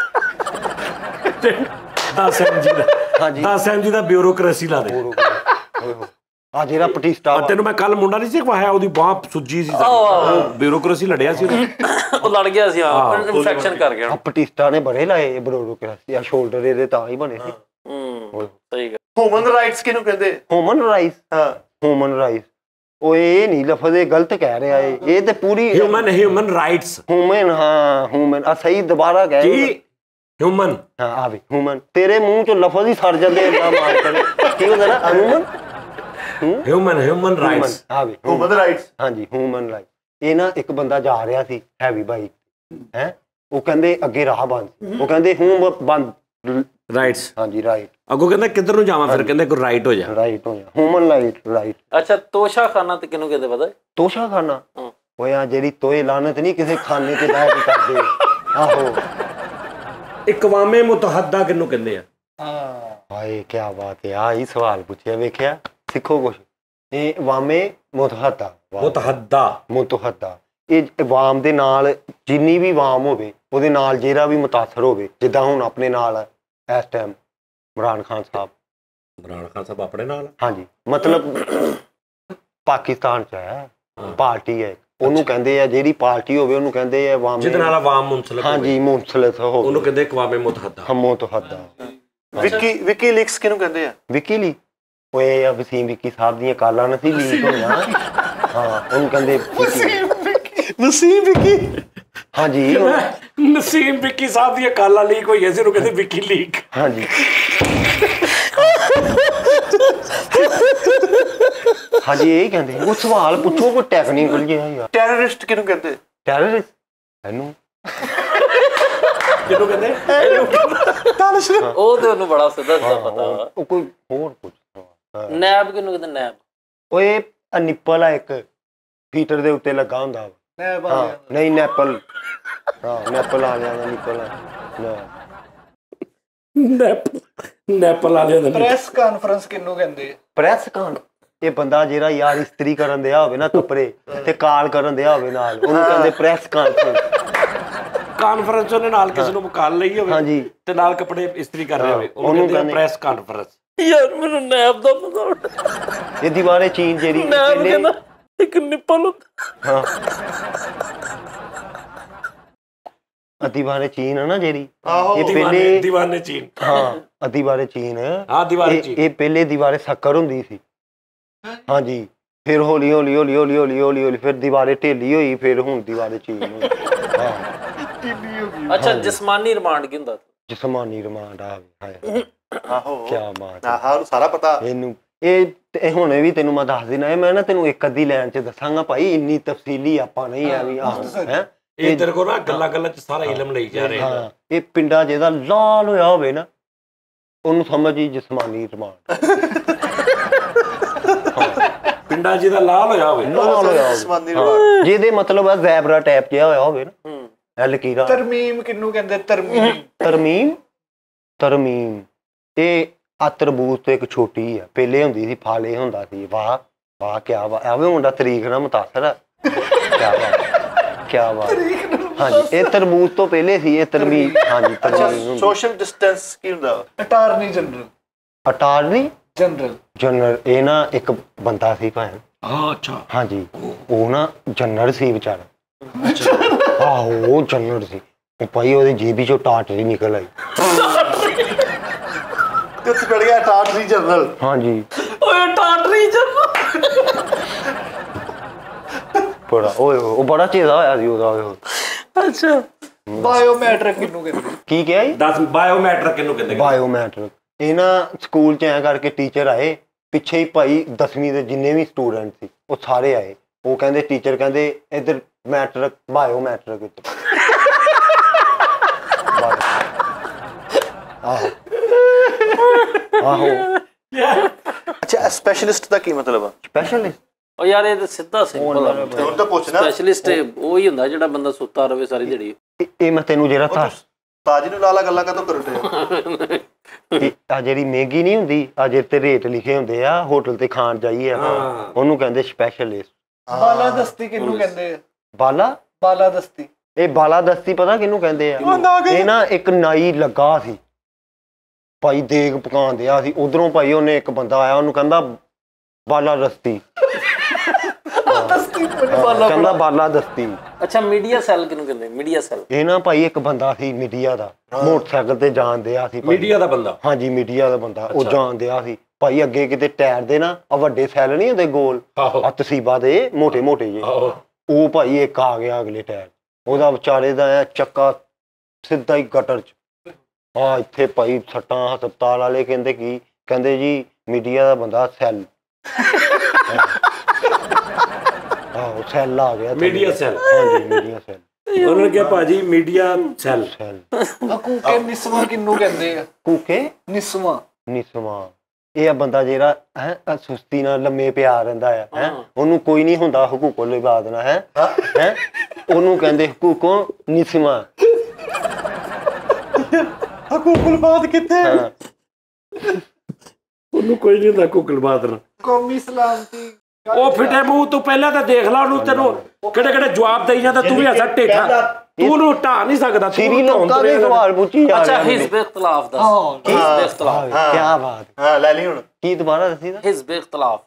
10 MG ਦਾ, ਹਾਂਜੀ 10 MG ਦਾ ਬਿਊਰੋਕ੍ਰੇਸੀ ਲਾ ਦੇ। ਆ ਜਿਹੜਾ ਪਟਿਸਟਾ ਤੈਨੂੰ ਮੈਂ ਕੱਲ ਮੁੰਡਾ ਨਹੀਂ ਸੀ ਖਵਾਇਆ, ਉਹਦੀ ਬਾਹ ਸੁੱਜੀ ਸੀ, ਉਹ ਬਿਊਰੋਕ੍ਰੇਸੀ ਲੜਿਆ ਸੀ ਉਹ ਲੜ ਗਿਆ ਸੀ, ਹਾਂ ਇਨਫੈਕਸ਼ਨ ਕਰ ਗਿਆ। ਪਟਿਸਟਾ ਨੇ ਬੜੇ ਲਾਏ ਬਿਊਰੋਕ੍ਰੇਸੀ ਆ, ਸ਼ੋਲਡਰ ਇਹਦੇ ਤਾਂ ਹੀ ਬਣੇ ਸੀ। ਸਹੀ ਗੱਲ। ਹਿਊਮਨ ਰਾਈਟਸ ਕਿਹਨੂੰ ਕਹਿੰਦੇ? ਹਿਊਮਨ ਰਾਈਟਸ, ਹਾਂ ਹਿਊਮਨ ਰਾਈਟਸ ਉਹ ਇਹ ਨਹੀਂ ਲਫ਼ਜ਼ ਇਹ ਗਲਤ ਕਹਿ ਰਿਹਾ ਇਹ ਤੇ ਪੂਰੀ ਹਿਊਮਨ ਰਾਈਟਸ। ਹਿਊਮਨ ਹਾਂ ਹਿਊਮਨ ਆ ਸਹੀ ਦੁਬਾਰਾ ਕਹਿ ਕੀ ਹਿਊਮਨ? ਹਾਂ ਆਵੇ ਹਿਊਮਨ ਤੇਰੇ ਮੂੰਹ ਚੋਂ ਲਫ਼ਜ਼ ਹੀ ਸੜ ਜਾਂਦੇ ਇੰਨਾ ਮਾਰ ਕਰ ਕੀ ਹੁੰਦਾ ਨਾ ਹਿਊਮਨ ਰਾਈਟਸ ਆਵੇ ਹਿਊਮਨ ਰਾਈਟਸ। ਹਾਂਜੀ ਹਿਊਮਨ ਰਾਈਟ। ਇਹ ਨਾ ਇੱਕ ਬੰਦਾ ਜਾ ਰਿਹਾ ਸੀ ਹੈਵੀ ਬਾਈਕ ਹੈ, ਉਹ ਕਹਿੰਦੇ ਅੱਗੇ ਰਾਹ ਬੰਦ, ਉਹ ਕਹਿੰਦੇ ਬੰਦ ਰਾਈਟਸ। ਹਾਂਜੀ ਰਾਈਟ। ਅੱਗੋਂ ਕਹਿੰਦਾ ਕਿੱਧਰ ਨੂੰ ਜਾਵਾਂ, ਫਿਰ ਕਹਿੰਦੇ ਕੋਈ ਰਾਈਟ ਹੋ ਜਾ। ਰਾਈਟ ਹੋ ਜਾ ਹਿਊਮਨ ਰਾਈਟ। ਅੱਛਾ ਤੋਸ਼ਾ ਖਾਨਾ ਤੇ ਕਿਹਨੂੰ ਕਹਿੰਦੇ ਪਤਾ? ਤੋਸ਼ਾ ਖਾਨਾ ਹੋਇਆ ਜਿਹੜੀ ਤੋਏ ਲਾਨਤ ਨਹੀਂ ਕਿਸੇ ਖਾਨੇ ਤੇ ਬਹਿ ਕੇ ਕਰਦੇ। ਆਹੋ ਇਕਵਾਮੇ ਮੁਤਹੱਦਾ ਕਿਹਨੂੰ ਕਹਿੰਦੇ ਆ? ਹਾਏ ਕੀ ਬਾਤ ਹੈ, ਆਹੀ ਸਵਾਲ ਪੁੱਛਿਆ ਵੇਖਿਆ ਸਿੱਖੋ ਕੁਛ। ਇਹ ਅਵਾਮੇ ਮੁਤਹੱਦਾ ਇਹ ਅਵਾਮ ਦੇ ਨਾਲ ਜਿੰਨੀ ਵੀ ਅਵਾਮ ਹੋਵੇ ਉਹਦੇ ਨਾਲ ਜਿਹੜਾ ਵੀ ਮੁਤਾਸਰ ਹੋਵੇ, ਜਿੱਦਾਂ ਹੁਣ ਆਪਣੇ ਨਾਲ ਇਸ ਟਾਈਮ ਇਮਰਾਨ ਖਾਨ ਸਾਹਿਬ ਆਪਣੇ ਨਾਲ। ਹਾਂਜੀ ਮਤਲਬ ਪਾਕਿਸਤਾਨ ਚ ਹੈ ਪਾਰਟੀ ਹੈ, ਉਹਨੂੰ ਕਹਿੰਦੇ ਆ ਜਿਹੜੀ ਪਾਰਟੀ ਹੋਵੇ ਉਹਨੂੰ ਕਹਿੰਦੇ ਆ ਅਵਾਮ ਜਿਹਦੇ ਨਾਲ ਅਵਾਮ ਮੁਨਸਲਕ ਹੋਵੇ। ਹਾਂਜੀ ਮੁਨਸਲਕ ਹੋਵੇ ਉਹਨੂੰ ਕਹਿੰਦੇ ਅਕਵਾਮੇ ਮੁਤਹੱਦਾ। ਮੁਤਹੱਦਾ। ਵਿਕੀ ਲੀਕਸ ਕਿਹਨੂੰ ਕਹਿੰਦੇ ਆ? ਵਿਕੀ ਲੀਕ ਹੋਏ ਆ ਵਸੀਮ ਵਿਕੀ ਸਾਹਿਬ ਦੀਆਂ ਕਾਲਾਂ ਨਾ ਸੀ ਲੀਕ ਹੋਈਆਂ। ਹਾਂ ਉਹਨੂੰ ਕਹਿੰਦੇ ਨਸੀਮ ਵਿਕੀ। ਹਾਂਜੀ ਨਸੀਮ ਵਿਕੀ ਸਾਹਿਬ ਦੀਆਂ ਕਾਲਾਂ ਲੀਕ ਹੋਈਆਂ ਸੀ, ਉਹਨੂੰ ਕਹਿੰਦੇ ਵਿਕੀ ਲੀਕ। ਹਾਂਜੀ ਹਾਂਜੀ ਇਹ ਕਹਿੰਦੇ ਉਹ ਸਵਾਲ ਪੁੱਛੋ ਕੋਈ ਟੈਕਨੀਕਲ ਜਿਹਾ ਯਾਰ। ਟੈਰਰਿਸਟ ਕਿਹਨੂੰ ਕਹਿੰਦੇ? ਟੈਰਰਿਸਟ ਇਹਨੂੰ ਕਿਹਨੂੰ ਕਹਿੰਦੇ? ਉਹ ਤੇ ਉਹਨੂੰ ਬੜਾ ਸਿੱਧਾ ਪਤਾ। ਉਹ ਕੋਈ ਹੋਰ ਪੁੱਛ। ਨੈਬ ਕਿਹਨੂੰ ਕਹਿੰਦੇ? ਨੈਬ ਓਏ ਨਿੱਪਲ ਆ ਇੱਕ ਫੀਟਰ ਦੇ ਉੱਤੇ ਲੱਗਾ ਹੁੰਦਾ ਵਾ। ਨਹੀਂ ਨੈਪਲ। ਹਾਂ ਨੈਪਲ ਆ ਗਿਆ ਨਿੱਪਲ ਨੈਪਲ ਵਾਲਿਆਂ ਦਾ। ਪ੍ਰੈਸ ਕਾਨਫਰੰਸ ਕਿਹਨੂੰ ਕਹਿੰਦੇ? ਪ੍ਰੈਸ ਕਾਨ ਇਹ ਬੰਦਾ ਜਿਹੜਾ ਯਾਰ ਇਸਤਰੀ ਕਰਨ ਦਿਆ ਹੋਵੇ ਨਾ ਕੱਪੜੇ ਤੇ ਕਾਲ ਕਰਨ ਦਿਆ ਹੋਵੇ ਨਾਲ, ਉਹਨੂੰ ਕਹਿੰਦੇ ਪ੍ਰੈਸ ਕਾਨਫਰੰਸ ਉਹਨੇ ਨਾਲ ਕਿਸੇ ਨੂੰ ਮੁਕਾਲ ਲਈ ਹੋਵੇ। ਹਾਂਜੀ ਤੇ ਨਾਲ ਕੱਪੜੇ ਇਸਤਰੀ ਕਰ ਰਹੇ ਹੋਵੇ, ਉਹਨੂੰ ਕਹਿੰਦੇ ਪ੍ਰੈਸ ਕਾਨਫਰੰਸ। ਯਾਰ ਮੈਨੂੰ ਨੈਬ ਦਾ ਪਤਾ। ਇਹ ਦੀਵਾਰੇ ਚੀਨ ਜਿਹੜੀ ਨੈਬ ਕਹਿੰਦਾ ਇੱਕ ਨਿੱਪਲ। ਹਾਂ ਦੀਵਾਰੇ ਚੀਨ ਹੈ ਨਾ ਜਿਹੜੀ ਇਹ ਪਹਿਲੇ ਦੀਵਾਨੇ ਚੀਨ। ਹਾਂ ਦੀਵਾਰੇ ਚੀਨ। ਹਾਂ ਦੀਵਾਰੇ ਚੀਨ ਇਹ ਪਹਿਲੇ ਦੀਵਾਰੇ ਸ਼ੱਕਰ ਹੁੰਦੀ ਸੀ। ਹਾਂਜੀ ਫਿਰ ਹੌਲੀ ਹੌਲੀ ਹੌਲੀ ਹੌਲੀ ਹੌਲੀ ਹੌਲੀ ਹੌਲੀ ਫਿਰ ਦੀਵਾਰੇ ਢੇਲੀ ਹੋਈ, ਫਿਰ ਹੁਣ ਦੀਵਾਰੇ ਚੀਨ ਹੋਈ। ਅੱਛਾ ਜਿਸਮਾਨੀ ਰਿਮਾਂਡ ਕੀ ਹੁੰਦਾ? ਜਿਸਮਾਨੀ ਰਿਮਾਂਡ ਆਵੇ। ਆਹੋ ਕੀ ਬਾਤ। ਆਹ ਸਾਰਾ ਪਤਾ ਇਹਨੂੰ ਇਹ ਹੁਣੇ ਵੀ ਤੈਨੂੰ ਮੈਂ ਦੱਸ ਦੇਣਾ, ਮੈਂ ਨਾ ਤੈਨੂੰ ਇੱਕ ਅੱਧੀ ਲਾਈਨ ਚ ਦੱਸਾਂਗਾ ਭਾਈ, ਇੰਨੀ ਤਫਸੀਲੀ ਆਪਾਂ ਨਹੀਂ ਆ ਵੀ। ਆਹੋ ਹੈ ਇਹ ਤੇਰੇ ਕੋਲ ਨਾ ਗੱਲਾਂ ਚ ਸਾਰਾ ਇਲਮ ਲਈ ਜਾ ਰਹੇ। ਹਾਂ ਇਹ ਪਿੰਡਾਂ ਜਿਹਦਾ ਲਾਲ ਹੋਇਆ ਹੋਵੇ ਨਾ ਉਹਨੂੰ ਸਮਝੀ ਜਿਸਮਾਨੀ ਰਿਮਾਂਡ। ਪਿੰਡਾਂ ਜਿਹਦਾ ਲਾਲ ਹੋਇਆ ਹੋਵੇ, ਜਿਹਦੇ ਮਤਲਬ ਆ ਜ਼ੈਬਰਾ ਟਾਈਪ ਜਿਹਾ ਹੋਇਆ ਹੋਵੇ ਨਾ ਇਹ ਲਕੀਰਾਂ। ਤਰਮੀਮ ਕਿਹਨੂੰ ਕਹਿੰਦੇ? ਤਰਮੀਮ ਇਹ ਆ ਤਰਬੂਜ ਤੋਂ ਇੱਕ ਛੋਟੀ ਆ, ਪਹਿਲੇ ਹੁੰਦੀ ਸੀ ਫਾਲੇ ਹੁੰਦਾ ਸੀ। ਵਾਹ ਵਾਹ ਕਿਆ ਵਾ ਐਵੇਂ ਮੁੰਡਾ ਤਰੀਕ ਨਾਲ ਮੁਤਾਸਰ ਆ। ਕਿਆ ਬਾਤ। ਹਾਂਜੀ ਇਹ ਤਰਬੂਜ ਤੋਂ ਪਹਿਲੇ ਸੀ ਇਹ ਤਰਮੀਮ। ਹਾਂਜੀ ਤਰਮੀਮ। ਸੋਸ਼ਲ ਡਿਸਟੈਂਸ ਕੀ ਹੁੰਦਾ? ਅਟਾਰਨੀ ਜਨਰਲ ਇਹ ਨਾ ਇੱਕ ਬੰਦਾ ਸੀ ਭੈਣ। ਅੱਛਾ ਹਾਂਜੀ ਉਹ ਨਾ ਜਨਰਲ ਸੀ ਵਿਚਾਰਾ। ਆਹੋ ਉਹ ਜਨਰਲ ਸੀ। ਉਹ ਭਾਈ ਉਹਦੀ ਜੀਬੀ ਚੋਂ ਟਾਟਰੀ ਨਿਕਲ ਆਈ। ਤੇ ਉੱਥੇ ਪੜ ਗਿਆ ਟਾਟਰੀ ਜਨਰਲ। ਹਾਂਜੀ ਓਏ ਟਾਟਰੀ ਜਨਰਲ ਬੜਾ ਓਏ ਉਹ ਬੜਾ ਚੇਦਾ ਹੋਇਆ ਸੀ ਉਹਦਾ। ਅੱਛਾ ਬਾਇਓਮੈਟ੍ਰਿਕ ਕਿਹਨੂੰ ਕਹਿੰਦੇ? ਕੀ ਕਿਹਾ ਜੀ? ਦੱਸ ਬਾਇਓਮੈਟ੍ਰਿਕ ਕਿਹਨੂੰ ਕਹਿੰਦੇ? ਬਾਇਓਮੈਟ੍ਰਿਕ ਇਹ ਨਾ ਸਕੂਲ ਚ ਐਂ ਕਰਕੇ ਟੀਚਰ ਆਏ ਪਿੱਛੇ ਹੀ ਭਾਈ 10ਵੀਂ ਦੇ ਜਿੰਨੇ ਵੀ ਸਟੂਡੈਂਟ ਸੀ ਉਹ ਸਾਰੇ ਆਏ। ਉਹ ਕਹਿੰਦੇ ਟੀਚਰ ਕਹਿੰਦੇ ਇੱਧਰ ਮੈਟ੍ਰਿਕ ਬਾਇਓ ਮੈਟ੍ਰਿਕ ਆਹੋ ਆਹੋ ਅੱਛਾ ਸਪੈਸ਼ਲਿਸਟ ਦਾ ਕੀ ਮਤਲਬ ਆ ਸਪੈਸ਼ਲਿਸਟ ਉਹ ਯਾਰ ਇਹ ਤਾਂ ਸਿੱਧਾ ਸਿੰਪਲ ਆ ਹੁਣ ਤਾਂ ਪੁੱਛਣਾ ਸਪੈਸ਼ਲਿਸਟ ਉਹ ਹੀ ਹੁੰਦਾ ਜਿਹੜਾ ਬੰਦਾ ਸੁੱਤਾ ਰਵੇ ਸਾਰੀ ਦਿਹਾੜੀ ਇਹ ਮੈਂ ਤੈਨੂੰ ਜਿਹੜਾ ਤਾਜੀ ਨੂੰ ਲਾਲਾ ਗੱਲਾਂ ਕਦੋਂ ਕਰਦੇ ਆ ਜਿਹੜੀ ਮਹਿੰਗੀ ਨਹੀਂ ਹੁੰਦੀ ਆ ਜਿਹੜੇ ਤੇ ਰੇਟ ਲਿਖੇ ਹੁੰਦੇ ਆ ਹੋਟਲ ਤੇ ਖਾਣ ਜਾਈਏ ਆਪਾਂ ਉਹਨੂੰ ਕਹਿੰਦੇ ਸਪੈਸ਼ਲਿਸਟ ਬਾਲਾਦਸਤੀ ਕਿਹਨੂੰ ਕਹਿੰਦੇ ਆ ਬਾਲਾਦਸਤੀ ਇਹ ਬਾਲਾਦਸਤੀ ਪਤਾ ਕਿਹਨੂੰ ਕਹਿੰਦੇ ਆ ਇਹ ਨਾ ਇੱਕ ਨਾਈ ਲੱਗਾ ਸੀ ਭਾਈ ਦੇਗ ਪਕਾਉਣ ਦਿਆ ਸੀ ਉਧਰੋਂ ਭਾਈ ਉਹਨੇ ਇੱਕ ਬੰਦਾ ਆਇਆ ਉਹਨੂੰ ਕਹਿੰਦਾ ਬਾਲਾਦਸਤੀ ਕਹਿੰਦਾ ਬਾਲਾਦਸਤੀ ਅੱਛਾ ਮੀਡੀਆ ਸੈੱਲ ਕਿਹਨੂੰ ਕਹਿੰਦੇ ਮੀਡੀਆ ਸੈੱਲ ਇਹ ਨਾ ਭਾਈ ਇੱਕ ਬੰਦਾ ਸੀ ਮੀਡੀਆ ਦਾ ਮੋਟਰਸਾਈਕਲ ਤੇ ਜਾਣ ਦਿਆ ਸੀ ਮੀਡੀਆ ਦਾ ਬੰਦਾ ਹਾਂਜੀ ਮੀਡੀਆ ਦਾ ਬੰਦਾ ਉਹ ਜਾਣ ਦਿਆ ਸੀ ਭਾਈ ਅੱਗੇ ਕਿਤੇ ਟਾਇਰ ਦੇ ਨਾ ਆ ਵੱਡੇ ਸੈੱਲ ਨਹੀਂ ਹੁੰਦੇ ਗੋਲ ਆ ਤਸੀਬਾ ਦੇ ਮੋਟੇ ਮੋਟੇ ਜੇ ਉਹ ਭਾਈ ਇੱਕ ਆ ਗਿਆ ਅਗਲੇ ਟਾਇਰ ਉਹਦਾ ਵਿਚਾਰੇ ਦਾ ਚੱਕਾ ਸਿੱਧਾ ਹੀ ਗਟਰ ਚ ਆ ਇੱਥੇ ਭਾਈ ਸੱਟਾਂ ਹਸਪਤਾਲ ਵਾਲੇ ਕਹਿੰਦੇ ਕੀ ਕਹਿੰਦੇ ਜੀ ਮੀਡੀਆ ਦਾ ਬੰਦਾ ਸੈੱਲ ਆਹੋ ਸੈੱਲ ਆ ਗਿਆ ਮੀਡੀਆ ਸੈੱਲ ਹਾਂਜੀ ਮੀਡੀਆ ਸੈੱਲ ਉਹਨਾਂ ਨੇ ਕਿਹਾ ਭਾਜੀ ਮੀਡੀਆ ਸੈੱਲ ਕੂਕੇ ਨਿਸਵਾ ਕਿਹਨੂੰ ਕਹਿੰਦੇ ਆ ਕੂਕੇ ਨਿਸਵਾ ਇਹ ਆ ਬੰਦਾ ਜਿਹੜਾ ਹੈ ਸੁਸਤੀ ਨਾਲ ਲੰਮੇ ਪਿਆ ਰਹਿੰਦਾ ਹੈ ਉਹਨੂੰ ਕੋਈ ਨਹੀਂ ਹੁੰਦਾ ਹਕੂਕੁਲ ਇਬਾਦ ਨਾਲ ਹੈ ਉਹਨੂੰ ਕਹਿੰਦੇ ਹਕੂਕੋ ਨਿਸਵਾ ਹਕੂਕੁਲ ਬਾਤ ਕਿੱਥੇ ਉਹਨੂੰ ਕੋਈ ਨਹੀਂ ਹੁੰਦਾ ਕੁਕਲਬਾਦ ਨਾਲ ਕੌਮੀ ਸਲਾਮਤੀ ਉਹ ਫਿੱਟੇ ਮੂੰਹ ਤੋਂ ਪਹਿਲਾਂ ਤਾਂ ਦੇਖ ਲਾ ਉਹਨੂੰ ਤੈਨੂੰ ਕਿਹੜੇ ਕਿਹੜੇ ਜਵਾਬ ਦੇਈ ਜਾਂਦਾ ਤੂੰ ਵੀ ਐਸਾ ਢੇਠਾ ਤੂੰ ਉਹਨੂੰ ਢਾ ਨਹੀਂ ਸਕਦਾ ਸ੍ਰੀਲੰਕਾ ਦੇ ਸਵਾਲ ਪੁੱਛੀ ਜਾ ਅੱਛਾ ਹਿਜ਼ਬ ਇਖਤਲਾਫ ਦਾ ਹਿਜ਼ਬ ਇਖਤਲਾਫ ਕੀ ਬਾਤ ਹਾਂ ਲੈ ਲਈ ਹੁਣ ਕੀ ਦੁਬਾਰਾ ਦੱਸੀ ਦਾ ਹਿਜ਼ਬ ਇਖਤਲਾਫ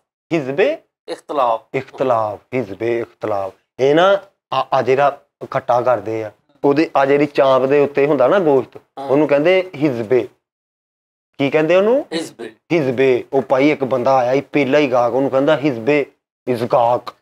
ਹਿਜ਼ਬ ਇਖਤਲਾਫ ਇਹ ਨਾ ਆ ਜਿਹੜਾ ਖੱਟਾ ਕਰਦੇ ਆ ਉਹਦੇ ਆ ਜਿਹੜੀ ਚਾਂਪ ਦੇ ਉੱਤੇ ਹੁੰਦਾ ਨਾ ਗੋਸ਼ਤ ਉਹਨੂੰ ਕਹਿੰਦੇ ਹਿਜ਼ਬੇ ਕੀ ਕਹਿੰਦੇ ਉਹਨੂੰ ਹਿਜ਼ਬੇ ਉਹ ਭਾਈ ਇੱਕ ਬੰਦਾ ਆਇਆ ਹੀ ਪਹਿਲਾ ਹੀ ਗਾਹਕ ਉਹਨੂੰ ਕਹਿੰਦਾ ਹਿਜ਼ਬੇ ਇਜ਼ਗਾਕ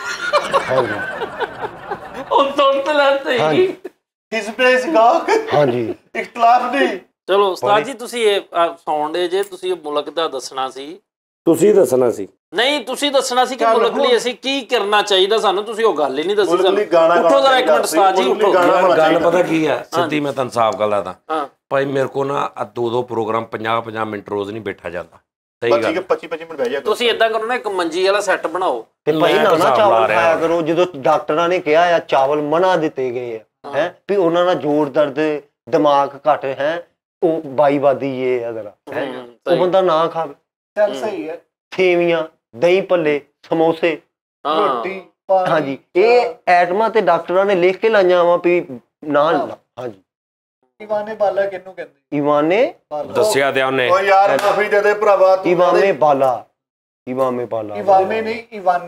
ਉਹ ਤੋਂ ਲੈਂਦੇ ਹੀ ਹਿਜ਼ਬੇ ਇਜ਼ਗਾਕ ਹਾਂਜੀ ਇਖਤਲਾਫ ਨਹੀਂ ਚਲੋ ਉਸਤਾਦ ਜੀ ਤੁਸੀਂ ਇਹ ਸੌਂਡੇ ਜੇ ਤੁਸੀਂ ਮੁਲਕ ਦਾ ਦੱਸਣਾ ਸੀ ਤੁਸੀਂ ਦੱਸਣਾ ਸੀ ਨਹੀਂ ਤੁਸੀਂ ਦੱਸਣਾ ਸੀ ਕਿ ਮੁਲਕ ਲਈ ਅਸੀਂ ਕੀ ਕਰਨਾ ਚਾਹੀਦਾ ਸਾਨੂੰ ਤੁਸੀਂ ਉਹ ਗੱਲ ਹੀ ਨਹੀਂ ਦੱਸੀ ਸਾਨੂੰ ਉੱਠੋ ਜ਼ਰਾ ਇੱਕ ਮਿੰਟ ਉਸਤਾਦ ਜੀ ਉੱਠੋ ਗੱਲ ਪਤਾ ਕੀ ਹੈ ਸਿੱਧੀ ਮੈਂ ਤੁਹਾਨੂੰ ਸਾਫ਼ ਗੱਲ ਦੱਸਦਾ ਭਾਈ ਮੇਰੇ ਕੋ ਨਾ 2-2 ਪ੍ਰੋਗਰਾਮ 50-50 ਮਿੰਟ ਰੋਜ਼ ਨਹੀਂ ਬੈਠਾ ਜਾਂਦਾ ਸਹੀ ਗੱਲ 25-25 ਮਿੰਟ ਬਹਿ ਜਾ ਤੁਸੀਂ ਇਦਾਂ ਕਰੋ ਨਾ ਇੱਕ ਮੰਜੀ ਵਾਲਾ ਸੈੱਟ ਬਣਾਓ ਤੇ ਭਾਈ ਨਾ ਚਾਵਲ ਖਾਇਆ ਕਰੋ ਜਦੋਂ ਡਾਕਟਰਾਂ ਨੇ ਕਿਹਾ ਆ ਚਾਵਲ ਮਨਾ ਦਿੱਤੇ ਗਏ ਆ ਹੈ ਵੀ ਉਹਨਾਂ ਨਾਲ ਜੋੜ ਦਰਦ ਦਿਮਾਗ ਘੱਟ ਹੈ ਉਹ ਬਾਈਵਾਦੀ ਇਹ ਆ ਜ਼ਰਾ ਉਹ ਬੰਦਾ ਨਾ ਖਾਵੇ ਚੱਲ ਸਹੀ ਹੈ ਸੇਵੀਆਂ ਦਹੀਂ ਭੱਲੇ ਸਮੋਸੇ ਰੋਟੀ ਹਾਂਜੀ ਇਹ ਐਟਮਾਂ ਤੇ ਡਾਕਟਰਾਂ ਨੇ ਲਿਖ ਕੇ ਲਾਈਆਂ ਵਾ ਵੀ ਨਾ ਹਾਂਜੀ ਇਵਾਨੇ ਬਾਲਾ ਕਿਹਨੂੰ ਕਹਿੰਦੇ ਇਵਾਨੇ ਦੱਸਿਆ ਤੇ ਉਹਨੇ ਓ ਯਾਰ ਮਾਫੀ ਦੇ ਦੇ ਭਰਾਵਾ ਤੂੰ ਇਵਾਨੇ ਬਾਲਾ ਇਵਾਨੇ ਨਹੀਂ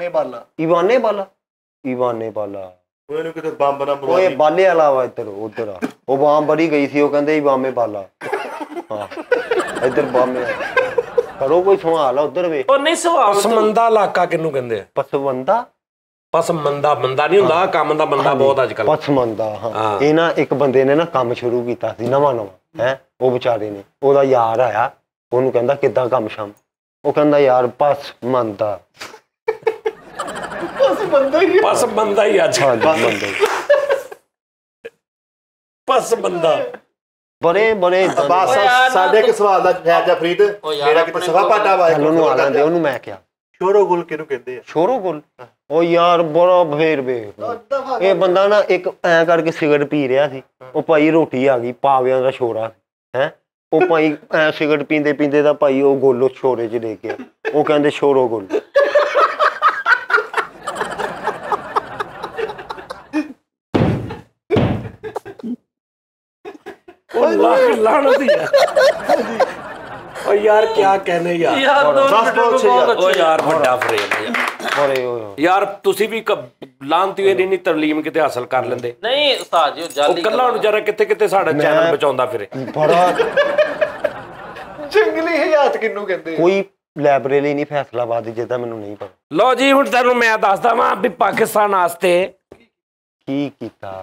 ਇਵਾਨੇ ਬਾਲਾ ਉਹਨੂੰ ਕਿਤੇ ਬੰਬ ਨਾ ਓਏ ਬਾਲੇ ਵਾਲਾ ਵਾ ਇੱਧਰ ਉਧਰ ਆ ਉਹ ਬਾਮ ਬੜੀ ਗਈ ਸੀ ਉਹ ਕਹਿੰਦੇ ਇਵਾਮੇ ਬਾਲਾ ਹਾਂ ਇੱਧਰ ਬਾਮੇ ਕਰੋ ਕੋਈ ਸਵਾਲ ਆ ਉਧਰ ਵੇ ਉਹ ਨਹੀਂ ਸਵਾਲ ਪਸਮੰਦਾ ਇਲਾਕਾ ਕਿਹਨੂੰ ਕਹਿੰਦੇ ਆ ਪਸਮੰਦਾ ਬੰਦਾ ਨਹੀਂ ਹੁੰਦਾ ਕੰਮ ਦਾ ਬੰਦਾ ਬਹੁਤ ਅੱਜ ਕੱਲ ਪਸਮੰਦਾ ਹਾਂ ਇਹ ਨਾ ਇੱਕ ਬੰਦੇ ਨੇ ਨਾ ਕੰਮ ਸ਼ੁਰੂ ਕੀਤਾ ਸੀ ਨਵਾਂ ਹੈ ਉਹ ਵਿਚਾਰੇ ਨੇ ਉਹਦਾ ਯਾਰ ਆਇਆ ਉਹਨੂੰ ਕਹਿੰਦਾ ਕਿੱਦਾਂ ਕੰਮ ਸ਼ਾਮ ਉਹ ਕਹਿੰਦਾ ਯਾਰ ਪਸਮੰਦਾ ਹੀ ਅੱਜ ਪਸਮੰਦਾ ਬੜੇ ਸਾਡੇ ਇੱਕ ਸਵਾਲ ਦਾ ਜਵਾਬ ਜਾ ਫਰੀਦ ਮੇਰਾ ਕਿਤੇ ਸਵਾ ਪਾਟਾ ਵਾ ਉਹਨੂੰ ਆ ਲੈਂਦੇ ਉਹਨੂੰ ਮੈਂ ਕਿਹਾ ਸ਼ੋਰੋਗੁਲ ਕਿਹਨੂੰ ਕਹਿੰਦੇ ਆ ਸ਼ੋਰੋਗੁਲ ਉਹ ਯਾਰ ਬੜਾ ਫੇਰ ਵੇ ਇਹ ਬੰਦਾ ਨਾ ਇੱਕ ਐ ਕਰਕੇ ਸਿਗਰਟ ਪੀ ਰਿਹਾ ਸੀ ਉਹ ਭਾਈ ਰੋਟੀ ਆ ਗਈ ਪਾਵਿਆਂ ਦਾ ਛੋਰਾ ਹੈ ਉਹ ਭਾਈ ਐ ਸਿਗਰਟ ਪੀਂਦੇ ਪੀਂਦੇ ਦਾ ਭਾਈ ਉਹ ਗੋਲੋ ਛੋਰੇ 'ਚ ਲੈ ਗਿਆ ਉਹ ਕਹਿੰਦੇ ਸ਼ੋਰੋਗੁਲ ਲਾਣਤੀ ਹੈ ਓ ਯਾਰ ਕੀ कहने यार ਓ ਯਾਰ ਵੱਡਾ ਫਰੇਮ ਯਾਰ ਤੁਸੀਂ ਵੀ ਲਾਂਤੀ ਹੋਈ ਨਹੀਂ ਤਰਲੀਮ ਕਿਤੇ ਹਾਸਲ ਕਰ ਲੈਂਦੇ ਨਹੀਂ ਉਸਤਾਦ ਜੀ ਉਹ ਜਾਲੀ ਕੱਲਾ ਹੁਣ ਜਰਾ ਕਿੱਥੇ ਸਾਡਾ ਚੈਨਲ ਬਚਾਉਂਦਾ ਫਿਰੇ ਬੜਾ ਜੰਗਲੀ ਹਯਾਤ ਕਿਹਨੂੰ ਕਹਿੰਦੇ ਕੋਈ ਲਾਇਬ੍ਰੇਰੀ ਨਹੀਂ ਫੈਸਲਾਬਾਦ ਦੀ ਜਿੱਦਾਂ ਮੈਨੂੰ ਨਹੀਂ ਪਤਾ ਲਓ ਜੀ ਹੁਣ ਤੁਹਾਨੂੰ ਮੈਂ ਦੱਸਦਾ ਵਾਂ ਵੀ ਪਾਕਿਸਤਾਨ ਵਾਸਤੇ ਕੀ ਕੀਤਾ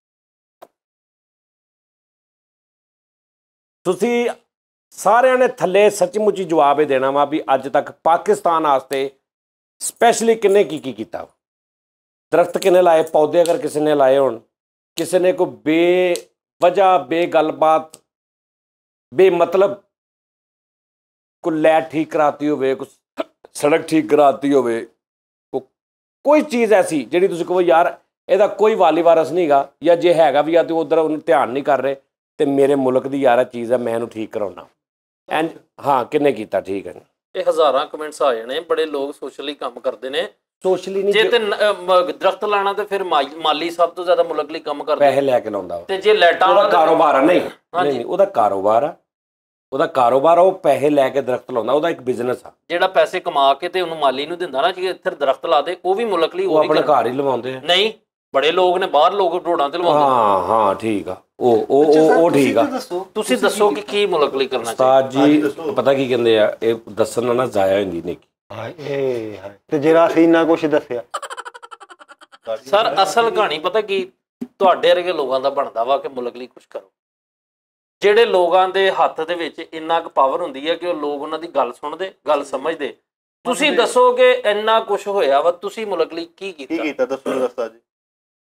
ਤੁਸੀਂ ਸਾਰਿਆਂ ਨੇ ਥੱਲੇ ਸੱਚਮੁੱਚੀ ਜਵਾਬ ਇਹ ਦੇਣਾ ਵਾ ਵੀ ਅੱਜ ਤੱਕ ਪਾਕਿਸਤਾਨ ਵਾਸਤੇ ਸਪੈਸ਼ਲੀ ਕਿੰਨੇ ਕੀ ਕੀਤਾ ਦਰਖਤ ਕਿਨੇ ਲਾਏ, ਪੌਦੇ ਅਗਰ ਕਿਸੇ ਨੇ ਲਾਏ ਹੋਣ, ਕਿਸੇ ਨੇ ਕੋਈ ਬੇਵਜ੍ਹਾ ਬੇਗੱਲਬਾਤ ਬੇਮਤਲਬ ਕੋਈ ਲਾਈਟ ਠੀਕ ਕਰਾਤੀ ਹੋਵੇ, ਕੋਈ ਸੜਕ ਠੀਕ ਕਰਾਤੀ ਹੋਵੇ, ਕੋਈ ਚੀਜ਼ ਐਸੀ ਜਿਹੜੀ ਤੁਸੀਂ ਕਹੋ ਯਾਰ ਇਹਦਾ ਕੋਈ ਵਾਲੀ ਵਾਰਸ ਨਹੀਂ ਹੈਗਾ, ਜਾਂ ਜੇ ਹੈਗਾ ਵੀ ਆ ਤੇ ਉਧਰ ਉਹਨੂੰ ਧਿਆਨ ਨਹੀਂ ਕਰ ਰਹੇ, ਤੇ ਮੇਰੇ ਮੁਲਕ ਦੀ ਯਾਰ ਚੀਜ਼ ਹੈ, ਮੈਂ ਇਹਨੂੰ ਠੀਕ ਕਰਾਉਣਾ। ਐਂਡ ਹਾਂ ਕਿੰਨੇ ਕੀਤਾ, ਠੀਕ ਹੈ। ਇਹ ਹਜ਼ਾਰਾਂ ਕਮੈਂਟਸ ਆ ਜਾਣੇ, ਬੜੇ ਲੋਕ ਸੋਸ਼ਲੀ ਕੰਮ ਕਰਦੇ ਨੇ। ਸੋਸ਼ਲੀ ਨਹੀਂ, ਜੇ ਤੇ ਦਰਖਤ ਲਾਣਾ ਤੇ ਫਿਰ ਮਾਲੀ ਸਭ ਤੋਂ ਜ਼ਿਆਦਾ ਮੁਲਕ ਲਈ ਕੰਮ ਕਰਦਾ, ਪੈਸੇ ਲੈ ਕੇ ਲਾਉਂਦਾ। ਤੇ ਜੇ ਲਾਈਟਾਂ ਉਹਦਾ ਕਾਰੋਬਾਰ ਆ, ਨਹੀਂ ਨਹੀਂ ਉਹਦਾ ਕਾਰੋਬਾਰ ਆ, ਉਹਦਾ ਕਾਰੋਬਾਰ ਆ, ਉਹ ਪੈਸੇ ਲੈ ਕੇ ਦਰਖਤ ਲਾਉਂਦਾ, ਉਹਦਾ ਇੱਕ ਬਿਜ਼ਨਸ ਆ। ਜਿਹੜਾ ਪੈਸੇ ਕਮਾ ਕੇ ਤੇ ਉਹਨੂੰ ਮਾਲੀ ਨੂੰ ਦਿੰਦਾ ਨਾ, ਜੇ ਇੱਥੇ ਦਰਖਤ ਲਾ ਦੇ, ਉਹ ਵੀ ਮੁਲਕ ਲਈ, ਉਹ ਆਪਣੇ ਘਰ ਹੀ ਲਵਾਉਂਦੇ ਆ। ਨਹੀਂ ਬੜੇ ਲੋਕ ਨੇ ਬਾਹਰ, ਲੋਕ ਰੋਡਾਂ ਤੇ ਲਵਾਉਂਦੇ। ਹਾਂ ਹਾਂ ਠੀਕ ਆ, ਉਹ ਠੀਕ ਆ। ਤੁਸੀਂ ਦੱਸੋ ਕਿ ਕੀ ਮੁਲਕ ਲਈ ਕਰਨਾ ਉਸਤਾਦ ਜੀ ਪਤਾ ਕੀ ਕਹਿੰਦੇ ਆ, ਇਹ ਦੱਸਣ ਨਾਲ ਨਾ ਜ਼ਾਇਆ ਹੁੰਦੀ ਨੇਕੀ। ਹਾਏ ਤੇ ਜਿਹੜਾ ਅਸੀਂ ਇੰਨਾ ਕੁਛ ਦੱਸਿਆ ਸਰ, ਅਸਲ ਕਹਾਣੀ ਪਤਾ ਕੀ, ਤੁਹਾਡੇ ਵਰਗੇ ਲੋਕਾਂ ਦਾ ਬਣਦਾ ਵਾ ਕਿ ਮੁਲਕ ਲਈ ਕੁਝ ਕਰੋ। ਜਿਹੜੇ ਲੋਕਾਂ ਦੇ ਹੱਥ ਦੇ ਵਿੱਚ ਇੰਨਾ ਕੁ ਪਾਵਰ ਹੁੰਦੀ ਹੈ ਕਿ ਉਹ ਲੋਕ ਉਹਨਾਂ ਦੀ ਗੱਲ ਸੁਣਦੇ, ਗੱਲ ਸਮਝਦੇ। ਤੁਸੀਂ ਦੱਸੋ ਕਿ ਇੰਨਾ ਕੁਝ ਹੋਇਆ ਵਾ, ਤੁਸੀਂ ਮੁਲਕ ਲਈ ਕੀ ਕੀਤਾ? ਦੱਸੋ ਉਸਤਾਦ ਜੀ।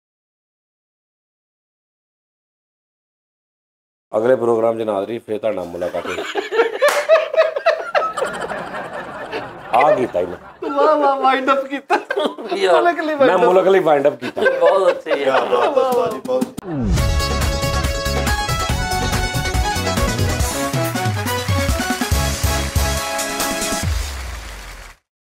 ਅਗਲੇ ਪ੍ਰੋਗਰਾਮ 'ਚ ਨਾਜ਼ਰੀ ਫਿਰ ਤੁਹਾਡਾ ਮੁਲਾਕਾਤ ਆ ਕੀਤਾ ਮੈਂ। ਵਾਹ ਵਾਈਂਡ ਅਪ ਕੀਤਾ, ਮੈਂ ਮੁਲਕ ਲਈ ਵਾਈਂਡ ਅਪ ਕੀਤਾ। ਬਹੁਤ ਅੱਛੇ ਯਾਰ। ਬਹੁਤ